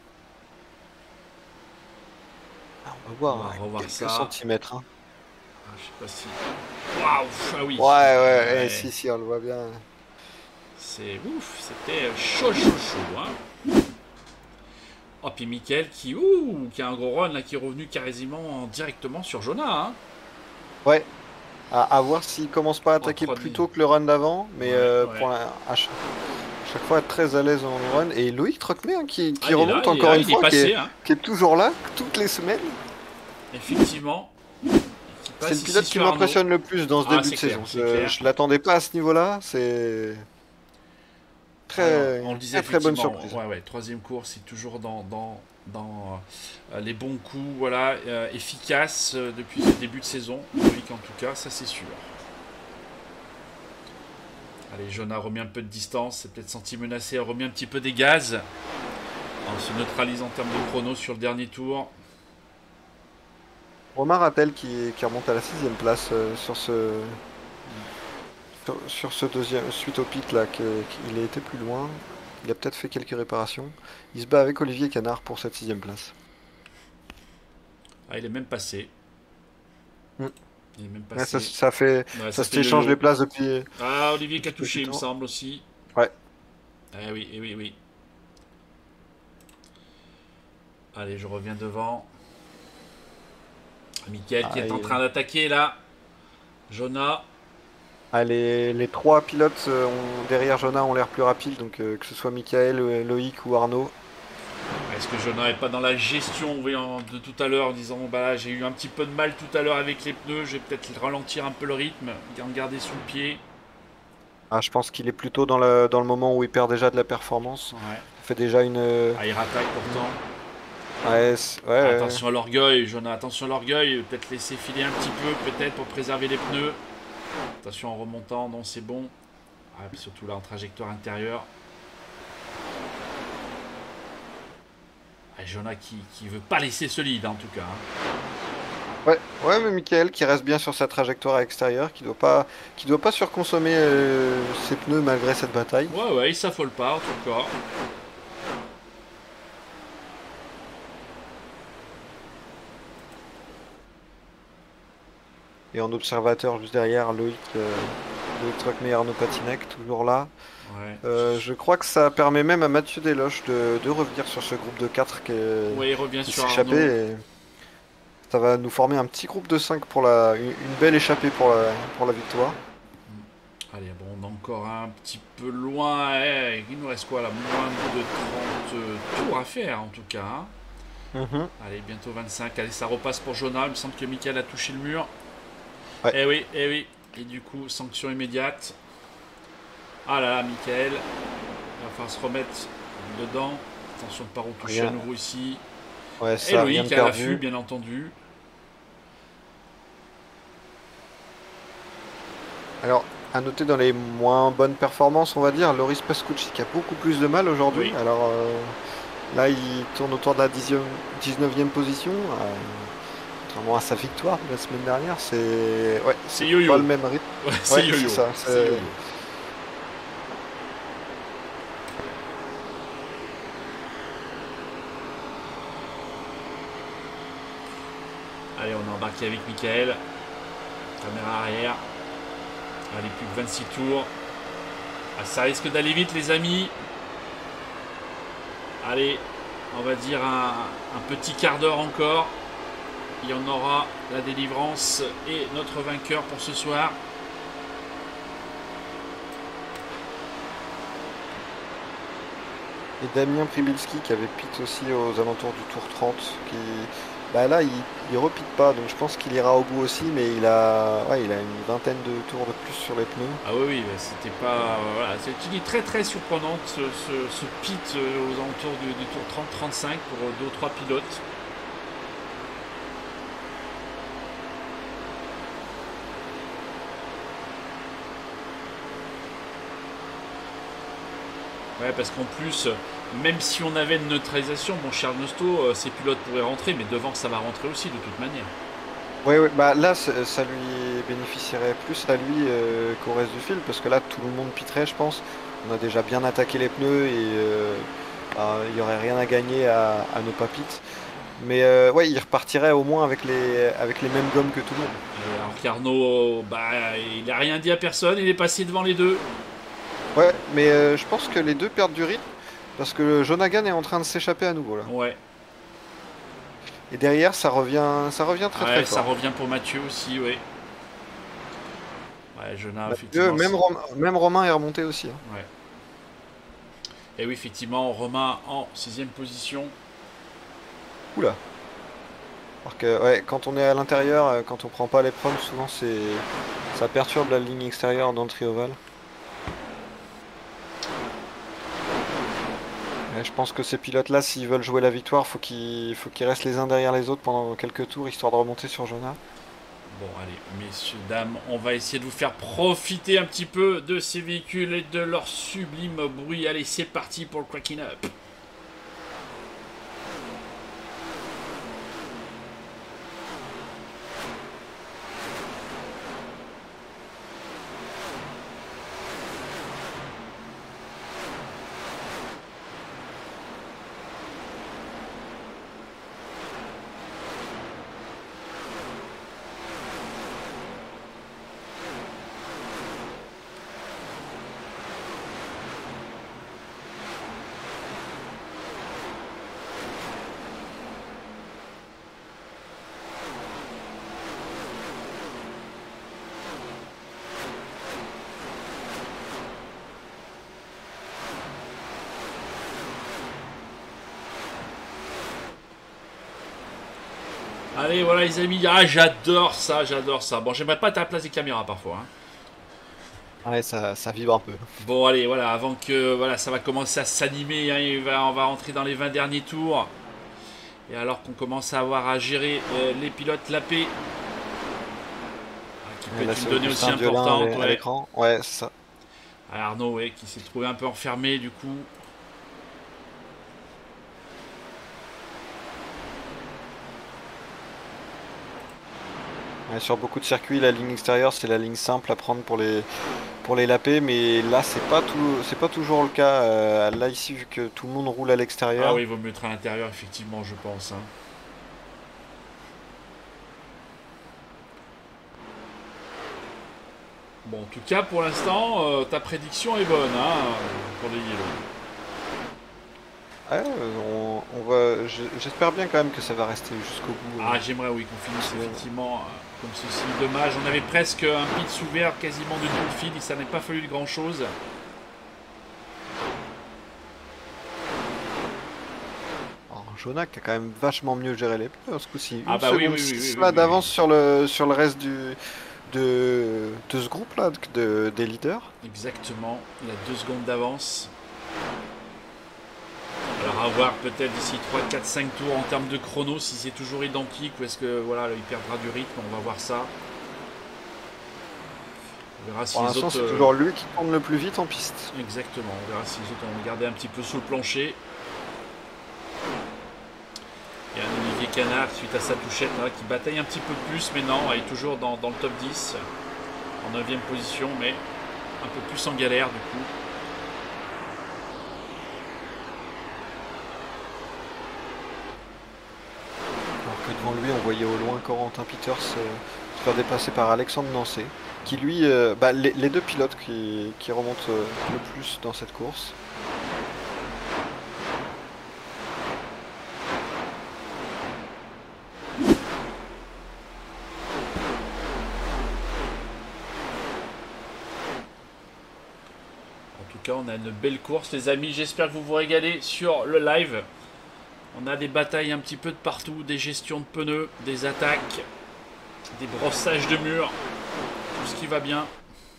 Ah, on va voir, On va hein, revoir quelques ça. centimètres. hein. Ah, je sais pas si... Waouh. Ah oui. Ouais, ouais, Ouais. eh, si, si, on le voit bien. C'est ouf. C'était chaud, chaud, chaud. Hein. Oh, puis Mickaël qui, ouh, qui a un gros run là, qui est revenu quasiment directement sur Jonah. Hein. Ouais. À, à voir s'il commence pas à attaquer trois plus dix. tôt que le run d'avant. Mais Ouais, euh, ouais. pour un- à, chaque, à chaque fois être très à l'aise en run. Et Loïc Trocmé hein, qui, qui Ah, il est remonte là, il est encore là, une il est fois, qui, passé. est, Hein. qui est toujours là toutes les semaines. Effectivement. Qui passe C'est le ici pilote qui sur Arnaud. m'impressionne le plus dans ce Ah, début c'est de clair, saison. c'est Je, clair. je l'attendais pas à ce niveau-là. C'est très, Alors, on le disait très, très bonne effectivement, surprise. Ouais, ouais, troisième course, c'est toujours dans, dans, dans euh, les bons coups, voilà, euh, efficace euh, depuis le début de saison. Loïc en tout cas, ça c'est sûr. Allez, Jonah remet un peu de distance, c'est peut-être senti menacé, remet un petit peu des gaz. On se neutralise en termes de chrono sur le dernier tour. Romain Rattel qui, qui remonte à la sixième place euh, sur ce sur, sur ce deuxième suite au pit là, qu'il a été plus loin. Il a peut-être fait quelques réparations. Il se bat avec Olivier Canard pour cette sixième place. Ah, il est même passé. Mm. Il est même Ouais, passé. ça, ça fait Ouais, ça fait s'échange yo-yo. les places depuis. Ah, Olivier qui a depuis touché, il me longtemps. semble aussi. Ouais. Eh oui, eh oui, oui. Allez, je reviens devant. Mickaël qui Ah, est en il- train d'attaquer là. Jonah. Ah, les, les trois pilotes euh, ont- derrière Jonah ont l'air plus rapides, donc euh, que ce soit Michael, euh, Loïc ou Arnaud. Est-ce que Jonah n'est pas dans la gestion vous voyez, en- de tout à l'heure en disant bah là, j'ai eu un petit peu de mal tout à l'heure avec les pneus, je vais peut-être ralentir un peu le rythme, en garder sous le pied. Ah, je pense qu'il est plutôt dans le, dans le moment où il perd déjà de la performance. Ouais. Il fait déjà une. euh, Ah, il rattaque pourtant. Ouais, c'est- ouais, ouais. Attention à l'orgueil, Jonah, attention à l'orgueil. Peut-être laisser filer un petit peu, peut-être pour préserver les pneus. Attention en remontant, non, c'est bon. Ah, puis surtout là en trajectoire intérieure. Ah, Jonah qui, qui veut pas laisser ce lead en tout cas. hein. Ouais, ouais, mais Michael qui reste bien sur sa trajectoire extérieure, qui doit pas, qui doit pas surconsommer euh, ses pneus malgré cette bataille. Ouais, ouais, il s'affole pas en tout cas. Et en observateur juste derrière, Loïc, euh, Loïc Trocmé et Arnaud Patinec, toujours là. Ouais. Euh, je crois que ça permet même à Mathieu Desloches de, de revenir sur ce groupe de quatre qui, est- Ouais, il revient qui sur s'échappait. Arnaud. Et ça va nous former un petit groupe de cinq pour la, une, une belle échappée pour la, pour la victoire. Allez, bon, on est encore un petit peu loin. Eh, il nous reste quoi là? Moins de trente tours à faire en tout cas. hein. Mhm. Allez, bientôt vingt-cinq. Allez, ça repasse pour Jonah. Il me semble que Mickaël a touché le mur. Ouais. Eh oui, eh oui. Et du coup, sanction immédiate. Ah là là, Mickaël. Il va falloir se remettre dedans. Attention de ne pas retoucher Rien. à nouveau ici. Ouais, Et ça, rien Loïc de à l'affût, perdu. bien entendu. Alors, à noter dans les moins bonnes performances, on va dire, Loris Pascucci qui a beaucoup plus de mal aujourd'hui. Oui. Alors euh, là, il tourne autour de la dixième, dix-neuvième position. Euh, contrairement à sa victoire de la semaine dernière, c'est ouais, C'est c'est yo-yo. pas le même rythme. Ouais, c'est Ouais, yo-yo. c'est ça, C'est c'est- yo-yo. Allez, on est embarqué avec Michael. Caméra arrière. Allez, plus que vingt-six tours. Ah, ça risque d'aller vite, les amis. Allez, on va dire un, un petit quart d'heure encore. Il y en aura la délivrance et notre vainqueur pour ce soir. Et Damien Pribilski qui avait pit aussi aux alentours du tour trente. Qui... Bah là, il, il repite pas, donc je pense qu'il ira au bout aussi, mais il a, ouais, il a une vingtaine de tours de plus sur les pneus. Ah oui, oui, c'était pas... Euh, voilà, c'est une idée très très surprenante, ce, ce, ce pit euh, aux alentours du, du tour trente trente-cinq pour deux ou trois pilotes. Ouais, parce qu'en plus, même si on avait une neutralisation, mon cher Nosto, ces pilotes pourraient rentrer, mais devant ça va rentrer aussi de toute manière. Oui, oui, bah là ça lui bénéficierait plus à lui euh, qu'au reste du fil, parce que là tout le monde piterait, je pense. On a déjà bien attaqué les pneus et euh, bah, il n'y aurait rien à gagner à, à ne pas pit. Mais euh, ouais, il repartirait au moins avec les, avec les mêmes gommes que tout le monde. Et alors qu'Arnaud, bah, il n'a rien dit à personne, il est passé devant les deux. Ouais, mais euh, je pense que les deux perdent du rythme parce que Jonagan est en train de s'échapper à nouveau là. Ouais. Et derrière, ça revient, ça revient très ouais, très fort. Ça revient pour Mathieu aussi, oui. Ouais, Jonah, effectivement. Même, Rom même Romain est remonté aussi. Hein. Ouais. Et oui, effectivement, Romain en sixième position. Oula. Alors que ouais, quand on est à l'intérieur, quand on prend pas les proms, souvent c'est, ça perturbe la ligne extérieure dans le trioval. Et je pense que ces pilotes-là, s'ils veulent jouer la victoire, faut qu'ils faut qu'ils restent les uns derrière les autres pendant quelques tours, histoire de remonter sur Jonah. Bon, allez, messieurs, dames, on va essayer de vous faire profiter un petit peu de ces véhicules et de leur sublime bruit. Allez, c'est parti pour le cracking up. Allez, voilà les amis. Ah, j'adore ça, j'adore ça. Bon, j'aimerais pas être à la place des caméras parfois. Hein. Ouais, ça, ça vibre un peu. Bon, allez, voilà, avant que voilà, ça va commencer à s'animer, hein, va, on va rentrer dans les vingt derniers tours. Et alors qu'on commence à avoir à gérer euh, les pilotes lapés, ah, qui peut là, être une donnée aussi importante. À l'écran, ouais, ouais c'est ça. Ah, Arnaud, ouais, qui s'est trouvé un peu enfermé du coup. Ouais, sur beaucoup de circuits, la ligne extérieure, c'est la ligne simple à prendre pour les pour les lapés, mais là, c'est pas tout, c'est pas toujours le cas. Euh, là ici, vu que tout le monde roule à l'extérieur. Ah oui, il vaut mieux être à l'intérieur, effectivement, je pense. Hein. Bon, en tout cas, pour l'instant, euh, ta prédiction est bonne, hein, pour les Yellow. Ouais, on, on va. J'espère bien quand même que ça va rester jusqu'au bout. Ah, j'aimerais oui qu'on finisse effectivement euh, comme ceci. Dommage, on avait presque un pit ouvert quasiment de tout le fil et ça n'a pas fallu de grand chose. Jonah qui a quand même vachement mieux géré les pneus ce coup-ci. Ah bah oui, oui, oui, oui, oui, d'avance oui. sur le sur le reste du de, de ce groupe là de, des leaders. Exactement, il a deux secondes d'avance. Alors à voir peut-être d'ici trois, quatre, cinq tours en termes de chrono si c'est toujours identique ou est-ce que voilà il perdra du rythme, on va voir ça. On verra si Pour les l'instant autres. c'est toujours lui qui tourne le plus vite en piste. Exactement, on verra si les autres ont gardé un petit peu sous le plancher. Il y a un Olivier Canard suite à sa touchette là, qui bataille un petit peu plus, mais non, elle est toujours dans, dans le top dix, en neuvième position, mais un peu plus en galère du coup. Alors que Devant lui, on voyait au loin Corentin Peters euh, se faire dépasser par Alexandre Nancet, qui lui, euh, bah, les, les deux pilotes qui, qui remontent euh, le plus dans cette course. En tout cas, on a une belle course, les amis. J'espère que vous vous régalez sur le live. On a des batailles un petit peu de partout, des gestions de pneus, des attaques, des brossages de murs, tout ce qui va bien.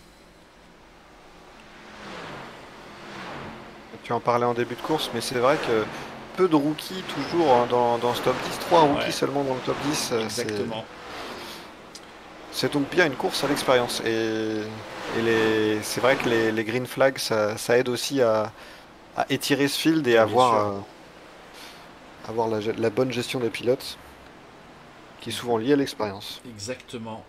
Tu en parlais en début de course, mais c'est vrai que peu de rookies toujours hein, dans, dans ce top dix, trois rookies Ouais. seulement dans le top dix. euh, c'est- Exactement. C'est donc bien une course à l'expérience. Et, et les- c'est vrai que les, les green flags, ça, ça aide aussi à, à étirer ce field et Bien avoir, sûr. euh, avoir la, ge- la bonne gestion des pilotes, qui est souvent liée à l'expérience. Exactement.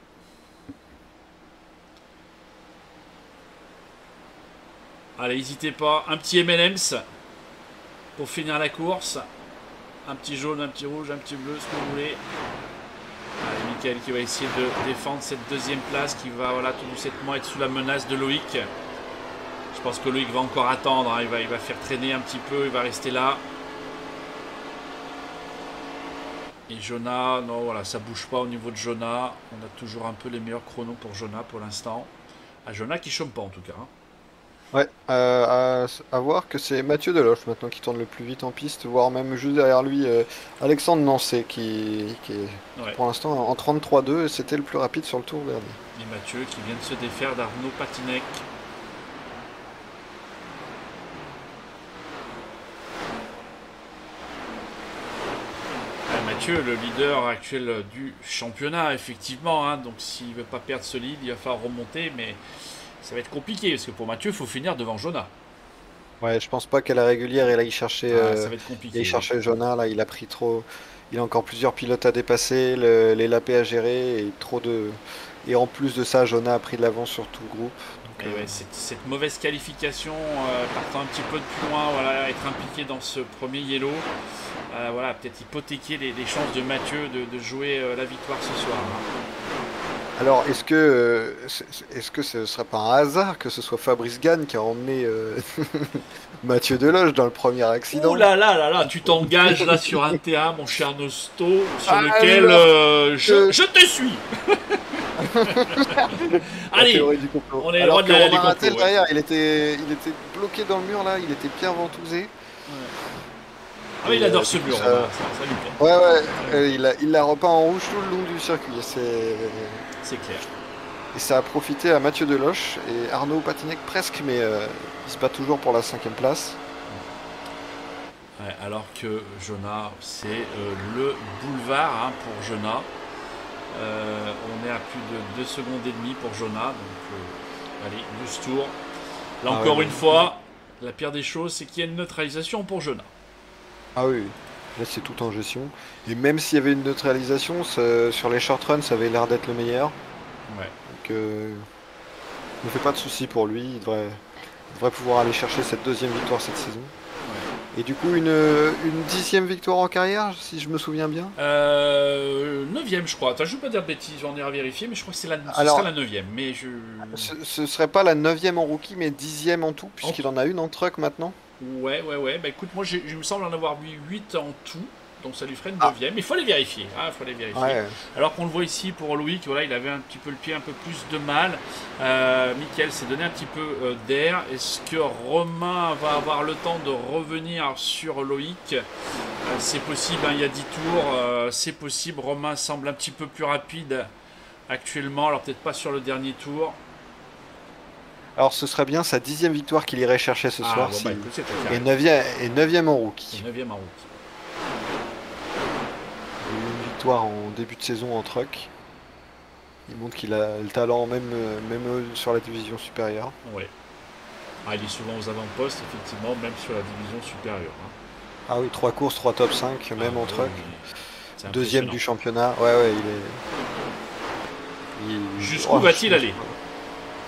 Allez, n'hésitez pas. Un petit M and M's pour finir la course. Un petit jaune, un petit rouge, un petit bleu, ce que vous voulez. Allez, Mickaël qui va essayer de défendre cette deuxième place, qui va voilà, tout doucement être sous la menace de Loïc. Je pense que Loïc va encore attendre, hein. il, va, il va faire traîner un petit peu, il va rester là. Et Jonah, non voilà, ça bouge pas au niveau de Jonah. On a toujours un peu les meilleurs chronos pour Jonah pour l'instant. Ah, Jonah qui chôme pas en tout cas. hein. Ouais, euh, à, à voir que c'est Mathieu Deloche maintenant qui tourne le plus vite en piste, voire même juste derrière lui euh, Alexandre Nancet qui, qui est Ouais. pour l'instant en trente-trois deux et c'était le plus rapide sur le tour dernier. Et Mathieu qui vient de se défaire d'Arnaud Patinec. Ah, Mathieu, le leader actuel du championnat, effectivement. hein. donc s'il veut pas perdre ce lead, il va falloir remonter, mais ça va être compliqué parce que pour Mathieu, il faut finir devant Jonah. Ouais, je pense pas qu'à la régulière il aille chercher, Ah, euh, ça va être il compliqué. aille chercher Jonah là, il a pris trop, il a encore plusieurs pilotes à dépasser, le- les lapés à gérer et trop de, et en plus de ça, Jonah a pris de l'avance sur tout le groupe. Donc, Et euh, ouais, cette, cette mauvaise qualification, euh, partant un petit peu de plus loin, voilà, être impliqué dans ce premier yellow, euh, voilà, peut-être hypothéquer les, les chances de Mathieu de, de jouer euh, la victoire ce soir. hein. Alors, est-ce que, euh, c'est- c'est- est-ce que ce serait pas un hasard que ce soit Fabrice Gagne qui a emmené euh, Mathieu Deloche dans le premier accident? Ouh là là là là, tu t'engages là sur un terrain, mon cher Nosto, sur Ah, lequel alors euh, je, que- je te suis. La Allez, théorie du complot. on est Alors loin de que la- Romain du Rattel, complot, ouais. derrière, il était, il était bloqué dans le mur là, il était bien ventousé. ah oui, il adore Et, ce euh, mur, ça- Romain, ça, ça lui plaît, Ouais, ouais, euh, il l'a il l'a repeint en rouge tout le long du circuit. C'est... c'est clair. Et ça a profité à Mathieu Deloche et Arnaud Patinec presque, mais euh, il se bat toujours pour la cinquième place. Ouais, alors que Jonah, c'est euh, le boulevard hein, pour Jonah. Euh, on est à plus de deux secondes et demie pour Jonah. Donc, euh, allez, douze tours. Là Ah encore ouais, une ouais. fois, la pire des choses, c'est qu'il y a une neutralisation pour Jonah. Ah oui, là c'est tout en gestion. Et même s'il y avait une neutralisation, ça- sur les short runs, ça avait l'air d'être le meilleur. Ouais. Donc, euh, ne fait pas de soucis pour lui. Il devrait, il devrait pouvoir aller chercher cette deuxième victoire cette saison. Et du coup, une, une dixième victoire en carrière, si je me souviens bien. Euh, neuvième, je crois. Attends, je ne veux pas dire de bêtises, j'en ai à vérifier, mais je crois que c'est la, ce Alors- sera la neuvième. Mais je. Ce, ce serait pas la neuvième en rookie, mais dixième en tout, puisqu'il en a une en truck maintenant. Ouais, ouais, ouais. Bah écoute, moi, j'ai- je me semble en avoir vu huit en tout. Donc ça lui ferait une Ah. neuvième. Mais il faut les vérifier. Ah, il faut les vérifier. Ouais. Alors qu'on le voit ici pour Loïc, voilà, il avait un petit peu le pied un peu plus de mal. Euh, Mickaël s'est donné un petit peu euh, d'air. Est-ce que Romain va avoir le temps de revenir sur Loïc? Euh, C'est possible, hein, il y a dix tours. euh, c'est possible. Romain semble un petit peu plus rapide actuellement. Alors peut-être pas sur le dernier tour. Alors ce serait bien sa dixième victoire qu'il irait chercher ce Ah, soir. bon, si- bah, écoute, c'est très Et carré. neuvième, et neuvième en rookie. C'est neuvième en route. Il a eu une victoire en début de saison en truck. Il montre qu'il a le talent même, euh, même euh, sur la division supérieure. Ouais. Ah, il est souvent aux avant-postes, effectivement, même sur la division supérieure. hein. Ah oui, trois courses, trois top cinq, même Ah, en ouais, truck. oui. C'est Deuxième du impressionnant. championnat. Ouais, ouais, il est. il- Jusqu'où Oh, va-t-il je- aller?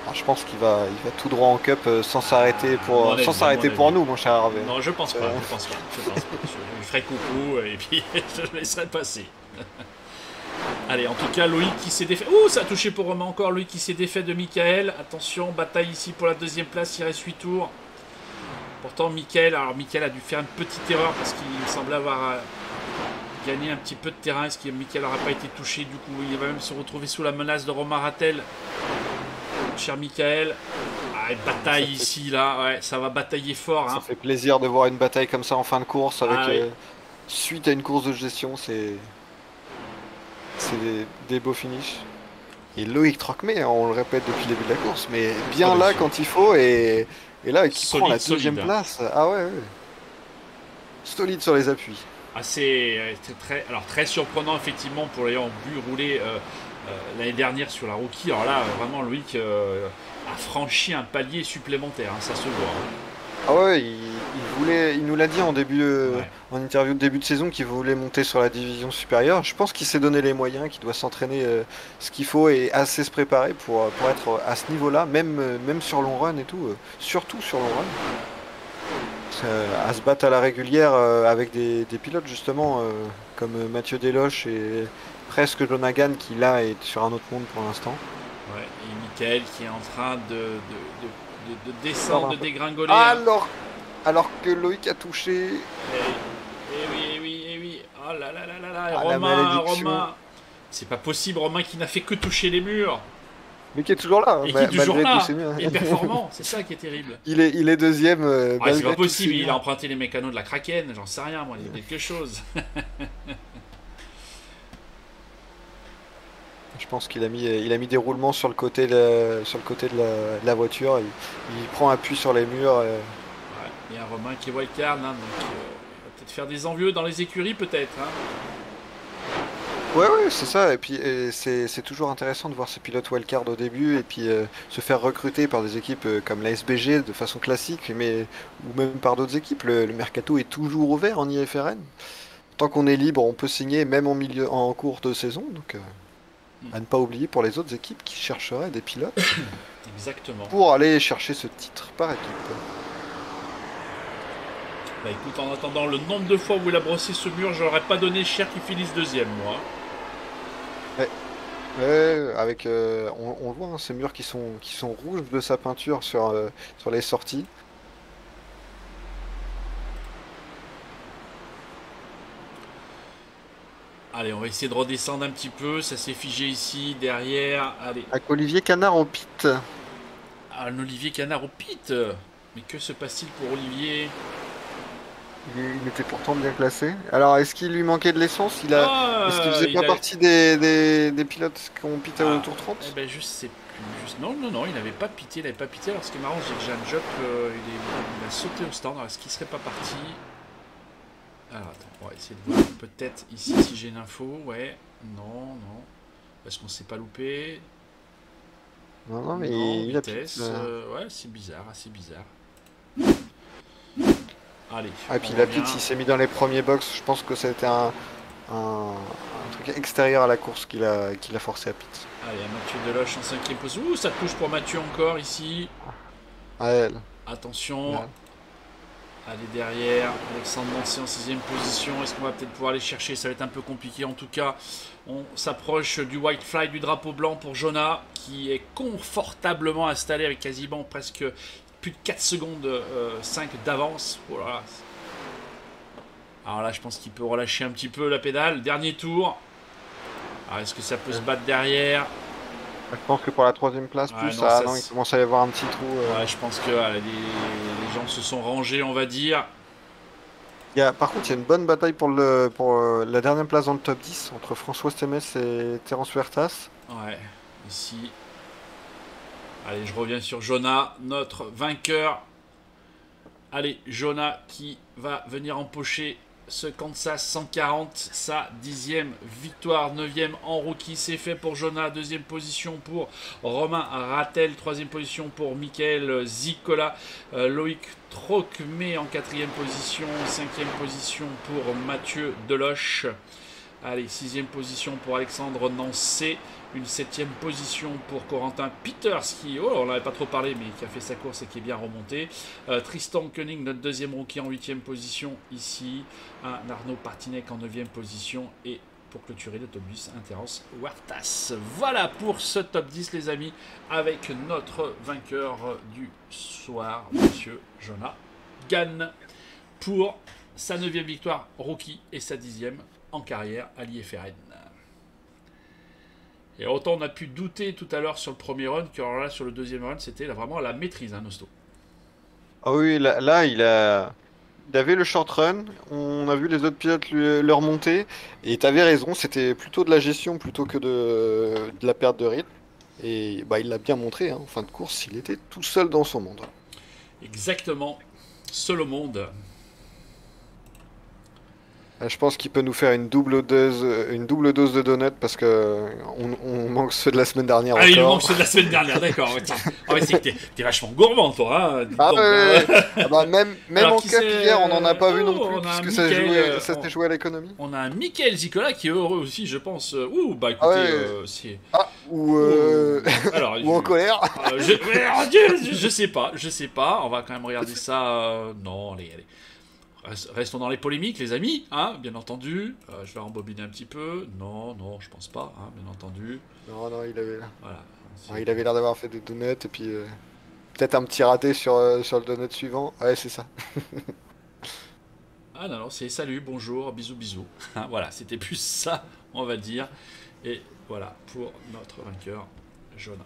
Alors, je pense qu'il va, il va tout droit en cup euh, sans s'arrêter à pour, mon avis, sans à s'arrêter mon pour avis. nous, mon cher Hervé. Non, je pense pas, Euh. je pense pas, je pense pas. Je lui ferai coucou et puis je le laisserai passer. Allez, en tout cas, Loïc qui s'est défait. Ouh, ça a touché pour Romain encore. Loïc qui s'est défait de Michael. Attention, bataille ici pour la deuxième place. Il reste huit tours. Pourtant, Michael, alors Michael a dû faire une petite erreur parce qu'il semblait avoir euh, gagné un petit peu de terrain. Est-ce que Michael n'aura pas été touché? Du coup, il va même se retrouver sous la menace de Romain Rattel. Cher Michael. Ah, bataille ici, là. Ouais, ça va batailler fort. Ça Hein. fait plaisir de voir une bataille comme ça en fin de course avec Ah, oui. euh, suite à une course de gestion, c'est c'est des, des beaux finishes. Et Loïc Trocmé, on le répète depuis le début de la course, mais bien Oh, là monsieur. quand il faut et, et là qui Solide, prend la deuxième solide. place. Ah ouais, ouais. Solide sur les appuis. Assez euh, très, très, alors très surprenant effectivement pour l'ayant vu rouler euh, euh, l'année dernière sur la rookie. Alors là, euh, vraiment, Loïc euh, a franchi un palier supplémentaire, hein, ça se voit. Hein. Ah ouais, il, il voulait, il nous l'a dit en début, euh, Ouais. en interview de début de saison qu'il voulait monter sur la division supérieure. Je pense qu'il s'est donné les moyens, qu'il doit s'entraîner euh, ce qu'il faut et assez se préparer pour, euh, pour être à ce niveau-là, même, euh, même sur long run et tout, euh, surtout sur long run. Euh, à se battre à la régulière euh, avec des, des pilotes justement euh, comme euh, Mathieu Deloche et presque John Hagan qui là est sur un autre monde pour l'instant. Ouais. Et Michael qui est en train de, de, de, de, de descendre, de dégringoler. hein. Alors, alors que Loïc a touché. Et, et oui, et oui, et oui. Oh là là là là là. Ah, la Romain, malédiction. Romain. C'est pas possible, Romain qui n'a fait que toucher les murs. Mais qui est toujours là, Et qui ma- est toujours malgré là. tous ses murs. Et performant. C'est ça qui est terrible. Il est, il est deuxième. euh, Ouais, c'est malgré pas tous possible, ses il a murs. emprunté les mécanos de la Kraken, j'en sais rien, moi, il y a quelque chose. Je pense qu'il a mis, il a mis des roulements sur le côté de, sur le côté de la, de la voiture. Il, il prend appui sur les murs. euh. Ouais, il y a un Romain qui est wildcard, hein, donc euh, il va peut-être faire des envieux dans les écuries, peut-être. Hein. Ouais, ouais, c'est ça. Et puis et c'est c'est toujours intéressant de voir ces pilotes wildcard au début et puis euh, se faire recruter par des équipes euh, comme la S B G de façon classique, mais ou même par d'autres équipes. Le, le mercato est toujours ouvert en I F R N. Tant qu'on est libre, on peut signer même en milieu, en cours de saison. Donc euh, à ne pas oublier pour les autres équipes qui chercheraient des pilotes Exactement. pour aller chercher ce titre par équipe. Bah écoute, en attendant, le nombre de fois où il a brossé ce mur, j'aurais pas donné cher qu'il finisse deuxième, moi. Ouais, avec, euh, on, on le voit, hein, ces murs qui sont, qui sont rouges de sa peinture sur, euh, sur les sorties. Allez, on va essayer de redescendre un petit peu, ça s'est figé ici, derrière. Allez, Avec Olivier Canard au pit. un Olivier Canard au pit. Mais que se passe-t-il pour Olivier? Il, il était pourtant bien classé. Alors, est-ce qu'il lui manquait de l'essence? Il a, Ah, est-ce qu'il faisait il pas a- partie des, des, des pilotes qui ont pité Ah, au tour trente? Eh ben, je sais plus. Juste... Non, non, non, il n'avait pas pité, il n'avait pas pité. Alors, ce qui est marrant, c'est que Jeanne Job, euh, il, est- il a sauté au stand. Alors, est-ce qu'il serait pas parti? Alors, attends, on va essayer de voir. Peut-être ici, si j'ai une info. Ouais, non, non. Est-ce qu'on s'est pas loupé? Non, non, mais Non, il, il a vitesse. pit, euh. euh, ouais, c'est bizarre, assez bizarre. Allez. Ah, et puis on la revient. pit, il s'est mis dans les premiers box. Je pense que c'était un, un, un truc extérieur à la course qu'il a, qu'il a forcé à pit. Allez, Mathieu Deloche en cinquième position. Ouh, ça touche pour Mathieu encore ici. À elle. Attention. Ouais. Allez, derrière, Alexandre Nancy en sixième position. Est-ce qu'on va peut-être pouvoir aller chercher? Ça va être un peu compliqué. En tout cas, on s'approche du white fly, du drapeau blanc pour Jonah, qui est confortablement installé avec quasiment presque plus de quatre secondes euh, cinq d'avance. Oh là là. Alors là, je pense qu'il peut relâcher un petit peu la pédale. Dernier tour. Alors, est-ce que ça peut se battre derrière? Je pense que pour la troisième place, Ouais, plus, non, ah ça, non, il c'est- commence à y avoir un petit trou. euh. Ouais, je pense que euh, les, les gens se sont rangés, on va dire. Il y a, par contre, il y a une bonne bataille pour, le, pour euh, la dernière place dans le top dix entre François Stemès et Terence Huertas. Ouais, ici. Allez, je reviens sur Jonah, notre vainqueur. Allez, Jonah qui va venir empocher ce Kansas cent quarante, sa dixième victoire, neuvième en rookie, c'est fait pour Jonah, deuxième position pour Romain Rattel, troisième position pour Michael Zicola, euh, Loïc Trocmé en quatrième position, cinquième position pour Mathieu Deloche. Allez, sixième position pour Alexandre Nancet. Une septième position pour Corentin Peters, qui, oh, on n'avait pas trop parlé, mais qui a fait sa course et qui est bien remonté. Euh, Tristan Koenig, notre deuxième rookie en huitième position ici. Un Arnaud Partinec en neuvième position. Et pour clôturer le top dix, un Terence Huertas. Voilà pour ce top dix, les amis, avec notre vainqueur du soir, monsieur Jonah Gann, pour sa neuvième victoire rookie et sa dixième en carrière à l'I F R N. Et autant on a pu douter tout à l'heure sur le premier run, que alors là sur le deuxième run, c'était là, vraiment la maîtrise, hein, Nosto. Ah oui, là, là, il a... il avait le short run, on a vu les autres pilotes lui- leur monter, et t'avais raison, c'était plutôt de la gestion plutôt que de, de la perte de rythme. Et bah, il l'a bien montré, hein, en fin de course, il était tout seul dans son monde. Exactement, seul au monde. Ah, je pense qu'il peut nous faire une double dose, une double dose de donuts parce que on, on manque ceux de la semaine dernière Ah, il encore. manque ceux de la semaine dernière, d'accord. Ouais, tiens. Ah, mais c'est que t'es, t'es vachement gourmand, toi. Hein, dis Ah donc, ouais, hein. ouais, ouais. Ah bah, même même Alors, en qui cap c'est, hier, on n'en a pas vu oh, non plus on a un puisque ça, Mickaël, jouait, euh, ça on- s'est joué à l'économie. On a un Michael Zicola qui est heureux aussi, je pense. Ouh, bah écoutez, Ah ouais. euh, c'est. Ah, ou, euh, Ouh. Alors, ou en je- colère. Euh, je... mais, oh Dieu, je, je sais pas, je sais pas. On va quand même regarder ça. euh, Non, allez, allez. Rest- Restons dans les polémiques, les amis, hein, bien entendu. Euh, je vais rembobiner un petit peu. Non, non, je pense pas, hein, bien entendu. Non, non, il avait, Voilà. ah, il avait l'air d'avoir fait des donuts et puis euh, peut-être un petit raté sur, euh, sur le donut suivant. Ouais, c'est ça. Ah non, non, c'est salut, bonjour, bisous, bisous. Hein, voilà, c'était plus ça, on va dire. Et voilà, pour notre vainqueur, Jonah.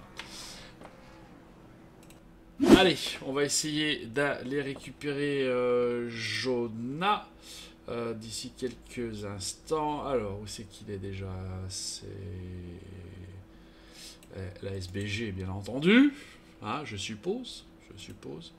Allez, on va essayer d'aller récupérer euh, Jonah euh, d'ici quelques instants. Alors, où c'est qu'il est déjà? C'est euh, la S B G, bien entendu. Hein, je suppose. Je suppose.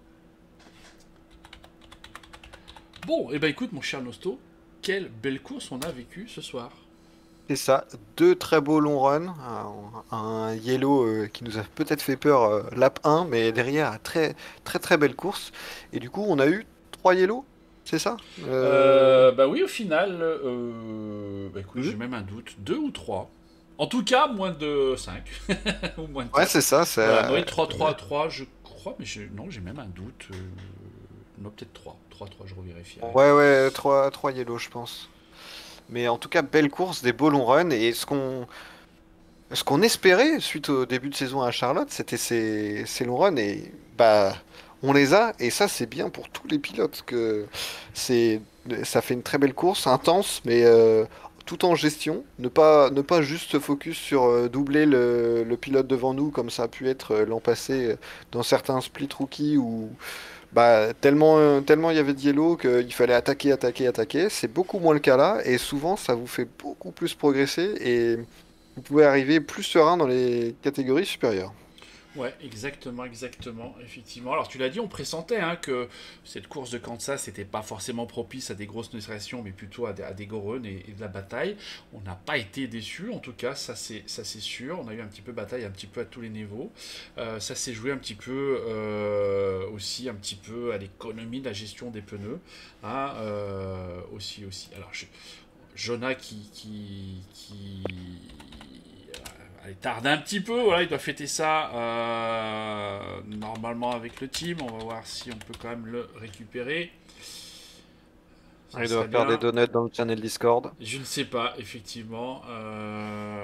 Bon, et eh ben écoute, mon cher Nosto, quelle belle course on a vécue ce soir. C'est ça. Deux très beaux longs runs. Un, un yellow euh, qui nous a peut-être fait peur euh, lap un, mais derrière, très très très belle course. Et du coup, on a eu trois yellows, c'est ça? Euh, bah oui, au final, euh, bah écoute, Deux j'ai même un doute. Deux ou trois. En tout cas, moins de cinq. Ou moins de Ouais, quatre. c'est ça. C'est Voilà, oui, trois, trois, trois, je crois, mais je... non, j'ai même un doute. euh, Non, peut-être trois. trois, trois, je revérifierai. Ouais, ouais, trois, trois yellows, je pense. Mais en tout cas, belle course, des beaux longs runs. Et ce qu'on ce qu'on espérait suite au début de saison à Charlotte, c'était ces, ces longs runs. Et bah, on les a. Et ça, c'est bien pour tous les pilotes. Que c'est, ça fait une très belle course, intense, mais euh, tout en gestion. Ne pas, ne pas juste se focus sur euh, doubler le, le pilote devant nous, comme ça a pu être euh, l'an passé euh, dans certains split rookies où. Bah, tellement, euh, tellement il y avait de yellow qu'il fallait attaquer, attaquer, attaquer. C'est beaucoup moins le cas là, et souvent ça vous fait beaucoup plus progresser et vous pouvez arriver plus serein dans les catégories supérieures. Ouais, exactement, exactement, effectivement. Alors tu l'as dit, on pressentait hein, que cette course de Kansas n'était pas forcément propice à des grosses nostrations, mais plutôt à des, à des go runs et, et de la bataille. On n'a pas été déçus, en tout cas, ça c'est, ça c'est sûr. On a eu un petit peu bataille, un petit peu à tous les niveaux. Euh, ça s'est joué un petit peu euh, aussi, un petit peu à l'économie de la gestion des pneus. Hein, euh, aussi, aussi. Alors, je, Jonah qui... qui, qui Elle tarde un petit peu, voilà, il doit fêter ça euh, normalement avec le team. On va voir si on peut quand même le récupérer. Ça Il doit serait faire bien. des donuts dans le channel Discord. Je ne sais pas, effectivement. Euh...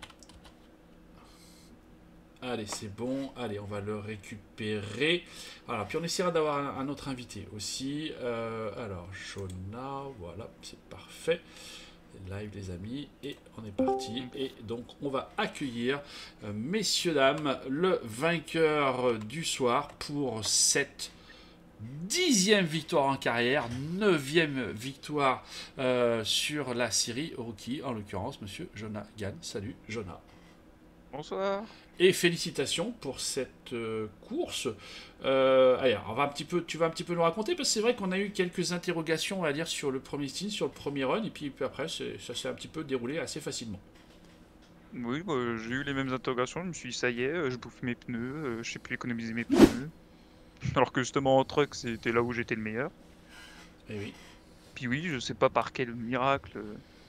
Allez, c'est bon. Allez, on va le récupérer. Voilà, puis on essaiera d'avoir un, un autre invité aussi. Euh, alors, Jonah, voilà, c'est parfait. Live les amis et on est parti et donc on va accueillir euh, messieurs dames le vainqueur du soir pour cette dixième victoire en carrière, neuvième victoire euh, sur la série rookie, en l'occurrence monsieur Jonah Gann. Salut Jonah. Bonsoir. Et félicitations pour cette euh, course. Euh, allez, on va un petit peu, tu vas un petit peu nous raconter parce que c'est vrai qu'on a eu quelques interrogations, on va dire, sur le premier stint, sur le premier run, et puis, puis après, c'est, ça s'est un petit peu déroulé assez facilement. Oui, bah, j'ai eu les mêmes interrogations. Je me suis dit, ça y est, euh, je bouffe mes pneus, euh, je sais plus économiser mes pneus. Alors que justement, en truck, c'était là où j'étais le meilleur. Et oui. Puis oui, je sais pas par quel miracle, euh,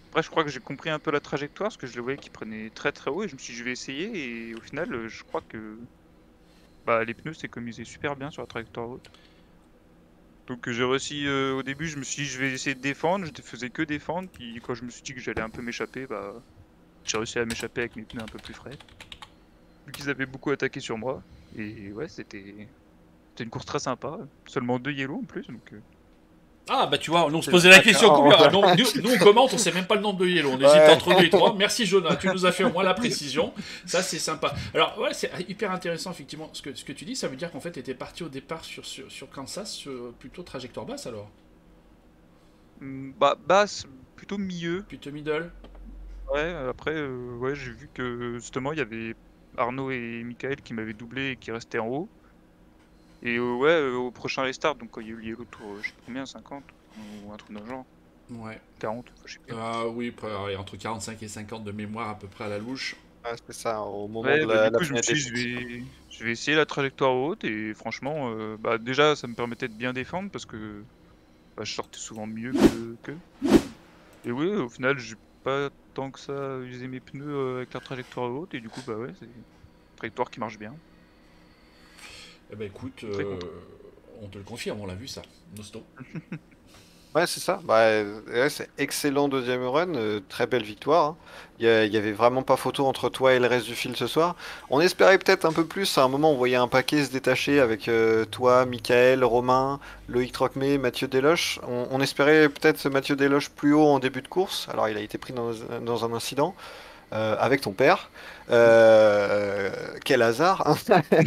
Après, je crois que j'ai compris un peu la trajectoire parce que je le voyais qu'il prenait très très haut et je me suis dit je vais essayer et au final, euh, je crois que bah, les pneus s'économisaient super bien sur la trajectoire haute. Donc euh, j'ai réussi euh, au début, je me suis dit je vais essayer de défendre, je ne faisais que défendre, puis quand je me suis dit que j'allais un peu m'échapper, bah j'ai réussi à m'échapper avec mes pneus un peu plus frais. Vu qu'ils avaient beaucoup attaqué sur moi. Et ouais, c'était c'était une course très sympa. Seulement deux yellow en plus, donc. euh, Ah bah tu vois, nous on se C'est posait la question d'accord. combien. Non, nous, nous, on commente, on sait même pas le nombre de yellow. On hésite Ouais. entre deux et trois. Merci Jonah, tu nous as fait au moins la précision. Ça c'est sympa. Alors ouais, c'est hyper intéressant effectivement ce que, ce que tu dis. Ça veut dire qu'en fait tu étais parti au départ sur, sur, sur Kansas, sur plutôt trajectoire basse alors. hmm, Bah, basse, plutôt milieu. Plutôt middle. Ouais, après, euh, ouais, j'ai vu que justement il y avait Arnaud et Michael qui m'avaient doublé et qui restaient en haut. Et euh, ouais, euh, au prochain restart, donc quand il y a eu le yellow tour, euh, je sais plus combien, cinquante ou un truc dans le genre, Ouais. quarante, je sais plus. Ah oui, après, ouais, entre quarante-cinq et cinquante de mémoire à peu près à la louche. Ouais, c'est ça, au moment Ouais, de bah, la, du la coup, je me première suis dit, je descente. vais, je vais essayer la trajectoire haute et franchement, euh, bah, déjà, ça me permettait de bien défendre parce que bah, je sortais souvent mieux que, que. Et oui, au final, j'ai pas tant que ça usé mes pneus euh, avec la trajectoire haute et du coup, bah ouais, c'est une trajectoire qui marche bien. Eh ben écoute, Très euh, content. on te le confirme, on l'a vu ça. Nosto. Ouais, c'est ça. Bah, euh, ouais, c'est excellent deuxième run, euh, très belle victoire, hein. Il y, a- il y avait vraiment pas photo entre toi et le reste du fil ce soir. On espérait peut-être un peu plus. À un moment, on voyait un paquet se détacher avec euh, toi, Michael, Romain, Loïc Trocmé, Mathieu Deloche. On, on espérait peut-être Mathieu Deloche plus haut en début de course. Alors, il a été pris dans, dans un incident euh, avec ton père. Euh, quel hasard, hein.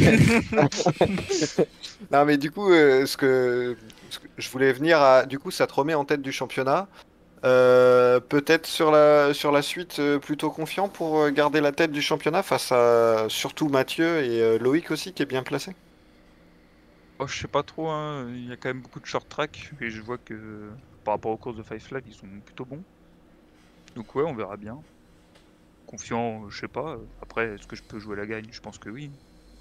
Non, mais du coup, euh, ce que, ce que je voulais venir à, du coup, ça te remet en tête du championnat. Euh, peut-être sur la, sur la suite, euh, plutôt confiant pour euh, garder la tête du championnat face à surtout Mathieu et euh, Loïc aussi qui est bien placé. Oh, je sais pas trop, hein, il y a quand même beaucoup de short track et je vois que par rapport aux courses de Five Flag, ils sont plutôt bons. Donc ouais, on verra bien. Confiant, je sais pas. Après, est-ce que je peux jouer la gagne? Je pense que oui.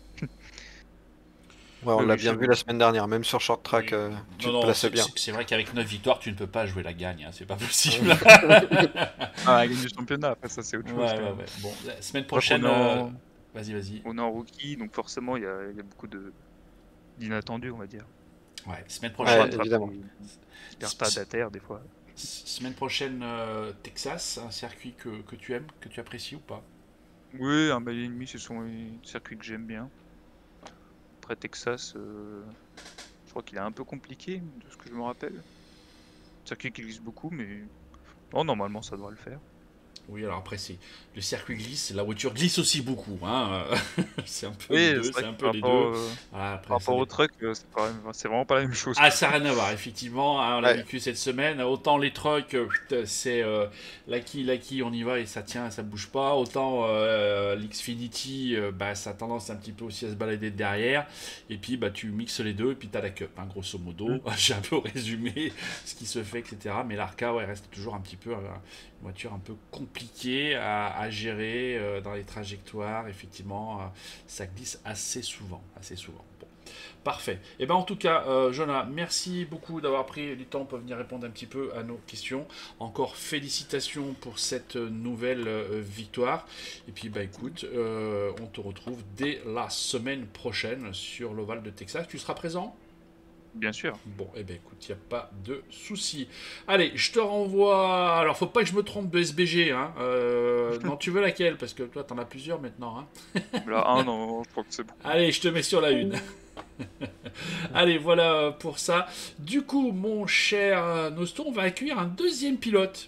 Ouais, on Mais l'a oui, bien c'est vu bon. la semaine dernière, même sur short track, euh, tu Non, te non, plaçais c'est bien. c'est- c'est vrai qu'avec neuf victoires, tu ne peux pas jouer la gagne, hein, c'est pas possible. Ah, la gagne du championnat, après ça c'est autre Ouais, chose ouais, quand même. ouais. Bon, la semaine Bref, prochaine, on est euh, en, vas-y, vas-y. on est en rookie, donc forcément il y a, il y a beaucoup de d'inattendus, on va dire. Ouais, semaine On se Ouais, prochaine, rattrape évidemment. des super stades à terre des fois. s- semaine prochaine, euh, Texas, un circuit que, que tu aimes, que tu apprécies ou pas? Oui, un mile et demi, ce sont les circuits que j'aime bien. Après Texas, euh, je crois qu'il est un peu compliqué, de ce que je me rappelle. Circuit qui glisse beaucoup, mais non, normalement ça devrait le faire. Oui, alors après, c'est le circuit glisse, la voiture glisse aussi beaucoup, hein. C'est un peu les Oui, deux, c'est c'est vrai que un peu par les rapport, deux. euh, Voilà, après, par ça rapport au dépend. truck, euh, c'est pas- c'est vraiment pas la même chose, Ah, quoi. ça n'a rien à voir, effectivement, hein, on l'a Ouais. vécu cette semaine. Autant les trucks, euh, putain, c'est euh, lucky, lucky, on y va et ça tient, ça bouge pas. Autant euh, l'Xfinity, euh, bah, ça a tendance un petit peu aussi à se balader derrière. Et puis, bah, tu mixes les deux et puis tu as la cup, hein, grosso modo. Mm. J'ai un peu résumé ce qui se fait, et cetera. Mais l'Arca, ouais, reste toujours un petit peu euh, une voiture un peu compliquée à, à gérer euh, dans les trajectoires. Effectivement, euh, ça glisse assez souvent, assez souvent. Bon. Parfait. Et ben en tout cas, euh, Jonah, merci beaucoup d'avoir pris du temps pour venir répondre un petit peu à nos questions. Encore félicitations pour cette nouvelle euh, victoire. Et puis bah écoute, euh, on te retrouve dès la semaine prochaine sur l'Oval de Texas. Tu seras présent? Bien sûr. Bon, et eh ben écoute, il n'y a pas de souci. Allez, je te renvoie. Alors, faut pas que je me trompe de S B G, hein. Euh, non, tu veux laquelle? Parce que toi, t'en as plusieurs maintenant, hein. Là, un, non, je crois que c'est bon. Allez, je te mets sur la une. Allez, voilà pour ça. Du coup, mon cher Nosto, on va accueillir un deuxième pilote.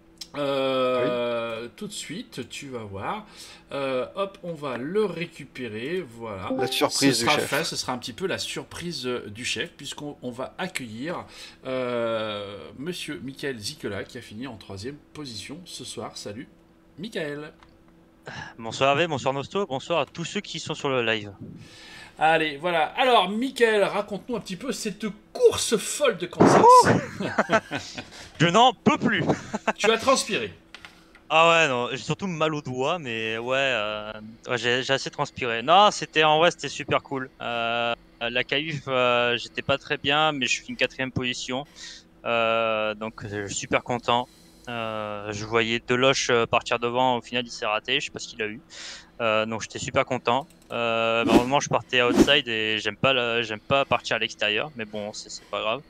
Euh, tout de suite, tu vas voir. Euh, hop, on va le récupérer. Voilà. La surprise ce du sera chef. fait, ce sera un petit peu la surprise du chef, puisqu'on on va accueillir euh, Monsieur Michael Zikela, qui a fini en troisième position ce soir. Salut, Michael. Bonsoir Hervé, bonsoir Nosto, bonsoir à tous ceux qui sont sur le live. Allez, voilà. Alors, Michael, raconte-nous un petit peu cette course folle de Kansas. Je n'en peux plus. Tu as transpiré. Ah ouais, non, j'ai surtout mal aux doigts, mais ouais, euh, ouais, j'ai j'ai assez transpiré. Non, c'était en vrai, c'était super cool. Euh, la qualif, euh, j'étais pas très bien, mais je suis une quatrième position, euh, donc euh, je suis super content. Euh, je voyais Deloche euh, partir devant, au final il s'est raté, je sais pas ce qu'il a eu. Euh, donc j'étais super content. Euh, normalement je partais outside et j'aime pas la- j'aime pas partir à l'extérieur, mais bon c'est c'est pas grave.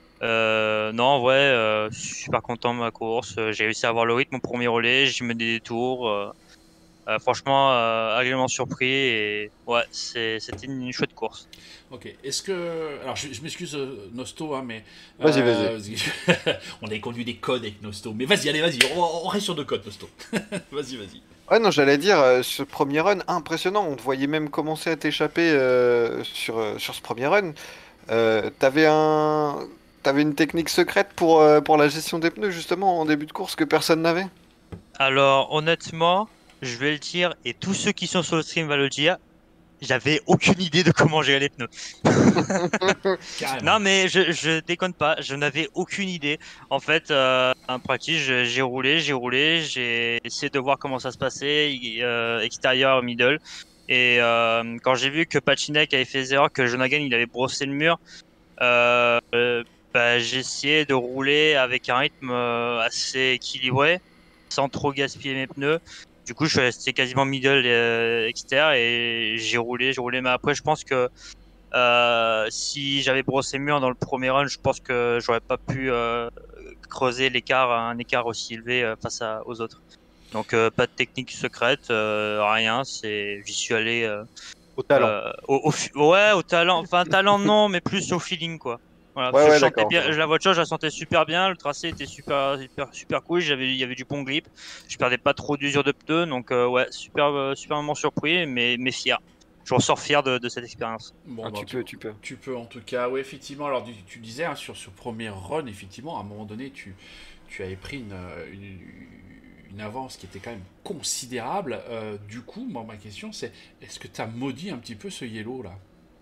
Euh, non en vrai, euh, je suis super content de ma course. Euh, J'ai réussi à avoir le rythme au premier relais, j'ai mené des tours. Euh, euh, franchement, euh, agréablement surpris et ouais, c'est c'était une, une chouette course. Ok. Est-ce que. Alors, je, je m'excuse, euh, Nosto, hein, mais. Vas-y, vas-y. euh, on avait conduit des codes avec Nosto. Mais vas-y, allez, vas-y. On, on reste sur deux codes, Nosto. Vas-y, vas-y. Ouais, non, j'allais dire, euh, ce premier run, impressionnant. On te voyait même commencer à t'échapper euh, sur, euh, sur ce premier run. Euh, t'avais un... T'avais une technique secrète pour, euh, pour la gestion des pneus, justement, en début de course, que personne n'avait? Alors honnêtement, je vais le dire et tous ceux qui sont sur le stream vont le dire. J'avais aucune idée de comment gérer les pneus. Carrément. Non, mais je, je déconne pas, je n'avais aucune idée. En fait, euh, en pratique, je- j'ai roulé, j'ai roulé, j'ai essayé de voir comment ça se passait, euh, extérieur, middle. Et euh, quand j'ai vu que Pachinek avait fait des erreurs, que Jonagan il avait brossé le mur, euh, euh, bah, j'ai essayé de rouler avec un rythme euh, assez équilibré, sans trop gaspiller mes pneus. Du coup, je suis resté quasiment middle euh, extérieur et j'ai roulé, j'ai roulé. Mais après, je pense que euh, si j'avais brossé mur dans le premier run, je pense que j'aurais pas pu euh, creuser l'écart, un écart aussi élevé euh, face à, aux autres. Donc euh, pas de technique secrète, euh, rien. C'est, j'y suis allé euh, Au talent. euh, au, au fi- ouais, au talent. Enfin talent non, mais plus au feeling quoi. Voilà, parce Ouais, que ouais, je sentais d'accord. bien, la voiture, je la sentais super bien, le tracé était super, super, super cool. J'avais, il y avait du bon grip, je perdais pas trop d'usure de pneus, donc euh, ouais, super, euh, superment surpris, mais, mais fier. Je ressors fier de, de cette expérience. Bon, Ah, bah, tu tu, peux, tu peux. tu peux en tout cas. Oui, effectivement. Alors, tu, tu disais, hein, sur ce premier run, effectivement, à un moment donné, tu, tu avais pris une, euh, une, une avance qui était quand même considérable. Euh, du coup, moi, ma question, c'est est-ce que tu as maudit un petit peu ce yellow là?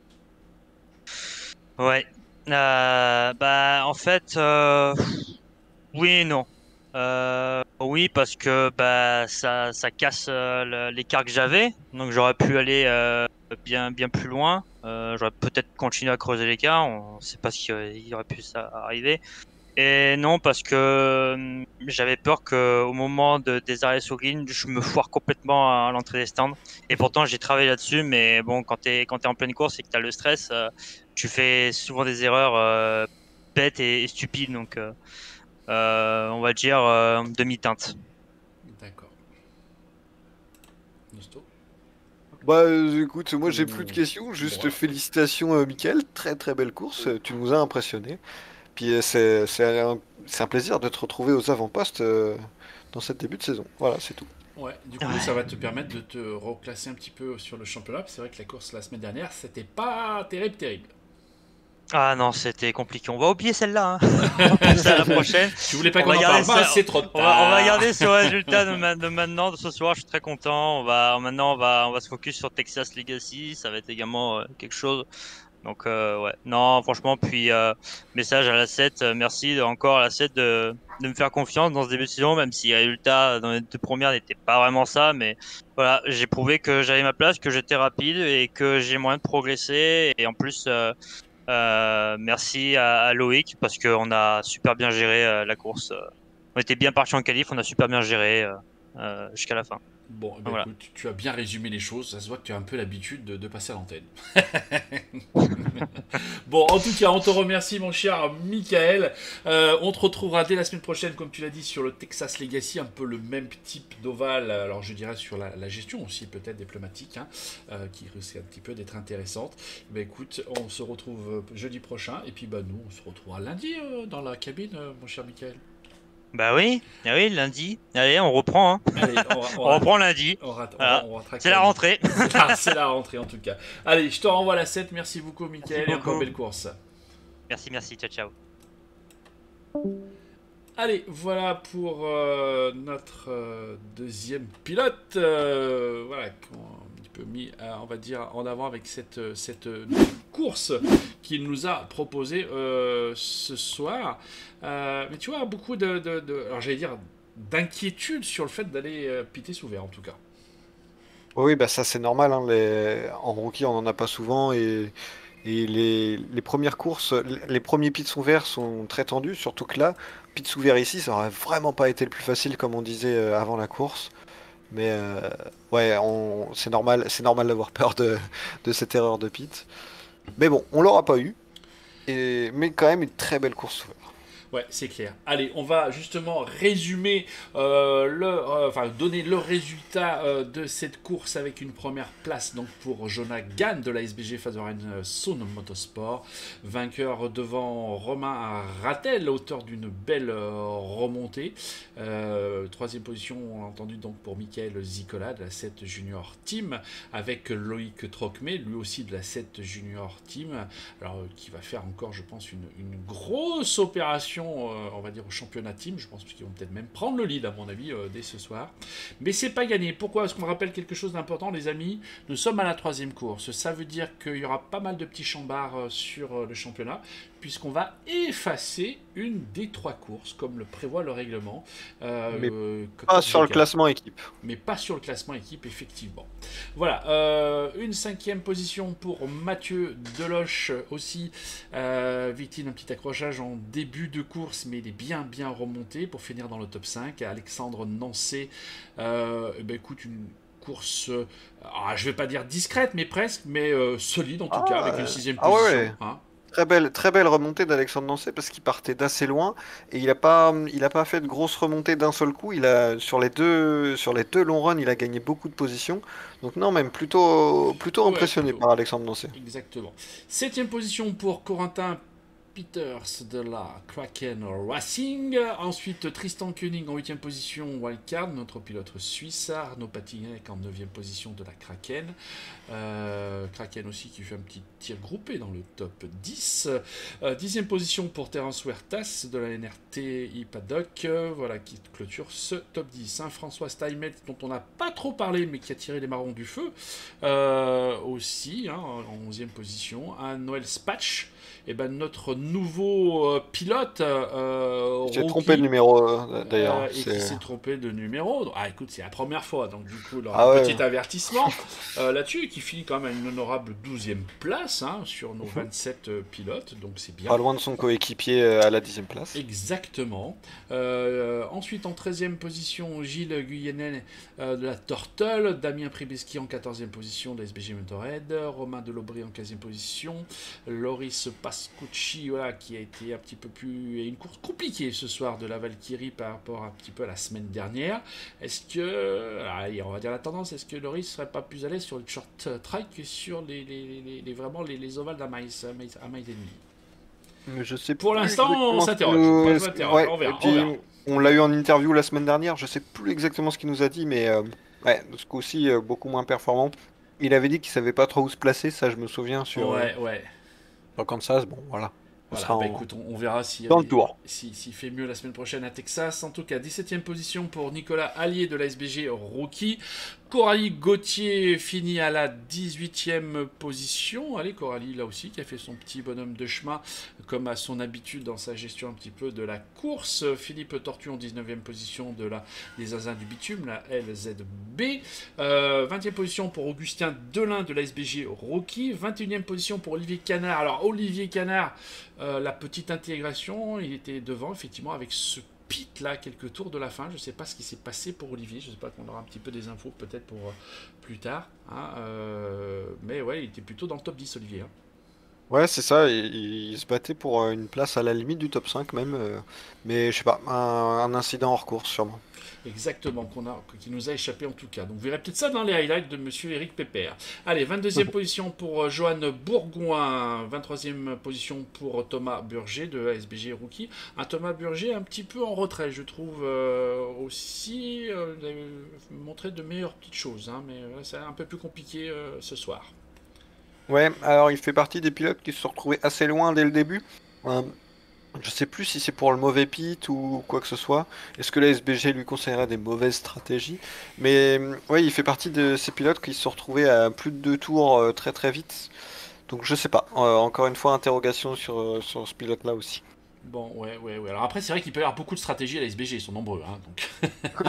Ouais. Euh, bah, en fait, euh, oui et non. Euh, oui, parce que bah ça, ça casse euh, le- l'écart que j'avais, donc j'aurais pu aller euh, bien, bien plus loin. Euh, j'aurais peut-être continué à creuser l'écart. On ne sait pas s'il y aurait pu ça arriver. Et non, parce que hum, j'avais peur que au moment de, des arrêts sur green, je me foire complètement à l'entrée des stands. Et pourtant, j'ai travaillé là-dessus. Mais bon, quand t'es quand t'es en pleine course et que t'as le stress, euh, tu fais souvent des erreurs euh, bêtes et, et stupides. Donc, euh, euh, on va dire euh, demi-teinte. D'accord. Nosto. Bah euh, écoute, moi j'ai plus de Ouh. questions, juste Bon. félicitations euh, Mickaël, très très belle course, euh, tu nous as impressionnés. Puis euh, c'est c'est un, c'est un plaisir de te retrouver aux avant-postes euh, dans cette début de saison. Voilà, c'est tout. Ouais, du coup, Ouais. ça va te permettre de te reclasser un petit peu sur le championnat. C'est vrai que la course la semaine dernière, c'était pas terrible, terrible. Ah non, c'était compliqué. On va oublier celle-là. Hein. On va passer à la prochaine. Tu voulais pas On qu'on va en garder parle? Bah, ça- c'est trop tard. On va, on va garder ce résultat de, ma- de maintenant, de ce soir. Je suis très content. On va maintenant, on va, on va se focus sur Texas Legacy. Ça va être également euh, quelque chose. Donc euh, ouais, non, franchement. Puis euh, message à la sept. euh, merci de- encore à la sept de, de me faire confiance dans ce début de saison, même si les résultats dans les deux premières n'étaient pas vraiment ça. Mais voilà, j'ai prouvé que j'avais ma place, que j'étais rapide et que j'ai moyen de progresser. Et en plus. euh, euh, merci à, à Loïc parce qu'on a super bien géré euh, la course. Euh, On était bien parti en qualif, on a super bien géré euh, euh, jusqu'à la fin. Bon, eh ben, Voilà. écoute, tu as bien résumé les choses. Ça se voit que tu as un peu l'habitude de, de passer à l'antenne. Bon, en tout cas, on te remercie, mon cher Michael. Euh, on te retrouvera dès la semaine prochaine, comme tu l'as dit, sur le Texas Legacy, un peu le même type d'ovale. Alors, je dirais sur la, la gestion aussi, peut-être des pneumatiques, hein, euh, qui risque un petit peu d'être intéressante. Ben, écoute, on se retrouve jeudi prochain. Et puis, bah, nous, on se retrouvera lundi euh, dans la cabine, euh, mon cher Michael. Bah oui, ah oui, lundi. Allez, on reprend. Hein. Allez, on, va- on On va- reprend lundi. on va- on Voilà. va- on va traquer C'est la lundi. rentrée. C'est la, c'est la rentrée en tout cas. Allez, je te renvoie la sept. Merci beaucoup, Mickaël, et beaucoup. encore belle course. Merci, merci. Ciao, ciao. Allez, voilà pour euh, notre euh, deuxième pilote. euh, voilà, qu'on a un petit peu mis, euh, on va dire, en avant avec cette, euh, cette euh, course qu'il nous a proposée euh, ce soir. Euh, mais tu vois, beaucoup de, de, de- alors j'allais dire, d'inquiétude sur le fait d'aller euh, piter sous verre en tout cas. Oui, bah ça c'est normal, hein, les... en rookie on en a pas souvent et, et les... les premières courses, les premiers pits sont verts sont très tendus, surtout que là, pit ouvert ici, ça aurait vraiment pas été le plus facile comme on disait euh, avant la course. Mais euh, ouais, on... c'est normal, c'est normal d'avoir peur de... de cette erreur de pit. Mais bon, on l'aura pas eu. Et... Mais quand même une très belle course ouverte. Ouais, c'est clair. Allez, on va justement résumer, euh, le, euh, enfin donner le résultat euh, de cette course avec une première place donc pour Jonah Gann de la S B G Fazorane Sun Motorsport, vainqueur devant Romain Rattel, auteur d'une belle euh, remontée. Euh, troisième position, on l'a entendu donc pour Michael Zicola de la sept Junior Team, avec Loïc Trocmé, lui aussi de la sept Junior Team, alors euh, qui va faire encore, je pense, une, une grosse opération. Euh, on va dire au championnat team, je pense qu'ils vont peut-être même prendre le lead à mon avis euh, dès ce soir, mais c'est pas gagné. Pourquoi? Est-ce qu'on me rappelle quelque chose d'important, les amis? Nous sommes à la troisième course, ça veut dire qu'il y aura pas mal de petits chambards euh, sur euh, le championnat, puisqu'on va effacer une des trois courses comme le prévoit le règlement, euh, mais euh, pas sur le classement équipe, mais pas sur le classement équipe, effectivement. Voilà, euh, une cinquième position pour Mathieu Deloche aussi, euh, victime d'un petit accrochage en début de course, mais il est bien bien remonté pour finir dans le top cinq. Alexandre Nancé, euh, eh ben, écoute, une course, euh, ah, je vais pas dire discrète, mais presque, mais euh, solide en tout ah, cas, avec une sixième ah position. Ouais. Hein. Très belle, très belle remontée d'Alexandre Nancé parce qu'il partait d'assez loin et il n'a pas, il a pas fait de grosse remontée d'un seul coup. Il a sur les deux, sur les deux longs runs, il a gagné beaucoup de positions. Donc non, même plutôt, plutôt Ouais, impressionné plutôt. par Alexandre Nancé. Exactement. Septième position pour Corentin Peters de la Kraken Racing. Ensuite, Tristan Koenig en huitième position, wildcard, notre pilote suisse. Arnaud Patignac en neuvième position de la Kraken. Euh, Kraken aussi qui fait un petit tir groupé dans le top dix. Euh, dixième position pour Terence Huertas de la N R T I Paddock. Euh, voilà qui clôture ce top dix. Hein, François Steinmetz, dont on n'a pas trop parlé, mais qui a tiré les marrons du feu. Euh, aussi, hein, en onzième position. Un Noël Spatch. Et ben notre nouveau euh, pilote euh, Il s'est trompé de numéro euh, d'ailleurs. euh, et qui s'est trompé de numéro. Ah écoute, c'est la première fois, donc du coup, alors, Ah un ouais. petit avertissement euh, là-dessus, qui finit quand même à une honorable douzième place hein, sur nos vingt-sept euh, pilotes, donc c'est bien. Pas loin de son coéquipier euh, à la dixième place. Exactement. Euh, ensuite, en treizième position, Gilles Guyenen euh, de la Tortelle, Damien Pribeski en quatorzième position de la S B G Motorhead, Romain Delobry en quinzième position, Loris Pascucci, voilà, qui a été un petit peu plus... une course compliquée ce soir de la Valkyrie par rapport un petit peu à la semaine dernière. Est-ce que... Allez, on va dire la tendance, est-ce que Loris serait pas plus à l'aise sur le short track que sur les, les, les, les vraiment les, les ovales d'Amaïs à Maïs et demi? Je sais Pour plus l'instant, on exactement ce s'interroge. que- On s'interroge. Ouais, On verra, et puis, on verra. on l'a eu en interview la semaine dernière, je sais plus exactement ce qu'il nous a dit, mais euh, ouais, ce coup-ci, euh, beaucoup moins performant. Il avait dit qu'il savait pas trop où se placer, ça je me souviens sur, euh, Ouais, ouais. sur Kansas, bon voilà. On Voilà, sera bah en- écoute, on, on verra si, dans le tour. si, s'il fait mieux la semaine prochaine à Texas. En tout cas, dix-septième position pour Nicolas Allier de la S B G Rookie. Coralie Gauthier finit à la dix-huitième position. Allez, Coralie, là aussi, qui a fait son petit bonhomme de chemin, comme à son habitude dans sa gestion un petit peu de la course. Philippe Tortu en dix-neuvième position de la, des Azins du Bitume, la L Z B. Euh, vingtième position pour Augustin Delin de la S B G Rookie. vingt et unième position pour Olivier Canard. Alors, Olivier Canard, euh, la petite intégration, il était devant, effectivement, avec ce pit là, quelques tours de la fin. Je ne sais pas ce qui s'est passé pour Olivier. Je ne sais pas qu'on aura un petit peu des infos peut-être pour euh, plus tard. Hein, euh, mais ouais, il était plutôt dans le top dix, Olivier. Hein. Ouais, c'est ça, il, il se battait pour euh, une place à la limite du top cinq même, euh, mais je sais pas, un, un incident hors course sûrement. Exactement, qu'on a, qui nous a échappé en tout cas. Donc vous verrez peut-être ça dans les highlights de monsieur Eric Pépère. Allez, vingt-deuxième position pour euh, Johan Bourgoin, vingt-troisième position pour Thomas Burger de S B G Rookie. Un Thomas Burger un petit peu en retrait, je trouve euh, aussi. Euh, il a montré de meilleures petites choses, hein, mais euh, c'est un peu plus compliqué euh, ce soir. Ouais, alors il fait partie des pilotes qui se sont retrouvés assez loin dès le début. Euh, je sais plus si c'est pour le mauvais pit ou quoi que ce soit. Est-ce que la S B G lui conseillerait des mauvaises stratégies? Mais euh, ouais, il fait partie de ces pilotes qui se sont retrouvés à plus de deux tours euh, très très vite. Donc je sais pas. Euh, encore une fois, interrogation sur, euh, sur ce pilote-là aussi. Bon, ouais, ouais, ouais. Alors après, c'est vrai qu'il peut y avoir beaucoup de stratégies à la S B G, ils sont nombreux. Hein, donc.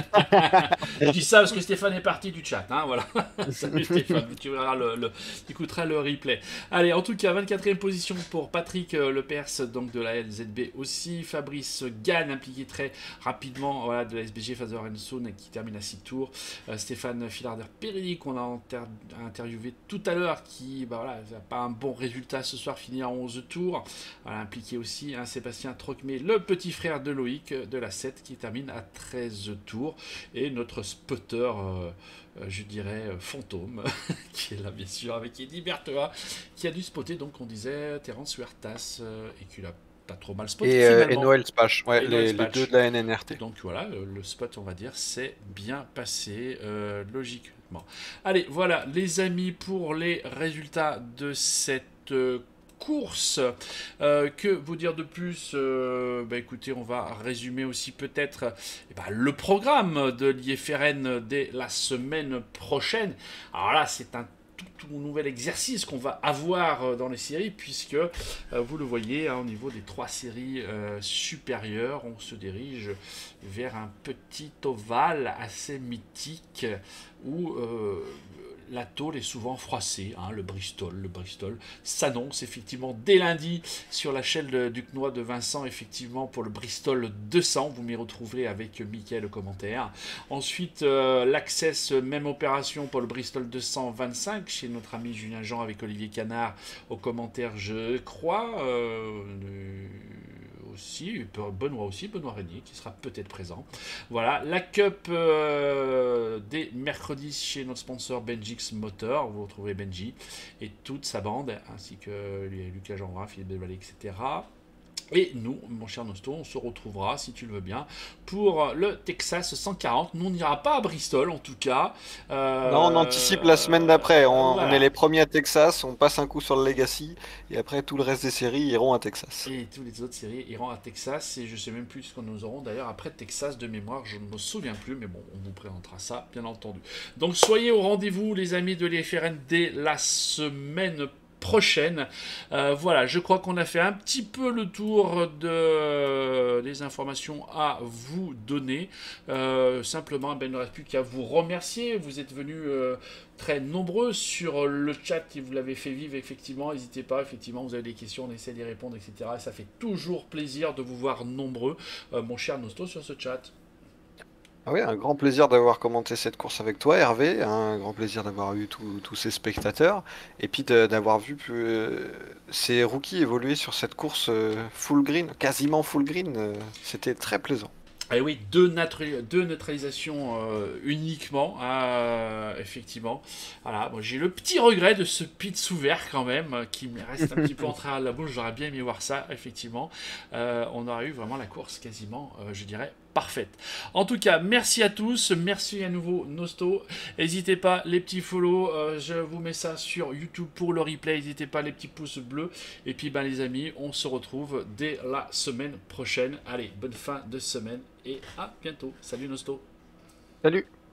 Je dis ça parce que Stéphane est parti du chat. Hein, voilà. Salut Stéphane, tu, verras le, le, tu écouteras le replay. Allez, en tout cas, vingt-quatrième position pour Patrick euh, Lepers, donc de la L Z B aussi. Fabrice Gann, impliqué très rapidement voilà, de la S B G Father and Son, qui termine à six tours. Euh, Stéphane Filarder-Périlly, qu'on a inter interviewé tout à l'heure, qui bah, voilà, n'a pas un bon résultat ce soir, fini en onze tours. Voilà, impliqué aussi hein, Sébastien Trocmé, le petit frère de Loïc de la sept, qui termine à treize tours. Et notre spotter, euh, euh, je dirais, euh, fantôme, qui est là bien sûr avec Eddie Berthoa, qui a dû spotter, donc on disait, Terence Huertas, euh, et qui l'a pas trop mal spoté Et, euh, et finalement. Noël Spash, ouais, Et les, Noël les Spatch. deux de la N N R T. Donc voilà, le, le spot, on va dire, c'est bien passé, euh, logiquement. Allez, voilà, les amis, pour les résultats de cette euh, course. Euh, que vous dire de plus euh, bah écoutez, on va résumer aussi peut-être eh ben, le programme de l'I F R N dès la semaine prochaine. Alors là, c'est un tout, tout nouvel exercice qu'on va avoir dans les séries, puisque euh, vous le voyez hein, au niveau des trois séries euh, supérieures, on se dirige vers un petit ovale assez mythique où euh, la tôle est souvent froissée, hein, le Bristol. Le Bristol s'annonce effectivement dès lundi sur la chaîne de Duquenois de Vincent, effectivement pour le Bristol deux cents. Vous m'y retrouverez avec Mickaël le commentaire. Ensuite, euh, l'Access, même opération pour le Bristol deux cent vingt-cinq chez notre ami Julien Jean avec Olivier Canard au commentaire, je crois. Euh, aussi, Benoît aussi, Benoît Régnier qui sera peut-être présent. Voilà, la Cup euh, des mercredis chez notre sponsor Benjix Motor, vous retrouverez Benji et toute sa bande, ainsi que Lucas Jeanbrun, Philippe Delvalle, et cetera. Et nous, mon cher Nosto, on se retrouvera, si tu le veux bien, pour le Texas cent quarante. Nous, on n'ira pas à Bristol, en tout cas. Euh, non, on anticipe la semaine d'après. On, voilà. on est les premiers à Texas, on passe un coup sur le Legacy, et après, tout le reste des séries iront à Texas. Et toutes les autres séries iront à Texas, et je sais même plus ce que nous aurons d'ailleurs après Texas de mémoire, je ne me souviens plus, mais bon, on vous présentera ça, bien entendu. Donc, soyez au rendez-vous, les amis de l'I F R N, dès la semaine prochaine. Euh, voilà, je crois qu'on a fait un petit peu le tour de euh, les informations à vous donner. Euh, simplement, ben, il ne reste plus qu'à vous remercier. Vous êtes venus euh, très nombreux sur le chat qui vous l'avez fait vivre, effectivement. N'hésitez pas, effectivement, vous avez des questions, on essaie d'y répondre, et cetera. Et ça fait toujours plaisir de vous voir nombreux, euh, mon cher Nosto, sur ce chat. Ah oui, un grand plaisir d'avoir commenté cette course avec toi, Hervé. Un grand plaisir d'avoir eu tous ces spectateurs. Et puis d'avoir vu euh, ces rookies évoluer sur cette course euh, full green, quasiment full green. Euh, C'était très plaisant. Et oui, deux, deux neutralisations euh, uniquement, euh, effectivement. Voilà, bon, j'ai le petit regret de ce pit sous vert quand même, euh, qui me reste un petit peu en travers de la bouche. J'aurais bien aimé voir ça, effectivement. Euh, on aurait eu vraiment la course quasiment, euh, je dirais, parfaite. En tout cas, merci à tous, merci à nouveau Nosto. N'hésitez pas, les petits follow, euh, je vous mets ça sur YouTube pour le replay. N'hésitez pas, les petits pouces bleus. Et puis, ben, les amis, on se retrouve dès la semaine prochaine. Allez, bonne fin de semaine et à bientôt. Salut Nosto. Salut.